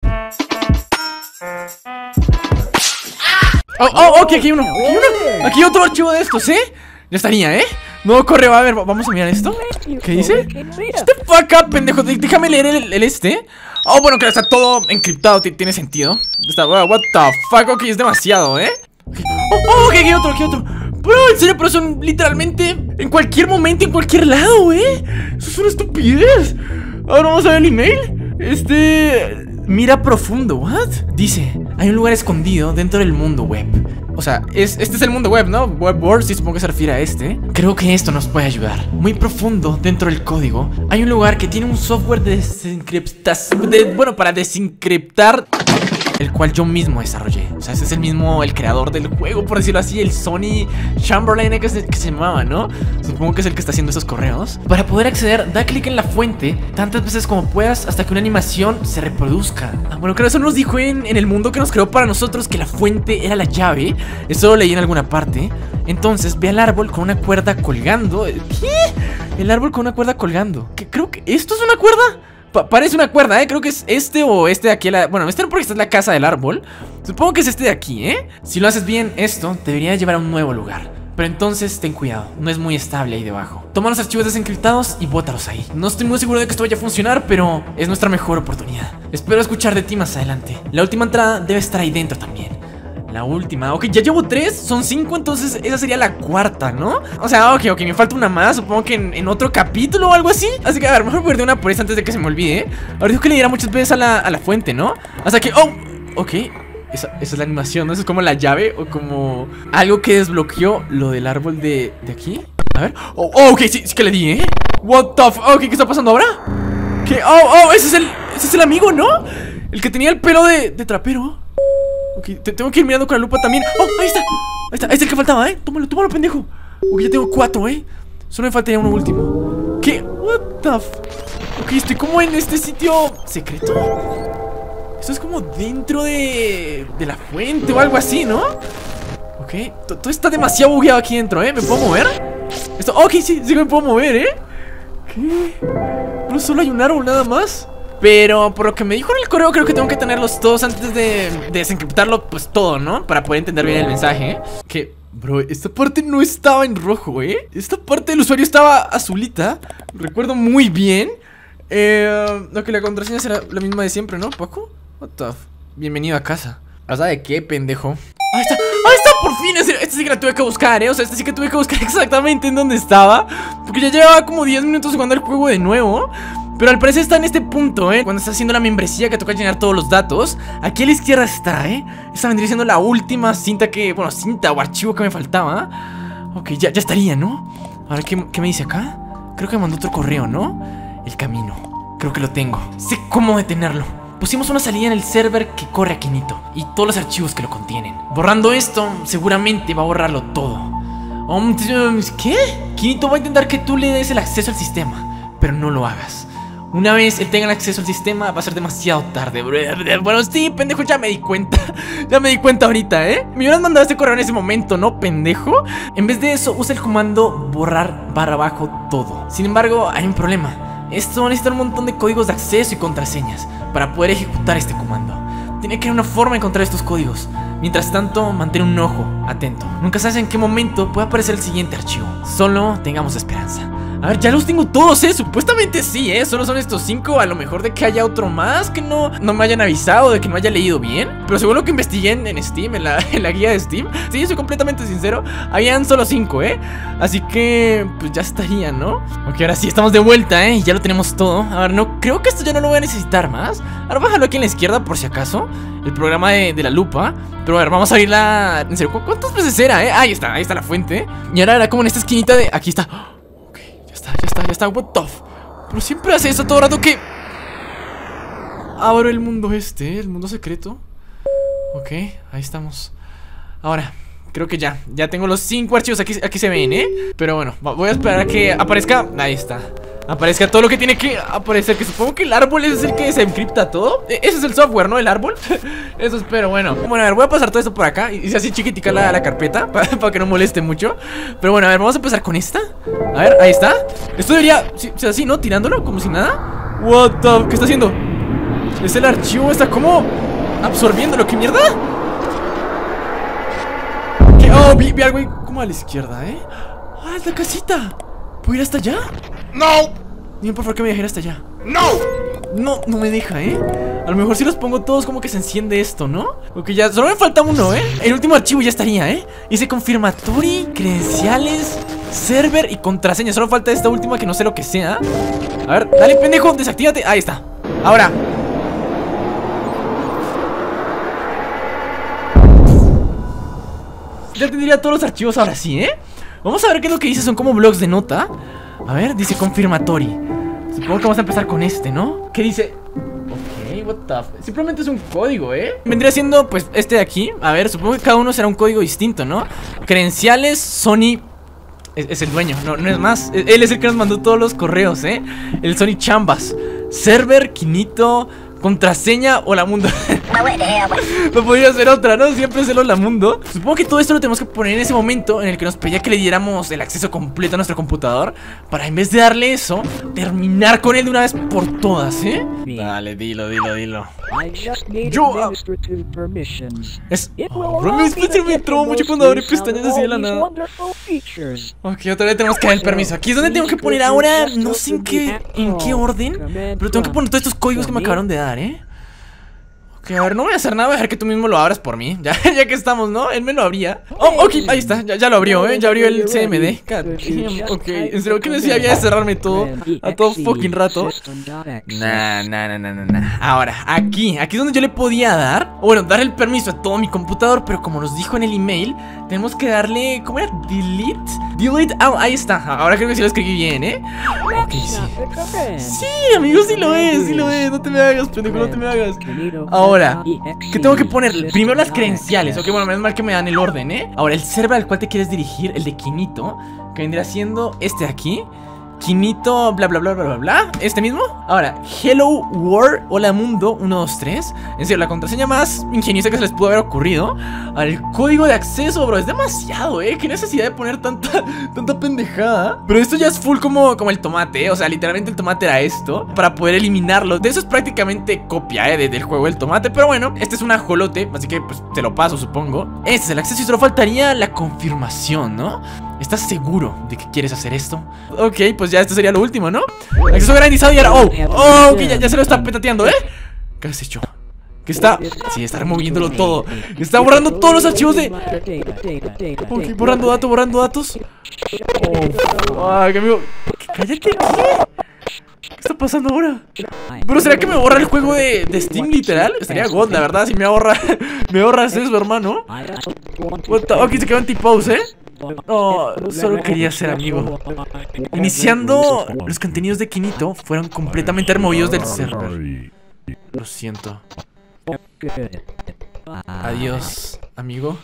Ok, aquí hay uno. Aquí hay otro archivo de estos, ¿eh? Ya estaría, ¿eh? No, corre, a ver, vamos a mirar esto. ¿Qué dice? Shut the fuck up, pendejo, déjame leer el este. Oh, bueno, claro, está todo encriptado, tiene sentido. Está, what the fuck, ok, es demasiado, Okay. Oh, aquí hay otro. Bro, en serio, pero son literalmente en cualquier momento, en cualquier lado, Eso es una estupidez. Ahora vamos a ver el email. Mira profundo, ¿what? Dice, hay un lugar escondido dentro del mundo web. O sea, este es el mundo web, ¿no? Web world, sí, supongo que se refiere a este. Creo que esto nos puede ayudar. Muy profundo dentro del código hay un lugar que tiene un software de desencriptación, bueno, para desencriptar, el cual yo mismo desarrollé. O sea, ese es el creador del juego, por decirlo así, el Sony Chamberlain que se llamaba, ¿no? Supongo que es el que está haciendo esos correos. Para poder acceder, da clic en la fuente tantas veces como puedas hasta que una animación se reproduzca. Bueno, creo que eso nos dijo en el mundo que nos creó para nosotros, que la fuente era la llave. Eso lo leí en alguna parte. Entonces, ve al árbol con una cuerda colgando. ¿Qué? El árbol con una cuerda colgando. Creo que esto es una cuerda. Parece una cuerda, Creo que es este o este de aquí. Bueno, este no, porque esta es la casa del árbol. Supongo que es este de aquí, Si lo haces bien, esto te debería llevar a un nuevo lugar. Pero entonces ten cuidado, no es muy estable ahí debajo. Toma los archivos desencriptados y bótalos ahí. No estoy muy seguro de que esto vaya a funcionar, pero es nuestra mejor oportunidad. Espero escuchar de ti más adelante. La última entrada debe estar ahí dentro también. La última, ok, ya llevo 3, son 5, entonces esa sería la cuarta, ¿no? O sea, ok, me falta una más, supongo que en otro capítulo o algo así. Así que a ver, mejor voy a una por esta antes de que se me olvide, Ahora dijo que le diera muchas veces a la fuente, ¿no? Hasta que, ok, esa es la animación, ¿no? Eso es como la llave o como algo que desbloqueó lo del árbol de aquí. A ver, ok, sí que le di, What the fuck, ok, ¿qué está pasando ahora? ¿Qué? Ese es el amigo, ¿no? El que tenía el pelo de trapero. Ok, tengo que ir mirando con la lupa también. Ahí está, es el que faltaba, Tómalo, pendejo. Ok, ya tengo 4, Solo me faltaría uno último. ¿Qué? What the ok, estoy como en este sitio secreto. Esto es como dentro de la fuente o algo así, ¿no? Ok, todo está demasiado bugueado aquí dentro, ¿Me puedo mover? Ok, sí me puedo mover, ¿Qué? No solo hay un árbol nada más. Pero por lo que me dijo en el correo, creo que tengo que tenerlos todos antes de desencriptarlo, pues todo, ¿no? Para poder entender bien el mensaje, Que, bro, esta parte no estaba en rojo, Esta parte del usuario estaba azulita. Recuerdo muy bien. Ok, la contraseña será la misma de siempre, ¿no, Paco? What the bienvenido a casa. ¿Sabes qué, pendejo? Ahí está, por fin. Esta sí que la tuve que buscar, O sea, esta sí que tuve que buscar exactamente en dónde estaba, porque ya llevaba como 10 minutos jugando el juego de nuevo. Pero al parecer está en este punto, Cuando está haciendo la membresía que toca llenar todos los datos. Aquí a la izquierda está, Esta vendría siendo la última cinta o archivo que me faltaba. Ok, ya estaría, ¿no? Ahora, ¿qué me dice acá? Creo que me mandó otro correo, ¿no? El camino, creo que lo tengo. Sé cómo detenerlo. Pusimos una salida en el server que corre a Quinito y todos los archivos que lo contienen. Borrando esto, seguramente va a borrarlo todo. ¿Qué? Quinito va a intentar que tú le des el acceso al sistema, pero no lo hagas. Una vez él tenga el acceso al sistema, va a ser demasiado tarde. Bueno, sí, pendejo, ya me di cuenta. Ya me di cuenta ahorita, Me hubieras mandado este correo en ese momento, ¿no, pendejo? En vez de eso, usa el comando borrar / todo. Sin embargo, hay un problema. Esto necesita un montón de códigos de acceso y contraseñas para poder ejecutar este comando. Tiene que haber una forma de encontrar estos códigos. Mientras tanto, mantén un ojo atento. Nunca sabes en qué momento puede aparecer el siguiente archivo. Solo tengamos esperanza. A ver, ya los tengo todos, supuestamente sí, solo son estos 5. A lo mejor de que haya otro más que no me hayan avisado, de que no haya leído bien. Pero según lo que investigué en Steam, en la guía de Steam, sí, soy completamente sincero, habían solo 5, Así que, pues ya estaría, ¿no? Ok, ahora sí, estamos de vuelta, y ya lo tenemos todo. A ver, no, creo que esto ya no lo voy a necesitar más. Ahora bájalo aquí en la izquierda por si acaso, el programa de la lupa. Pero a ver, vamos a abrirla. En serio, ¿cuántas veces era, Ahí está la fuente. Y ahora era como en esta esquinita de... Aquí está. Ya está, what the f... Pero siempre hace eso todo rato que... Abro el mundo el mundo secreto. Ok, ahí estamos. Ahora, creo que ya tengo los 5 archivos, aquí se ven, Pero bueno, voy a esperar a que aparezca. Ahí está. Aparezca todo lo que tiene que aparecer, que supongo que el árbol es el que se encripta todo. Ese es el software, ¿no? El árbol. Eso espero, bueno, a ver, voy a pasar todo esto por acá. Y así chiquitica la carpeta para que no moleste mucho. Pero bueno, a ver, vamos a empezar con esta. A ver, ahí está. Esto debería ser así, ¿no? Tirándolo, como si nada. What the... ¿Qué está haciendo? Es el archivo, está como absorbiéndolo, ¿qué mierda? ¿Qué? Oh, vi algo ahí como a la izquierda, ¡Ah, es la casita! ¿Puedo ir hasta allá? ¡No! Dime por favor que me deje ir hasta allá. ¡No! No, no me deja, A lo mejor si los pongo todos como que se enciende esto, ¿no? Ok, ya, solo me falta uno, El último archivo ya estaría, Dice confirmatory, credenciales, server y contraseña. Solo falta esta última que no sé lo que sea. A ver, dale, pendejo, desactívate. Ahí está. Ahora. Ya tendría todos los archivos ahora sí, Vamos a ver qué es lo que dice, son como blogs de nota. A ver, dice confirmatory. Supongo que vamos a empezar con este, ¿no? ¿Qué dice? Ok, what the f... Simplemente es un código, Vendría siendo, pues, este de aquí. A ver, supongo que cada uno será un código distinto, ¿no? Credenciales, Sony... Es el dueño, no es más. Él es el que nos mandó todos los correos, El Sony Chambas. Server, Quinito... Contraseña, Hola Mundo. No podría ser otra, ¿no? Siempre es el Hola Mundo. Supongo que todo esto lo tenemos que poner en ese momento en el que nos pedía que le diéramos el acceso completo a nuestro computador, para en vez de darle eso, terminar con él de una vez por todas, Dale, dilo. Yo... Es... me entró mucho cuando abrí pestañas así de la nada. Ok, otra vez tenemos que dar el permiso. Aquí es donde tengo que poner ahora, no sé en qué orden, pero tengo que poner todos estos códigos que me acabaron de dar, Ok, a ver, no voy a hacer nada, voy a dejar que tú mismo lo abras por mí. Ya que estamos, ¿no? Él me lo abría. Oh, ok, ahí está, ya lo abrió, Ya abrió el CMD. Ok, en serio que necesidad había de cerrarme todo a todo fucking rato. Nah. Ahora, aquí es donde yo le podía dar, o bueno, dar el permiso a todo mi computador. Pero como nos dijo en el email, tenemos que darle, ¿cómo era? Delete, ahí está. Ahora creo que sí lo escribí bien, Ok, sí. Sí, amigos, sí lo es, no te me hagas, pendejo, no te me hagas. Ahora, ¿qué tengo que poner? Primero las credenciales. Ok, bueno, menos mal que me dan el orden, Ahora, el server al cual te quieres dirigir, el de Quinito, que vendría siendo este de aquí. Quinito, bla bla bla bla bla bla. Este mismo. Ahora, Hello World, Hola Mundo 123. En serio, la contraseña más ingeniosa que se les pudo haber ocurrido. Al código de acceso, bro. Es demasiado, Qué necesidad de poner tanta pendejada. Pero esto ya es full como el tomate, O sea, literalmente el tomate era esto, para poder eliminarlo. De eso es prácticamente copia, del juego del tomate. Pero bueno, este es un ajolote, así que pues te lo paso, supongo. Este es el acceso y solo faltaría la confirmación, ¿no? ¿Estás seguro de que quieres hacer esto? Ok, pues ya esto sería lo último, ¿no? Acceso garantizado y ahora... Oh, ok, ya se lo está petateando, ¿Qué has hecho? ¿Qué está? Sí, está removiéndolo todo. Está borrando todos los archivos de... Ok, borrando datos. Ay, amigo. Cállate, ¿qué? ¿Qué está pasando ahora? Pero ¿será que me borra el juego de Steam literal? Estaría God, la verdad, si me ahorras eso, hermano. Ok, se quedó anti-pause, No, solo quería ser amigo. Iniciando, los contenidos de Quinito fueron completamente removidos del server. Lo siento. Adiós, amigo.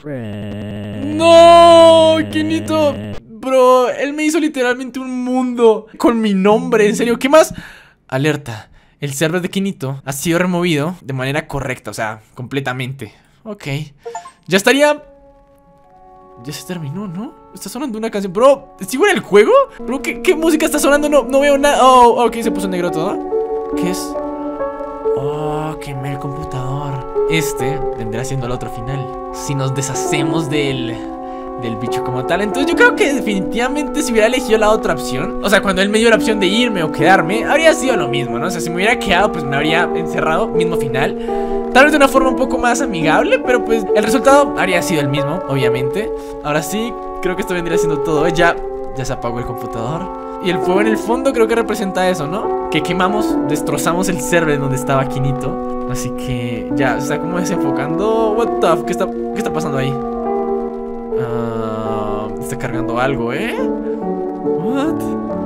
¡No! Quinito. Bro, él me hizo literalmente un mundo con mi nombre, en serio. ¿Qué más? Alerta. El server de Quinito ha sido removido de manera correcta, o sea, completamente. Ok. Ya estaría... Ya se terminó, ¿no? Está sonando una canción. Bro, ¿sigo en el juego? Bro, ¿qué música está sonando? No veo nada. Oh, ok, se puso negro todo. ¿Qué es? Oh, quemé el computador. Este vendrá siendo el otro final. Si nos deshacemos del bicho como tal. Entonces yo creo que definitivamente si hubiera elegido la otra opción, o sea, cuando él me dio la opción de irme o quedarme, habría sido lo mismo, ¿no? O sea, si me hubiera quedado, pues me habría encerrado. Mismo final. Tal vez de una forma un poco más amigable, pero pues el resultado habría sido el mismo, obviamente. Ahora sí, creo que esto vendría siendo todo. Ya se apagó el computador. Y el fuego en el fondo creo que representa eso, ¿no? Que quemamos, destrozamos el server donde estaba Quinito. Así que ya se está como desenfocando. What the fuck, ¿qué está pasando ahí? Está cargando algo, What?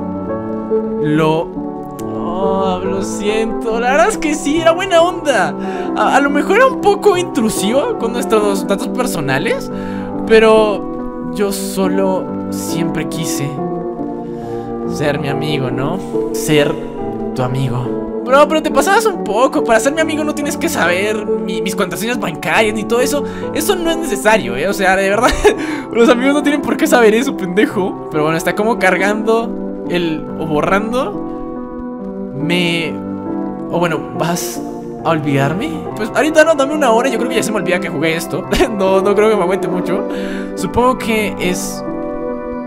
Lo siento. La verdad es que sí, era buena onda. A lo mejor era un poco intrusivo con nuestros datos personales, pero yo solo siempre quise ser mi amigo, ¿no? Ser tu amigo. Bro, pero te pasabas un poco. Para ser mi amigo no tienes que saber mis contraseñas bancarias ni todo eso. Eso no es necesario, O sea, de verdad, los amigos no tienen por qué saber eso, pendejo. Pero bueno, está como cargando o borrando. O bueno, ¿vas a olvidarme? Pues ahorita no, dame una hora. Yo creo que ya se me olvida que jugué esto. No creo que me aguante mucho. Supongo que es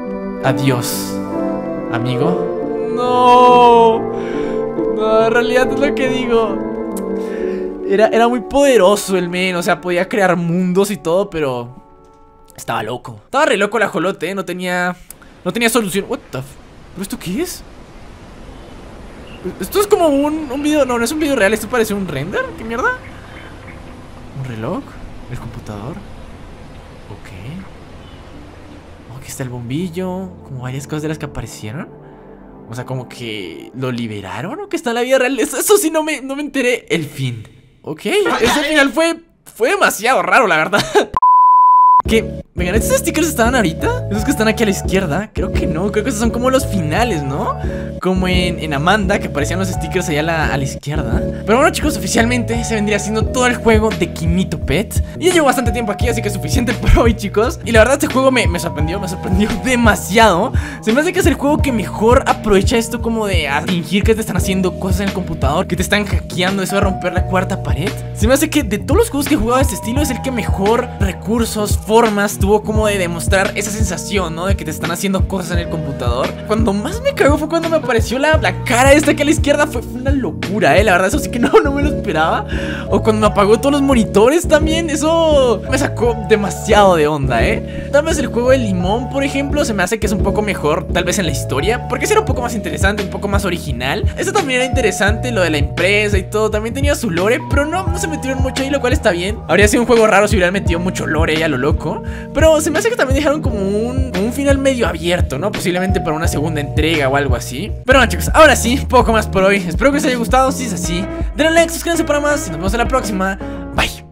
Adiós, amigo. No, en realidad es lo que digo. Era muy poderoso el men, o sea, podía crear mundos y todo, pero estaba loco. Estaba re loco el ajolote, no tenía solución. What the ¿Pero esto qué es? Esto es como un video. No, no es un video real, esto parece un render. ¿Qué mierda? ¿Un reloj? ¿El computador? Ok. Oh, aquí está el bombillo. Como varias cosas de las que aparecieron. O sea, como que lo liberaron o que está en la vida real. Eso sí no me enteré. El fin. Ok, ese final fue demasiado raro, la verdad. ¿Qué? Vengan, ¿estos stickers estaban ahorita? ¿Esos que están aquí a la izquierda? Creo que no, creo que esos son como los finales, ¿no? Como en Amanda, que aparecían los stickers allá a la izquierda. Pero bueno, chicos, oficialmente se vendría haciendo todo el juego de Kimito Pet. Y ya llevo bastante tiempo aquí, así que es suficiente por hoy, chicos. Y la verdad, este juego me sorprendió demasiado. Se me hace que es el juego que mejor aprovecha esto como de fingir que te están haciendo cosas en el computador, que te están hackeando, eso de romper la cuarta pared. Se me hace que de todos los juegos que he jugado de este estilo es el que mejor recursos, formas tuvo como de demostrar esa sensación, ¿no? De que te están haciendo cosas en el computador. Cuando más me cagó fue cuando me apareció la cara esta que a la izquierda. Fue una locura, la verdad, eso sí que no me lo esperaba. O cuando me apagó todos los monitores también. Eso me sacó demasiado de onda, Tal vez el juego de limón, por ejemplo, se me hace que es un poco mejor, tal vez en la historia, porque era un poco más interesante, un poco más original. Eso también era interesante, lo de la empresa y todo. También tenía su lore, pero no se metieron mucho ahí, lo cual está bien. Habría sido un juego raro si hubieran metido mucho lore ahí a lo loco. Pero se me hace que también dejaron como un final medio abierto, ¿no? Posiblemente para una segunda entrega o algo así. Pero bueno, chicos, ahora sí, poco más por hoy. Espero que les haya gustado. Si es así, denle like, suscríbanse para más y nos vemos en la próxima. Bye.